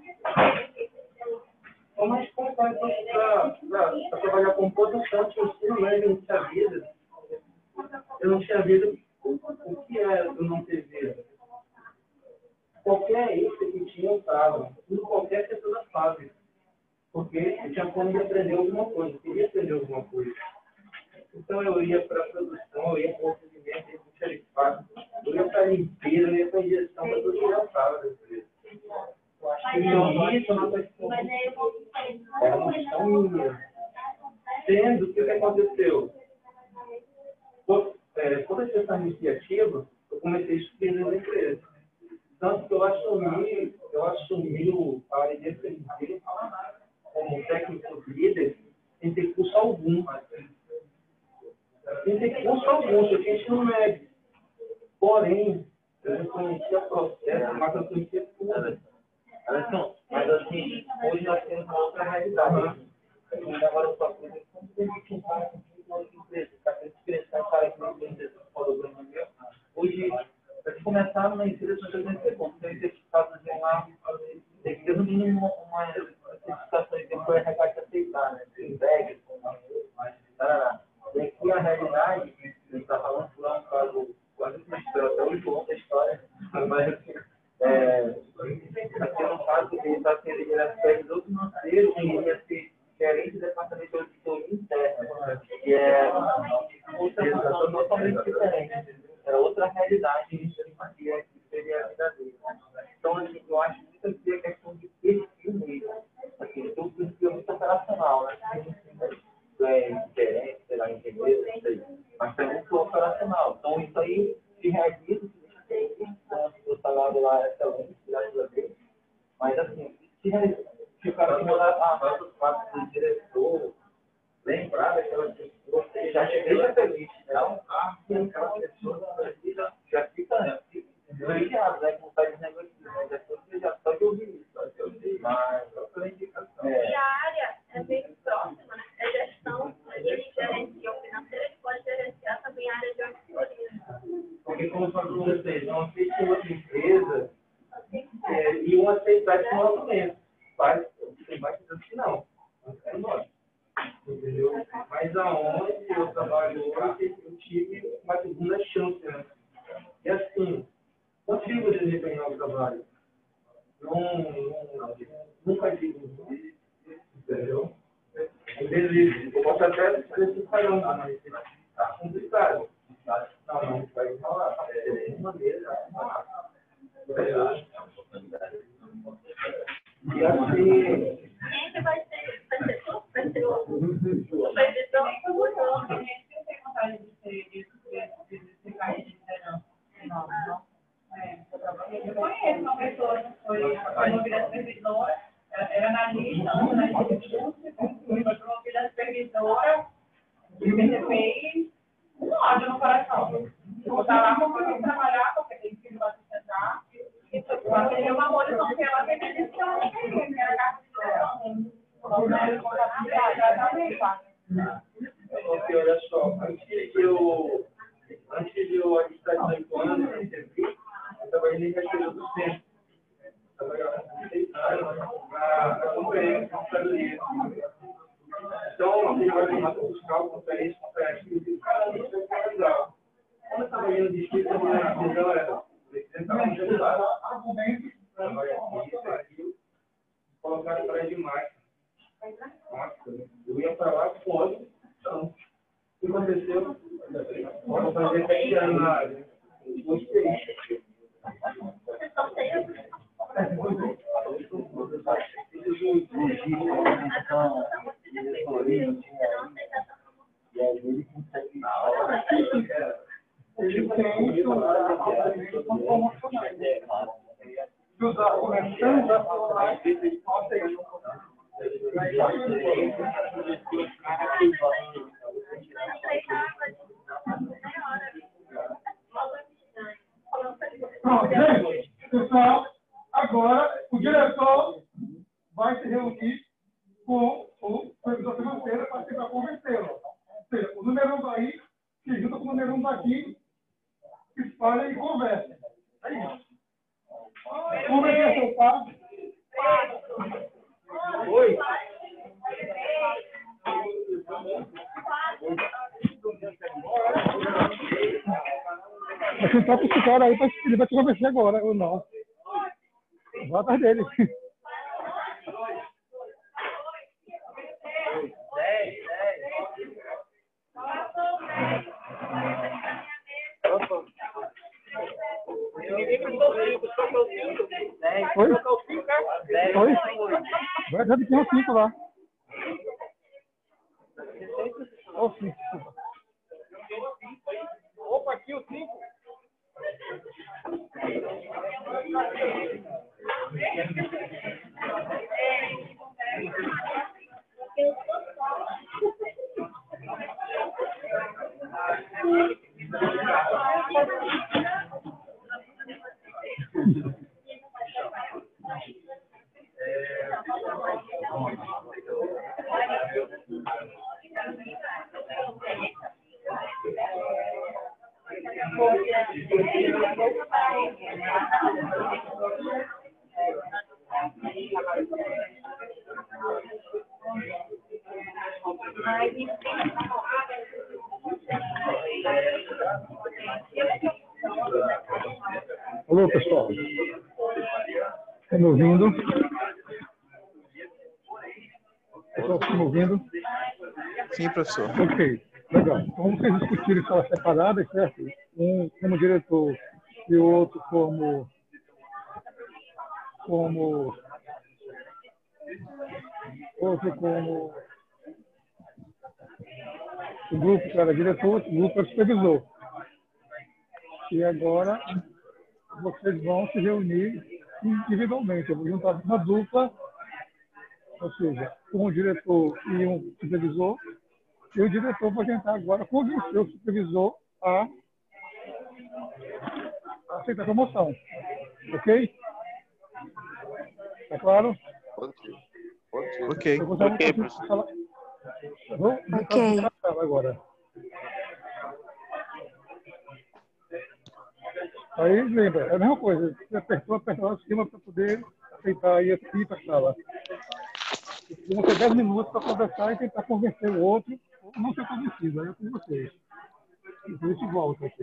Mas como para trabalhar com produção, tinha ensino médio, eu não tinha vida. Eu não tinha vida. O que é eu não ter vida? qualquer extra que tinha, eu estava. Em qualquer setor da fábrica. Porque eu tinha fome de aprender alguma coisa, eu queria aprender alguma coisa. Então eu ia para a produção, eu ia para o atendimento, eu ia para o xerifado, eu ia para a limpeza, eu ia para a gestão da toda a fábrica. Eu acho que isso é uma questão. É uma questão minha. Sendo que o que aconteceu? Quando eu essa iniciativa, eu comecei a subir na empresa. Tanto que eu assumi, eu assumi a área de F M C como técnico líder sem ter curso algum. Sem ter curso algum, eu tinha ensino médio. Porém, eu não conhecia processo, mas eu conhecia tudo. Mas assim, hoje nós temos uma outra realidade. Agora eu estou aprendendo como permitir um cara com uma empresa, para crescer um cara que não tem empresa, hoje, para começar numa empresa, você tem que ter bom. Tem que ter certificado de uma. Tem que ter no mínimo uma certificação de tempo R H que aceitar, né? Tem regras, mas. E aqui a realidade, a gente está falando por um caso, quase que espero até hoje conta a história, mas. É, aqui é um caso que ele está sendo ele era supervisor financeiro e ele ia ser gerente do departamento de auditoria interna, que é outra situação totalmente diferente. Era outra realidade que seria, seria a vida dele. Então, assim, eu acho muito aqui a questão de perfil mesmo. Assim, o seu perfil é muito operacional, né? É gerente, sei lá, engenheiro, não sei. Mas é muito operacional. Então, isso aí se realiza, o salário lá é excelente, graças a Deus. Mas, assim, se realiza. Se o cara morar a nota do fato do diretor, lembrar daquela pessoa, já deixa feliz, né? Um carro que aquela pessoa já, já fica privilegiado, né? Com vontade de negociar. Já, já só de ouvir isso, só de ouvir, mas só pela indicação. E a área é bem próxima, né? É gestão, ele gerencia o financeiro, ele pode gerenciar também a área de auditoria. Porque, como eu falei para vocês, não sei se outra empresa é, iam aceitar esse movimento. Faz, tem mais que não. Entendeu? Mas aonde eu trabalho hoje, eu tive uma segunda chance, né? E assim, consigo desempenhar o trabalho. Não, não, nunca digo, entendeu? Às vezes, eu posso até fazer caramba, mas está complicado. Não, não vai falar. É uma maneira. E assim. Quem que vai ser? Vai ser tu? Vai ser o supervisor? Eu tenho vontade de ser de cair de liderança. Não, não. Eu conheço uma pessoa que foi promovida supervisora, era analista, analista de curso, foi promovida supervisora, e P P I, um ódio no coração. Vou estar lá para poder trabalhar, porque tem filho para sustentar. E só teria uma abolição que ela teve disse que ela não queria, que era carta de direção. Porque, olha só, antes de eu, antes de eu alistar dezoito anos, eu trabalhei em Cachoeira do Centro. Trabalhava com seis anos na conferência, na conferência. Então, eu fui lá buscar o conferência, conferência, e disse, caramba, isso é legal. Quando eu estava indo de esquerda, a minha visão era, apresentar um resultado, argumentos, trabalhar aqui, isso aqui, colocar atrás de máquina. Nossa, eu ia para lá com ódio, então, o que aconteceu? Eu vou fazer sete anos na área. Gostei. Vocês são seis? E aí ele consegue. Ele tem e os argumentos nacionais Pronto, gente, pessoal, agora o diretor vai se reunir com o supervisor financeiro para tentar convencê-lo. Ou seja, o número um daí se junta com o número um daqui, espalha e conversa. É isso. Como é que é seu pai? Oi. Vai sentar com esse cara aí, ele vai te convencer agora, ou não. Vá atrás dele. Oi? Oi? Vai atrás de quem é o cinco lá. Ó, o cinco, desculpa. Opa, aqui o cinco. Alô, pessoal. Estão me ouvindo? Pessoal, estão me ouvindo? Sim, professor. Ok, legal. Então, vocês discutiram salas separadas, certo? Um como diretor e o outro como, como outro como o grupo que era diretor, o grupo era supervisor. E agora vocês vão se reunir individualmente. Eu vou juntar uma dupla, ou seja, um diretor e um supervisor, e o diretor vai tentar agora convencer o supervisor a aceitar a promoção. Ok? Tá claro? Ok. Eu vou dar Ok, um professor. falar. Vou Ok. a sala agora. Aí, lembra, é a mesma coisa. Você apertou, apertou lá em cima para poder aceitar e ir para a sala. Vão ter dez minutos para conversar e tentar convencer o outro, ou não ser convencido, aí é com vocês. Depois a gente volta aqui.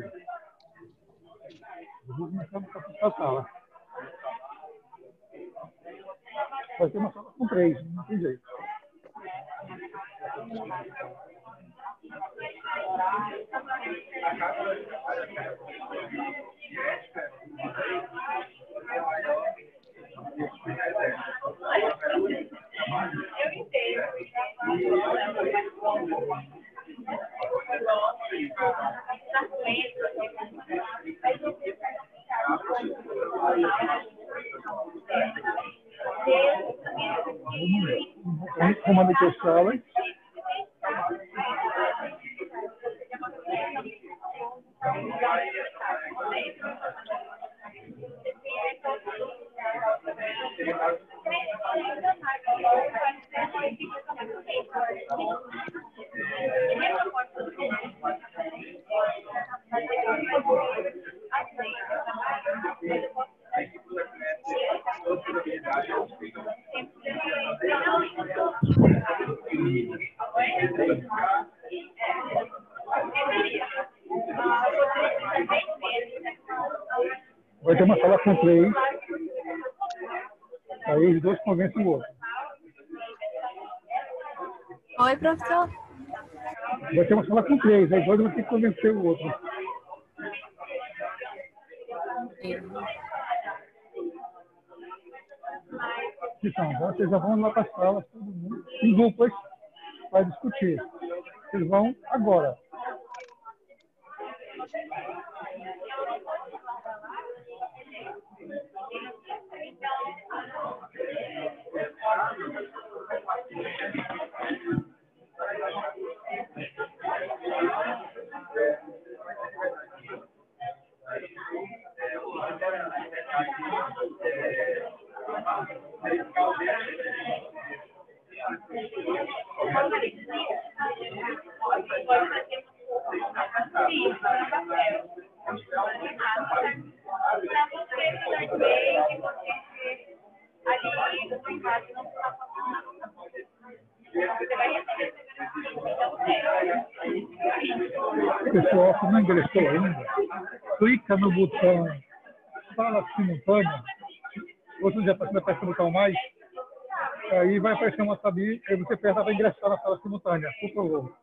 Eu vou começar a sala. Vai ter uma sala com três, não tem jeito. Vamos comando aqui a sala. Vai ter uma sala com três. Aí os dois convencem o outro. Oi, professor. Vai ter uma sala com três, aí dois vão ter que convencer o outro. Então, agora vocês já vão lá para a sala, todo mundo, em duplas, para discutir. Vocês vão agora. Pessoal, se não ingressou ainda, clica no botão Sala Simultânea outro dia para apertar o botão mais, aí vai aparecer uma sabia, aí você aperta para ingressar na sala simultânea, por favor.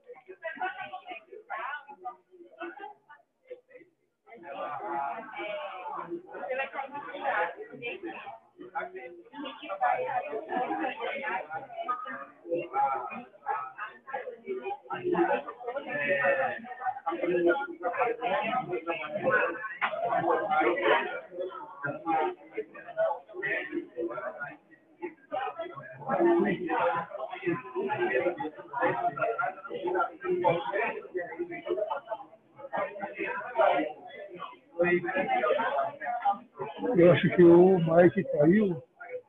Eu acho que o Mike caiu.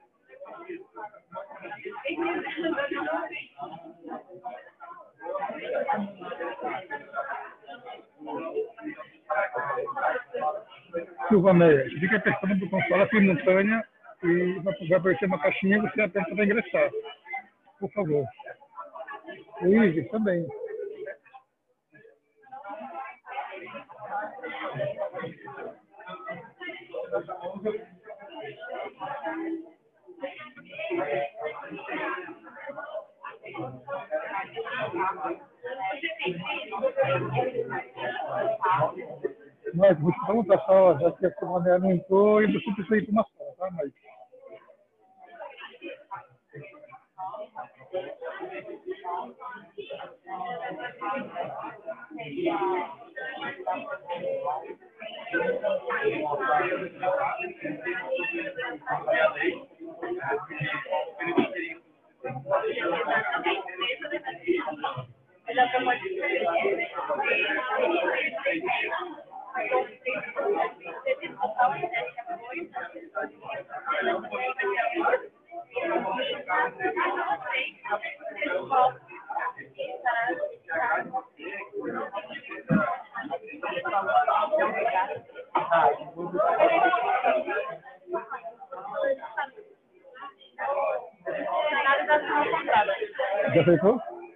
Silvaneia, fica apertando o botão sala simultânea e vai aparecer uma caixinha e você aperta para ingressar. Por favor. O Ives também. Mas vou te perguntar só, já que a Silvaneia não entrou e você precisa ir para uma sala, tá, Mike? Já aceitou?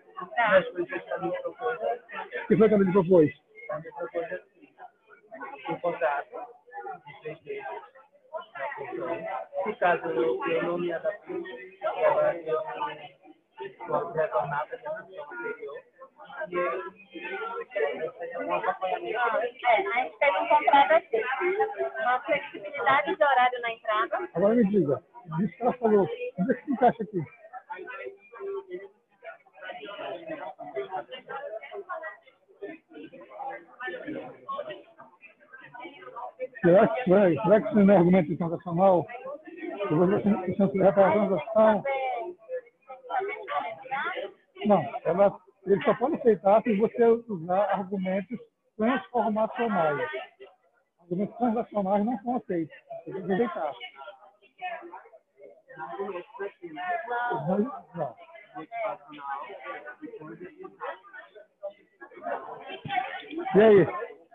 O que foi que ela lhe propôs? Um contrato de três meses se caso eu não me adapte, ela pode retornar para a minha anterior e eu seria um acompanhamento. É, a gente teve um contrato assim, uma flexibilidade de horário na entrada. Agora me diga, disso que ela falou, onde é que se encaixa aqui? Será que, será que isso não é argumento transacional? Eu vou ver se você vai para a transação. Não, ela, ele só pode aceitar se você usar argumentos transformacionais. Argumentos transacionais não são aceitos. Você tem que aceitar. Não. Não. E aí?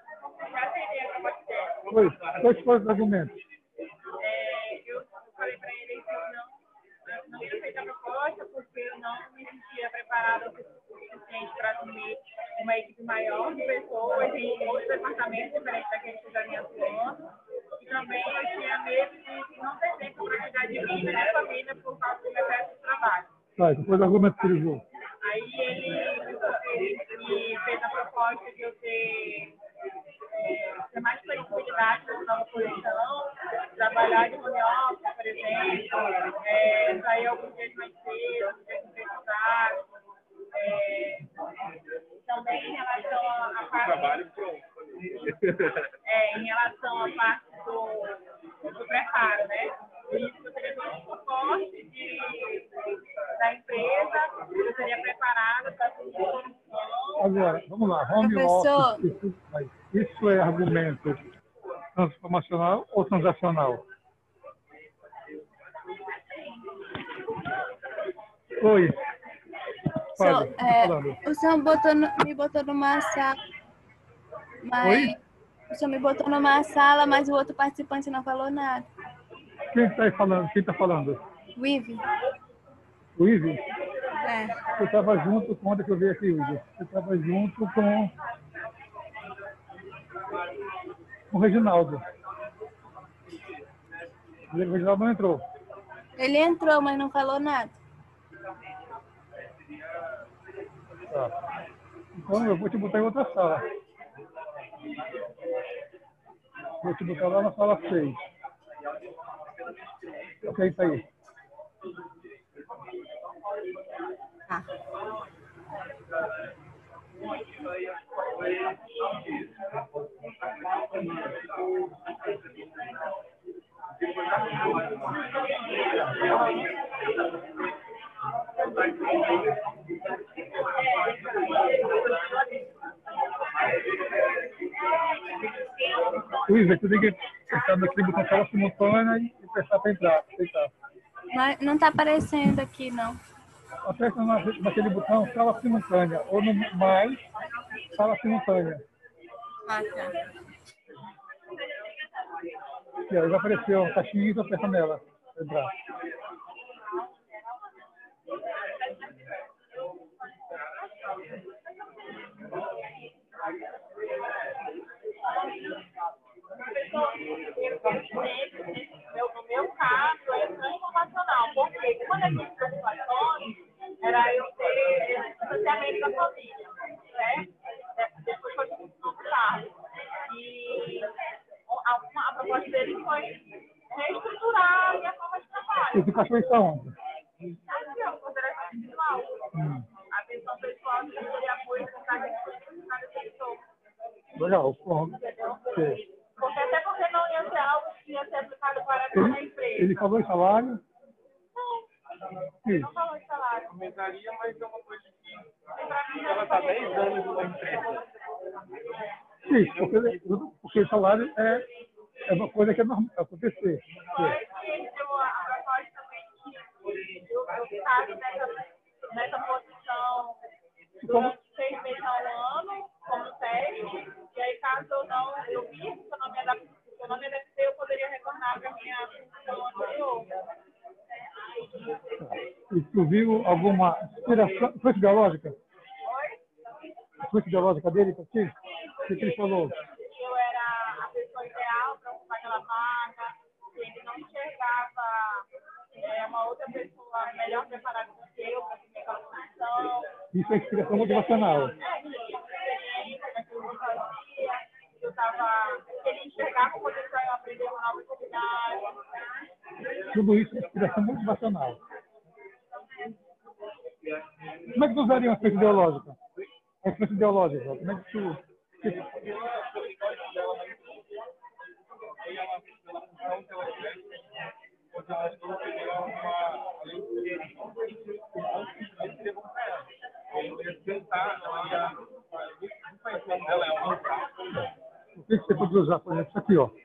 Oi, dois foram os argumentos. É, eu falei para ele que eu não, não ia aceitar a proposta porque eu não me sentia preparada o suficiente para assumir uma equipe maior de pessoas em outros departamentos diferentes daqueles que eu já vinha atuando. E também eu tinha medo de não ter tempo para cuidar de mim e da minha família por causa do meu excesso de trabalho. Vai, depois o argumento que ele usou. Aí ele, ele me fez a proposta de eu ter, é, ter mais flexibilidade na nova posição, trabalhar de home office, por exemplo, é, sair alguns dias mais cedo, ter que precisar. É, também em relação à parte é, em relação à parte do, do preparo, né? Isso eu teria todo o suporte de, da empresa, eu seria preparada para assumir a posição. Agora, vamos lá, home Professor. office, isso é argumento transformacional ou transacional? Oi. So, Fábio, é, tá falando. o senhor botou no- me botou numa sala, mas Oi? o senhor me botou numa sala, mas o outro participante não falou nada. Quem está aí falando? Quem está falando? O Ive? O Ivi? É. Você estava junto com onde que eu vi aqui, Ivi? Você estava junto com, com o Reginaldo. O Reginaldo não entrou. Ele entrou, mas não falou nada. Tá. Então eu vou te botar em outra sala. Vou te botar lá na sala seis. Aceita aí. Tá. Luiz, você tem que apertar naquele botão tela simultânea e apertar para entrar. Aceitar. Mas não tá aparecendo aqui, não. Aperta na- naquele botão sala simultânea ou no mais sala simultânea. Ah, tá. E aí vai aparecer uma caixinha e você aperta nela. Pra entrar. Eu, no meu caso, é transformacional, porque quando a gente faz situações, era eu ter distanciamento da família, certo? Depois foi muito tarde. E a, a proposta dele foi reestruturar a minha forma de trabalho. Esse cachorro está onde? Aqui, ó, consideração pessoal. Hum. A atenção pessoal de seria apoio para cada pessoa. Legal. Bom. Entendeu? Sei. Porque até porque não ia ser algo que ia ser aplicado para toda a Ele, empresa. ele falou em salário? Ele não falou de salário. Aumentaria, mas é uma coisa que Pra mim, ela está dez anos numa empresa. Sim, porque, porque o salário é, é uma coisa que é normal acontecer. Fora que ele deu a a proposta também que eu eu estava nessa, nessa posição durante seis meses ao ano, como teste, e aí caso eu não, eu vi que eu não me adaptei, se eu não me adaptei, eu poderia retornar para a minha função anterior. E tu viu alguma inspiração, influência biológica? Influência biológica dele para ti? O que, que ele falou? Que eu era a pessoa ideal para ocupar aquela vaga, que ele não enxergava é, uma outra pessoa melhor preparada do que eu para assumir aquela posição. Isso é inspiração motivacional. É, que eu tinha experiência naquilo que eu fazia, que eu tava, que ele enxergava o potencial em aprender uma nova atividade. Tudo isso é inspiração motivacional. Como é que tu usaria uma influência ideológica? A influência ideológica, como é que tu... O que que você pode usar, por exemplo, isso aqui, ó.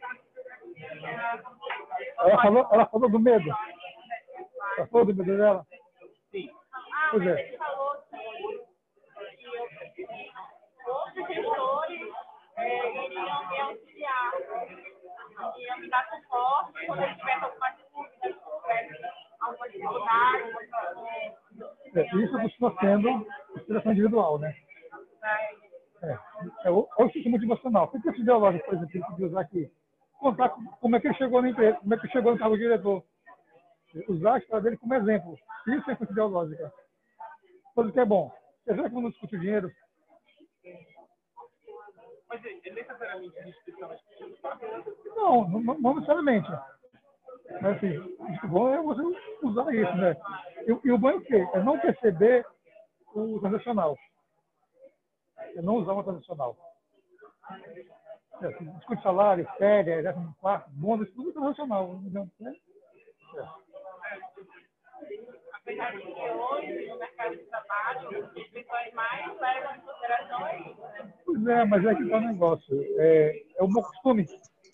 Ela falou, ela falou do medo. Ela falou do medo dela? Sim. Pois é. Ele falou que, que eu, outros gestores é, iriam me auxiliar, iriam me dar suporte quando eu tivesse alguma dúvida, alguma dificuldade. É, isso costuma sendo inspiração individual, né? É, é o, o sistema motivacional. O que é esse ideológico, por exemplo, que ele podia usar aqui? Contar como é que ele chegou na empresa, como é que ele chegou no cargo de diretor. Usar a história dele como exemplo. Isso é coisa ideológica. Coisa que é bom. Quer dizer que não discute o dinheiro? Mas é necessariamente instituição. Não, não, não necessariamente. Mas assim, o bom é você usar isso, né? E, e o bom é o quê? É não perceber o transacional. É não usar o transacional. É, assim, discute salário, férias, décimo quarto, bônus, tudo é transacional. Né? É. Apesar de que hoje, no mercado de trabalho, as pessoas mais levam em consideração é isso, né? Pois é, mas é que tá o negócio. É, é o meu costume.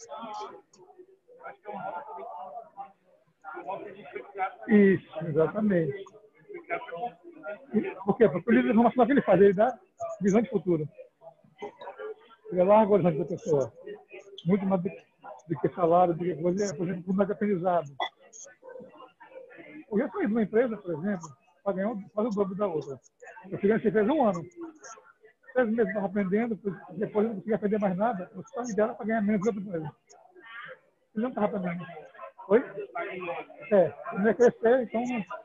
Isso, exatamente. E, por quê? Porque o líder informacional que ele faz, ele dá visão de futuro. Ele larga o horizonte da pessoa. Muito mais do, do que salário, do que coisa, por exemplo, mais de aprendizado. Eu já saí de uma empresa, por exemplo, para ganhar quase o dobro da outra. Eu fiquei nessa empresa um ano. Seis meses eu estava aprendendo, depois eu não conseguia aprender mais nada. Eu só me deram para ganhar menos que outra empresa. Eu não estava aprendendo. Oi? É, não é crescer, então.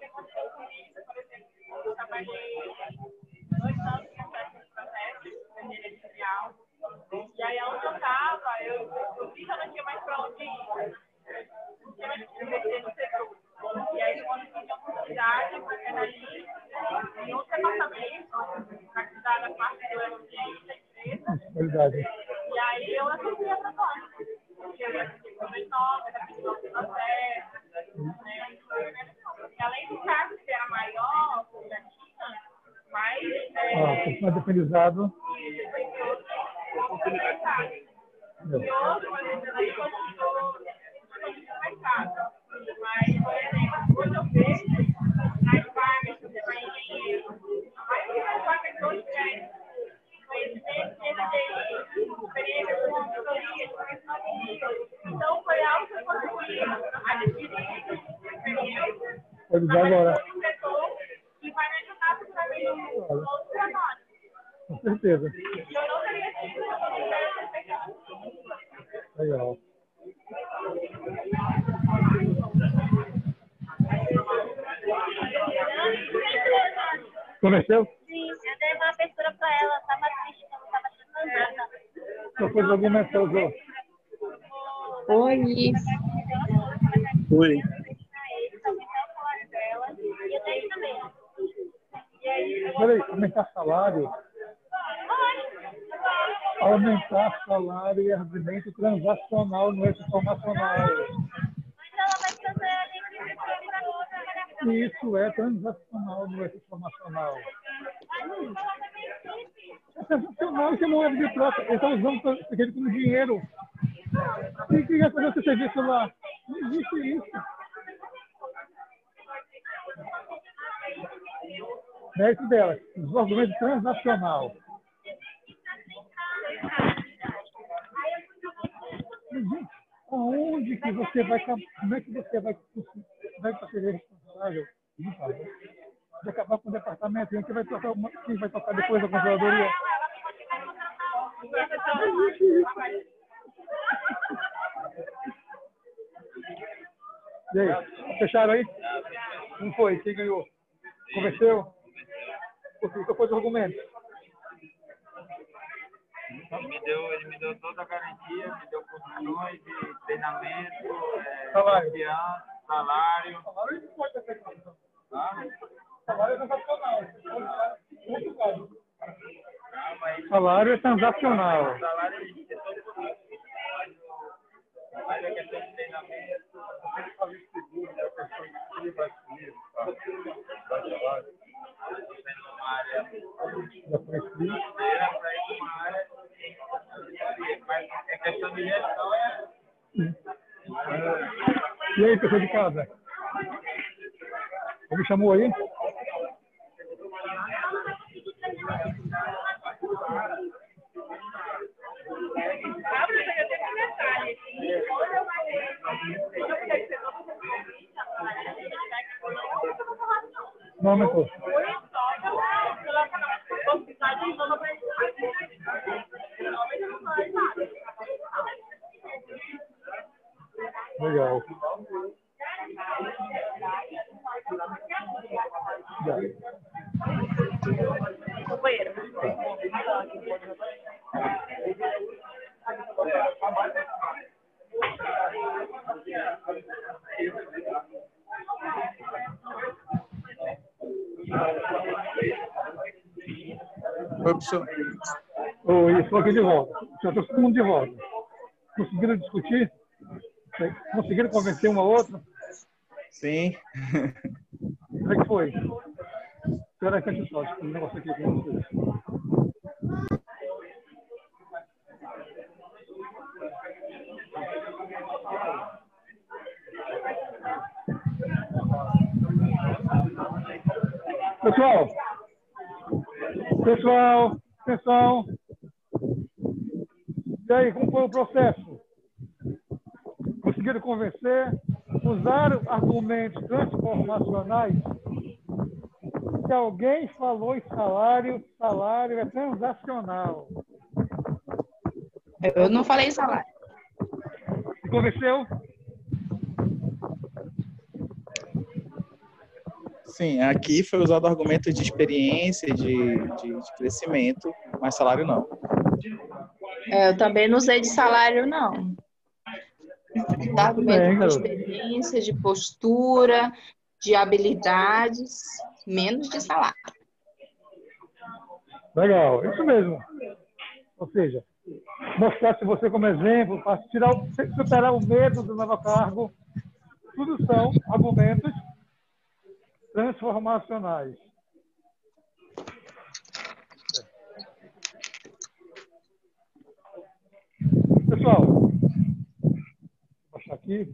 Eu trabalhei dois anos no processo gerencial. E aí, onde eu estava, eu, eu vi que eu não tinha mais para onde ir. Não tinha mais para mexer no setor. E aí, quando eu tive a oportunidade, eu fui ali, em outro departamento, para cuidar da parte do ambiente da empresa. Verdade. E aí, eu aceitei a proposta. Porque eu ia ter coisas novas, aprendi novos processos. Né? E além do cargo que era maior, já tinha mais. É, Ah, um aprendizado. E outro, por exemplo, aí eu estou no mercado. Mas, por exemplo, hoje eu vejo nas vagas que você vai engenheiro, a maioria das vagas hoje é conhecimento, C D I, experiência com consultoria, então foi algo que eu consegui adquirir, experiência, Pode agora. no setor e vai me ajudar também no outro trabalho. Com certeza. Eu não teria tido se eu não tivesse pegado. Legal. Conheceu? Sim, eu dei uma abertura para ela, estava triste, eu não estava transando. Só fez alguma mensagem? Oi. Oi. Peraí, aumentar salário. Aumentar salário e argumento transacional no eixo informacional. Isso é transacional no eixo informacional. É transacional, isso é moeda de troca. Ele está usando aquele como dinheiro. E que ia fazer esse serviço lá? Não existe isso. Mérito dela, desenvolvimento transacional. Aonde que você vai, como é que você vai, vai ser responsável de acabar com o departamento? Quem vai tocar, quem vai tocar depois da controladoria? Não existe isso. E aí, fecharam aí? Como foi? Quem ganhou? Convenceu? Qual foi o argumento? Ele me deu, ele me deu toda a garantia, me deu condições de treinamento, é, Salário. confiança, salário. Salário não pode ter feito. Ah, Salário é transacional. Muito caro. ah, mas Salário é transacional. salário a gente tem todo o poder. Mas a questão de treinamento, você faz isso seguro, a questão de que vai subir, vai salário. Uma área Já foi escrito. inteira para ir para uma área, mas a questão de gestão é. E aí, pessoal de casa? Alguém chamou aí? Não aumentou. Legal. Já. Companheiro. Oi, professor. Oi, estou aqui de volta. Já estou todo mundo de volta. Conseguiram discutir? Conseguiram convencer uma a outra? Sim. Como é que foi? Espera aí, que só, um negócio aqui com vocês. Pessoal, pessoal, pessoal, e aí, como foi o processo? Conseguiram convencer? Usaram argumentos transformacionais? Se alguém falou em salário, salário é transacional. Eu não falei salário. Se convenceu? Sim, aqui foi usado argumento de experiência, de, de, de crescimento, mas salário não. É, eu também não usei de salário, não. Muito Argumento bem, de garoto. experiência, de postura, de habilidades, menos de salário. Legal, isso mesmo. Ou seja, mostrar-se você como exemplo, para tirar, o- superar o medo do novo cargo, tudo são argumentos transformacionais. Pessoal, vou baixar aqui.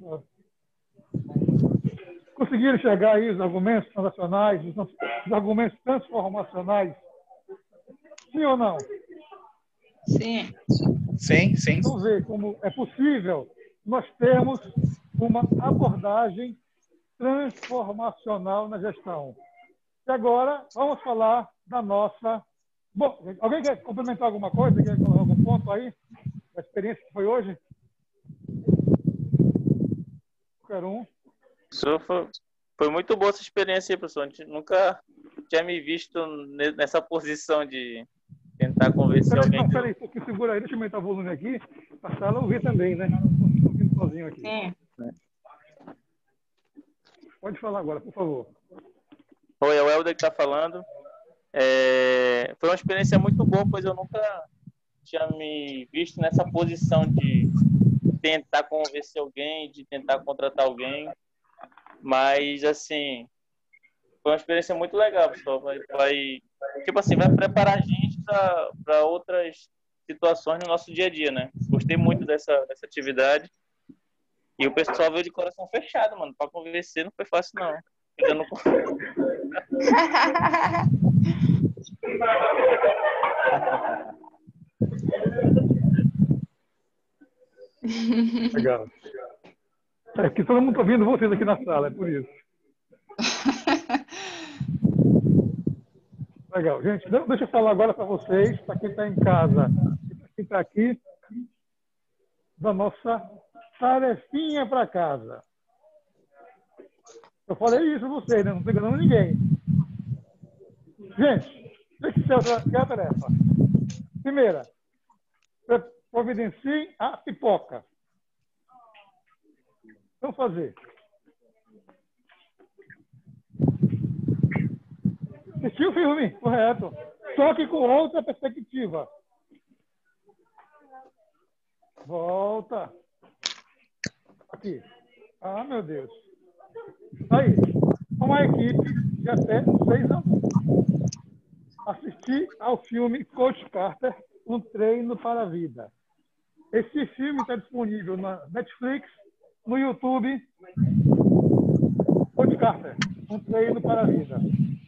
Conseguiram enxergar aí os argumentos transacionais, os, os argumentos transformacionais? Sim ou não? Sim. Sim, sim. Vamos ver como é possível nós termos uma abordagem transformacional na gestão. E agora, vamos falar da nossa... Bom, alguém quer complementar alguma coisa? Quer colocar algum ponto aí? Da experiência que foi hoje? Qualquer um. Professor, foi, foi muito boa essa experiência aí, professor. A gente nunca tinha me visto ne- nessa posição de tentar convencer Peraí, alguém não, que peraí, um pouquinho, segura aí, deixa eu aumentar o volume aqui, para a sala ouvir também, né? Não estou ouvindo sozinho aqui. Sim. Pode falar agora, por favor. Oi, é o Helder que está falando. É, foi uma experiência muito boa, pois eu nunca tinha me visto nessa posição de tentar convencer alguém, de tentar contratar alguém. Mas, assim, foi uma experiência muito legal, pessoal. Vai, vai, tipo assim, vai preparar a gente para outras situações no nosso dia a dia, né? Gostei muito dessa, dessa atividade. E o pessoal veio de coração fechado, mano. Para convencer não foi fácil, não. Eu não... Legal. É que todo mundo está ouvindo vocês aqui na sala, é por isso. Legal. Gente, de- deixa eu falar agora para vocês, para quem está em casa e para quem está aqui, da nossa tarefinha para casa. Eu falei isso para vocês, né? Não estou enganando ninguém. Gente, o que é a tarefa? Primeira, providencie a pipoca. Vamos fazer. Assistir o filme, correto. Só que com outra perspectiva. Volta. Aqui. Ah, meu Deus. Aí, uma equipe de até seis anos. Assistir ao filme Coach Carter, Um Treino para a Vida. Esse filme está disponível na Netflix, no YouTube. Coach Carter, Um Treino para a Vida.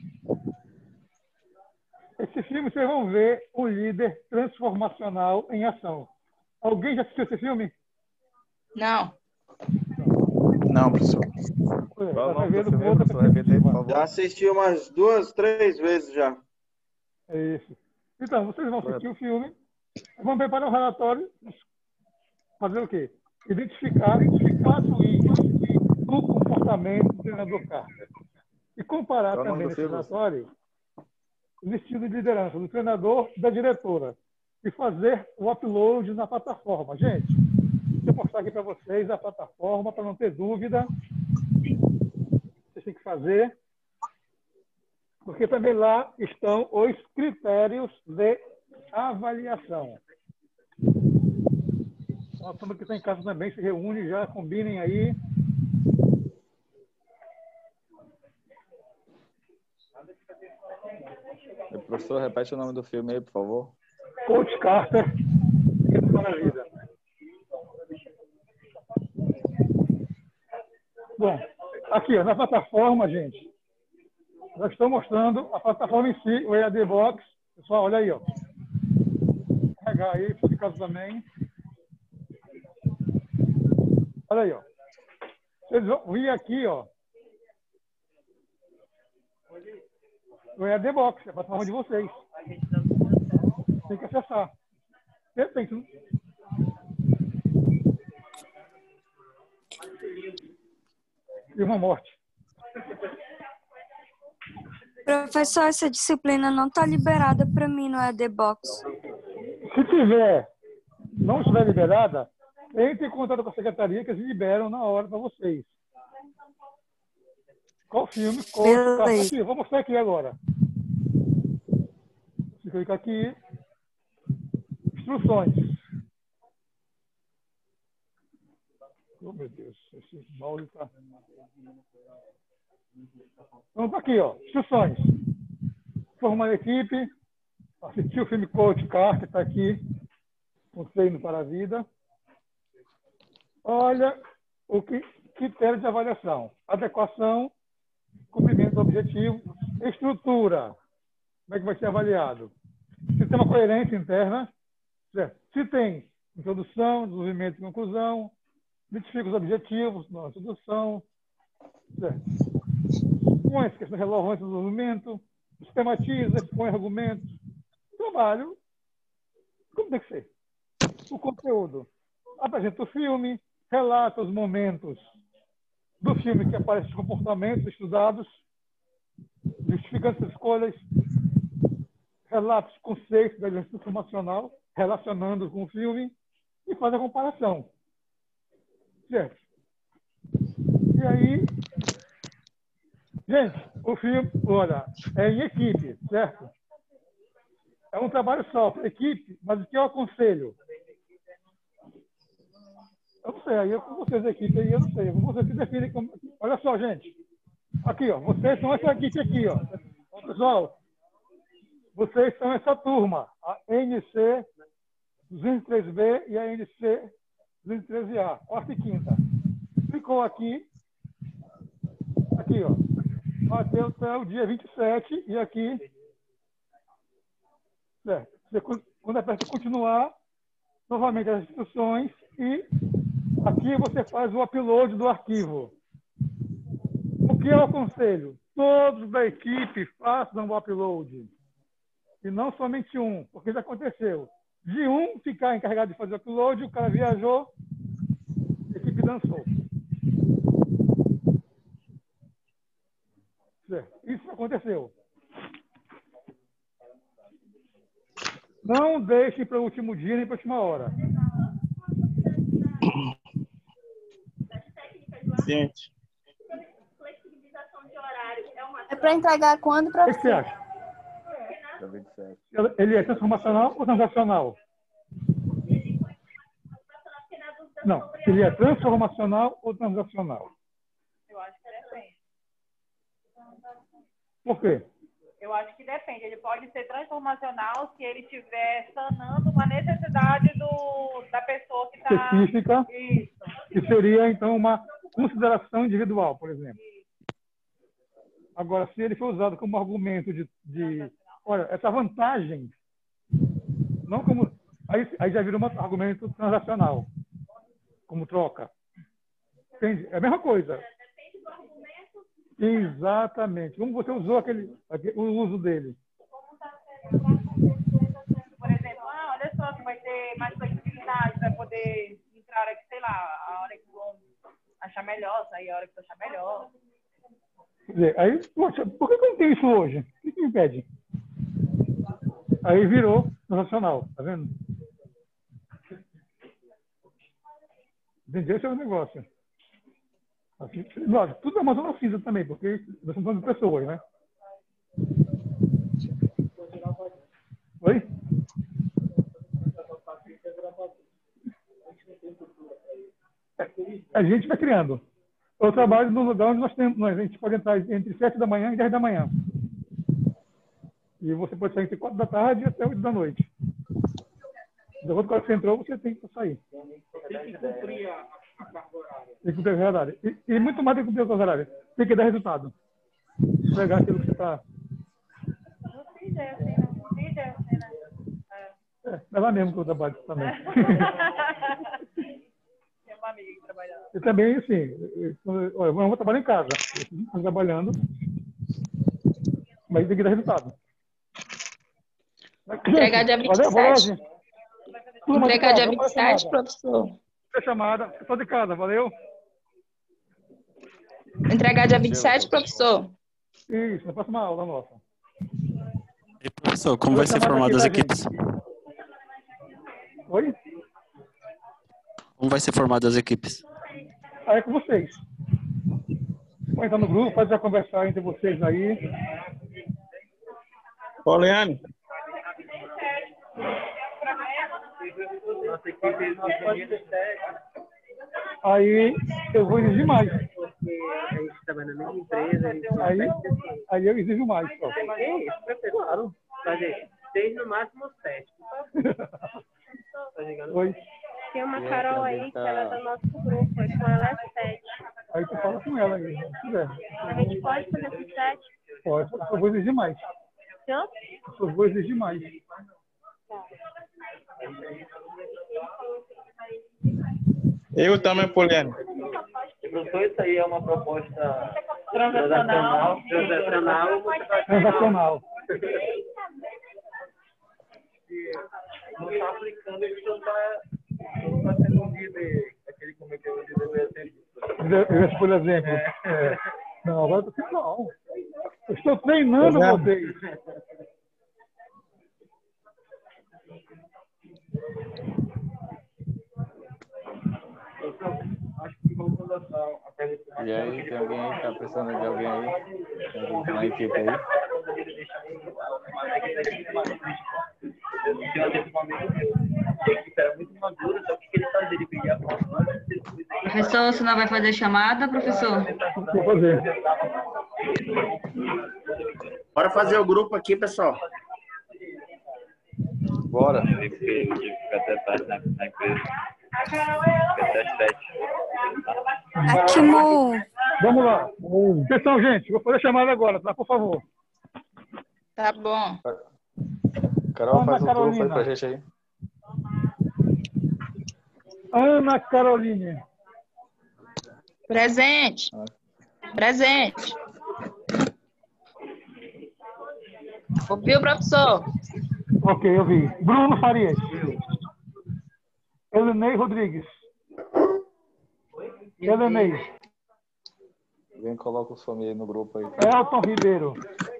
Esse filme vocês vão ver um líder transformacional em ação. Alguém já assistiu esse filme? Não. Não, professor. Vai não, ver professor, com outra professor, repete aí, por perspectiva. favor. Já assisti umas duas, três vezes já. É isso. Então, vocês vão assistir o filme, vão preparar um relatório, fazer o quê? Identificar quatro itens do comportamento do treinador Carter. E comparar Qual é o nome também do nesse filme? relatório o estilo de liderança do treinador e da diretora. E fazer o upload na plataforma. Gente, deixa eu mostrar aqui para vocês a plataforma, para não ter dúvida. Vocês têm que fazer. Porque também lá estão os critérios de avaliação. Então, a turma que está em casa também se reúne, já combinem aí. Professor, repete o nome do filme aí, por favor. Coach Carter, Treino para a Vida. Bom, aqui ó, na plataforma, gente, já estou mostrando a plataforma em si, o E A D Box. Pessoal, olha aí, ó. Vou carregar aí, por caso também. Olha aí, ó. Vocês vão vir aqui, ó. O E A D Box, é a plataforma de vocês. Tem que acessar. Perfeito. E uma morte. Professor, essa disciplina não está liberada para mim no E D Box. Se tiver, não estiver liberada, entre em contato com a secretaria que eles liberam na hora para vocês. Qual filme? Qual... Tá, aqui, vou mostrar aqui agora. Você clica aqui. Instruções. Oh, meu Deus, esse mouse está... Então, tá aqui, ó. Instruções. Formar a equipe. Assistir o filme Coach Car, que está aqui. Um treino para a vida. Olha o que critério de avaliação. Adequação, cumprimento do objetivo, estrutura. Como é que vai ser avaliado? Se tem uma coerência interna, certo? Se tem introdução, desenvolvimento e conclusão, identifica os objetivos na introdução, certo? Põe as questões relevantes do desenvolvimento, sistematiza, expõe argumentos. Trabalho, como tem que ser? O conteúdo. Apresenta o filme, relata os momentos do filme que aparecem os comportamentos estudados, justificando as escolhas, relata os conceitos da evidência informacional, relacionando com o filme e faz a comparação. Certo? E aí, gente, o filme, olha, é em equipe, certo? É um trabalho só, equipe, mas o que eu aconselho? Eu não sei, aí eu com vocês equipe aí, eu não sei. Vocês se definem como... Olha só, gente. Aqui, ó. Vocês são essa equipe aqui, ó. Pessoal, vocês são essa turma. A N C duzentos e três B e a N C duzentos e treze A. Quarta e quinta. Ficou aqui. Aqui, ó. Até, até o dia vinte e sete e aqui... Certo. Você, quando aperta continuar, novamente as instruções e aqui você faz o upload do arquivo. O que eu aconselho? Todos da equipe façam o upload. E não somente um, porque já aconteceu. De um ficar encarregado de fazer o upload, o cara viajou, a equipe dançou. Certo. Isso aconteceu. Não deixe para o último dia nem para a última hora. Gente. Flexibilização de horário é uma... É para entregar quando, O que você professor? acha? Ele é transformacional ou transacional? Não, ele é transformacional ou transacional? Eu acho que depende. Por quê? Eu acho que depende. Ele pode ser transformacional se ele estiver sanando uma necessidade do, da pessoa que está... Específica, Isso. que seria, então, uma consideração individual, por exemplo. Agora, se ele for usado como argumento de... de olha, essa vantagem, não como... Aí, aí já vira um argumento transacional, como troca. Entende? É a mesma coisa. Exatamente. Como você usou aquele, aquele, o uso dele. Por exemplo, ah, olha só, que vai ter mais flexibilidade, vai poder entrar a hora que, sei lá, a hora que vão achar melhor, sair a hora que achar melhor. Quer dizer, aí, poxa, por que que não tem isso hoje? O que, que me impede? Aí virou nacional, tá vendo? Entendeu? Esse é o negócio. Assim, lógico, tudo é uma zona cinza também, porque nós estamos falando de pessoas, né? Oi? A gente vai criando. Eu trabalho num lugar onde nós temos, nós, a gente pode entrar entre sete da manhã e dez da manhã. E você pode sair entre quatro da tarde até oito da noite. De acordo com a hora que você entrou, você tem que sair. Tem que cumprir a, a carga horária. Tem que cumprir a horária. E, e muito mais do que cumprir a horária. Tem que dar resultado. Pegar aquilo que você está... No C I D é assim, né? No C I D é assim, né? É. É, é lá mesmo que eu trabalho também. Tem uma amiga que trabalha lá. E também, assim, eu, olha, eu vou trabalhar em casa. Eu estou trabalhando, mas tem que dar resultado. Entregar dia vinte e sete. Entregar dia vinte e sete, professor. Foi chamada. Estou de casa, valeu? Entregar dia vinte e sete, professor. Isso, na próxima aula nossa. E, professor, como Vou vai ser chamar formado aqui as pra equipes? Oi? Como vai ser formado as equipes? Aí é com vocês. Vou entrar no grupo, pode já conversar entre vocês aí. Ô, Leane. Nossa equipe não pode ser sete, Aí eu vou exigir mais. porque a gente trabalha na mesma empresa, a gente tem Aí, sete pessoas. aí eu exijo mais. Só. Que isso, perfeito. Claro. Fazer seis no máximo sete. Tá ligado? Oi. Tem uma Carol aí que ela é do nosso grupo, é com ela é sete. Aí tu fala com ela aí, se quiser. A gente pode fazer com sete? Pode, só vou exigir mais. Então? Só vou exigir mais. Eu também, Poliane. Professor, isso aí é uma proposta Transacional. Transacional. Transacional. Não está aplicando, ele não está não tá sendo um líder, aquele como é que é o líder. Eu, por exemplo. É. Não, agora eu não. Eu estou treinando Tá vocês. Acho que vamos começar a pergunta. E aí, tem alguém aí? Tá precisando de alguém aí? Tem alguém na equipe aí? A equipe era muito madura, só que ele fazia, ele pedia a próxima. Professor, você não vai fazer chamada, professor? Vou fazer. Bora fazer o grupo aqui, pessoal. Bora. Fica até tarde na, na empresa. Fica até sete. Aqui, Mo. Vamos lá. Atenção, gente. Vou fazer a chamada agora, tá? Por favor. Tá bom. Carol, Ana faz um grupo aí Carolina. pra gente aí. Ana Caroline. Presente. Presente. Ouviu, professor? Ok, eu vi. Bruno Farias. Elenei Rodrigues. Elenei. Alguém coloca os famílias no grupo aí. Elton Ribeiro.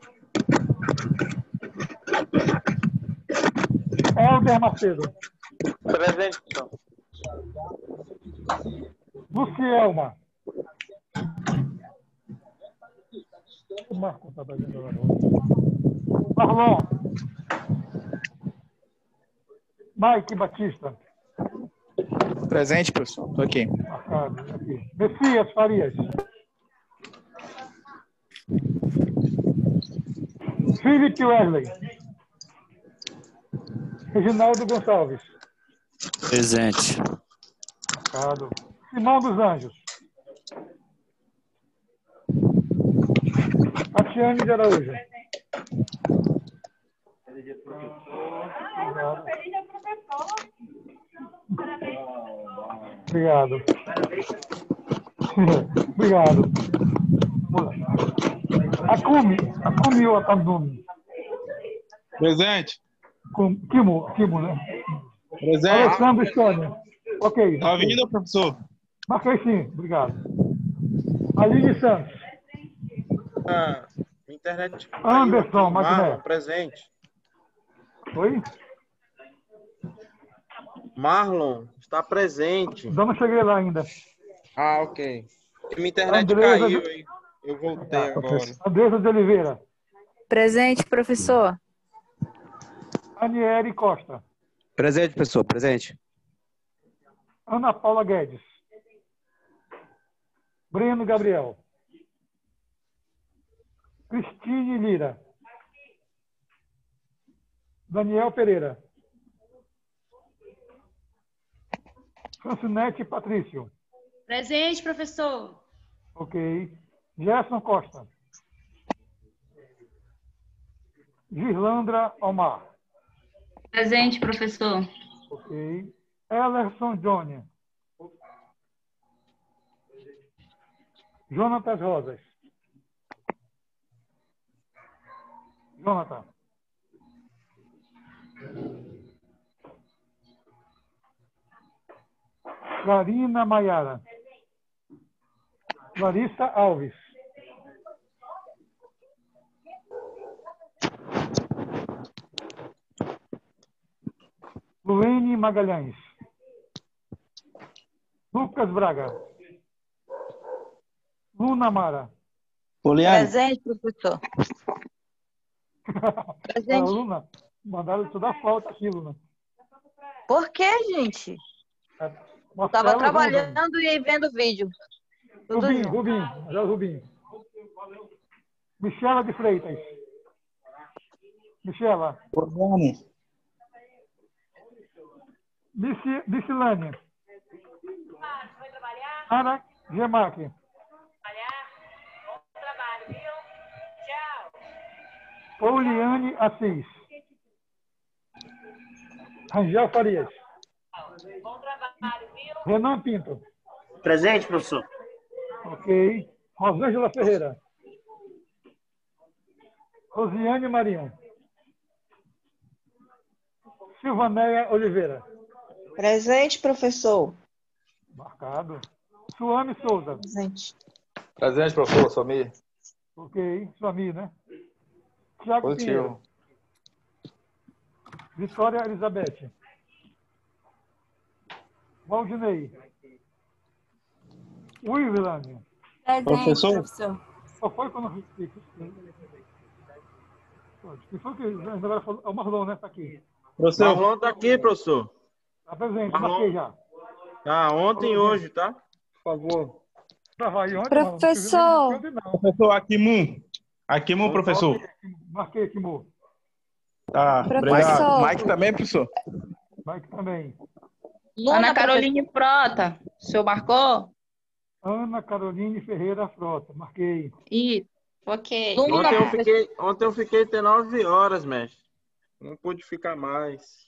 Helder Macedo. Presente, professor. Lucielma. O Marco tá fazendo agora. Marlon. Mike Batista. Presente, professor. Tô aqui. Marcado, aqui. Messias Farias. Felipe Wesley. Reginaldo Gonçalves. Presente. Marcado. Simão dos Anjos. Tatiane de Araújo. Obrigado. Obrigado. Akumi. Akumi Otandumi. Presente. Com Kimo, Kimo, né? Presente. Alessandro Stônia. Ok. Tá vindo, professor? Marquei sim, obrigado. Aline Santos. Ah, internet. Anderson Marlon, Magné. presente. Oi? Marlon, está presente. Ainda não cheguei lá ainda. Ah, ok. Minha internet Andresa caiu de- aí. Eu voltei agora. Andressa de Oliveira. Presente, professor. Aniele Costa. Presente, professor, presente. Ana Paula Guedes. Breno Gabriel. Cristine Lira. Daniel Pereira. Francinete Patrício. Presente, professor. Ok. Gerson Costa. Girlandra Omar. Presente, professor. Ok. Ellerson Johnny. Jonatas Rosas. Jonathan. Clarina Maiara. Larissa Alves. Aline Magalhães. Lucas Braga. Luna Mara. Poliane. Presente, professor. A Presente. Luna, mandaram estudar falta aqui, Luna. Por que, gente? Marcelo Estava Rubens. trabalhando e vendo vídeo. Tudo Rubinho, junto. Rubinho, já o Rubinho. Michela de Freitas. Michela. Poliane. Dici- Dicilane. Ana Gemac. Poliane Assis. Rangel Farias. Renan Pinto. Presente, professor. Ok. Rosângela Ferreira. Rosiane Marinho. Silvanéia Oliveira. Presente, professor. Marcado. Suame Souza. Presente. Presente, professor, Somir. Ok. Suami, né? Tiago Pinheiro. Positivo. Vitória Elizabeth. Valdinei. Wilvilane. Presente, Professor? professor. Qual foi quando eu fiz? Quem foi que agora falou? É o Marlon, né? Tá aqui. Professor. Marlon tá aqui, professor. Tá presente, Marlon. marquei já. Tá, ontem e hoje, tá? Por favor. Tava aí ontem, Professor. Marlon. Não escrevi não. Professor Akimu. Akimu, professor. Marquei aqui, Mo. Tá, Professor. obrigado. Mike também, professor? Mike também. Ana Caroline Frota. O senhor marcou? Ana Caroline Ferreira Frota. Marquei. Isso. Ok. Ontem eu fiquei, ontem eu fiquei até nove horas, mestre. Não pude ficar mais.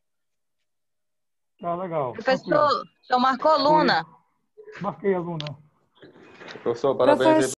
Tá legal. Professor, Tranquilo. o senhor marcou Luna? Marquei a Luna. Professor, parabéns aí.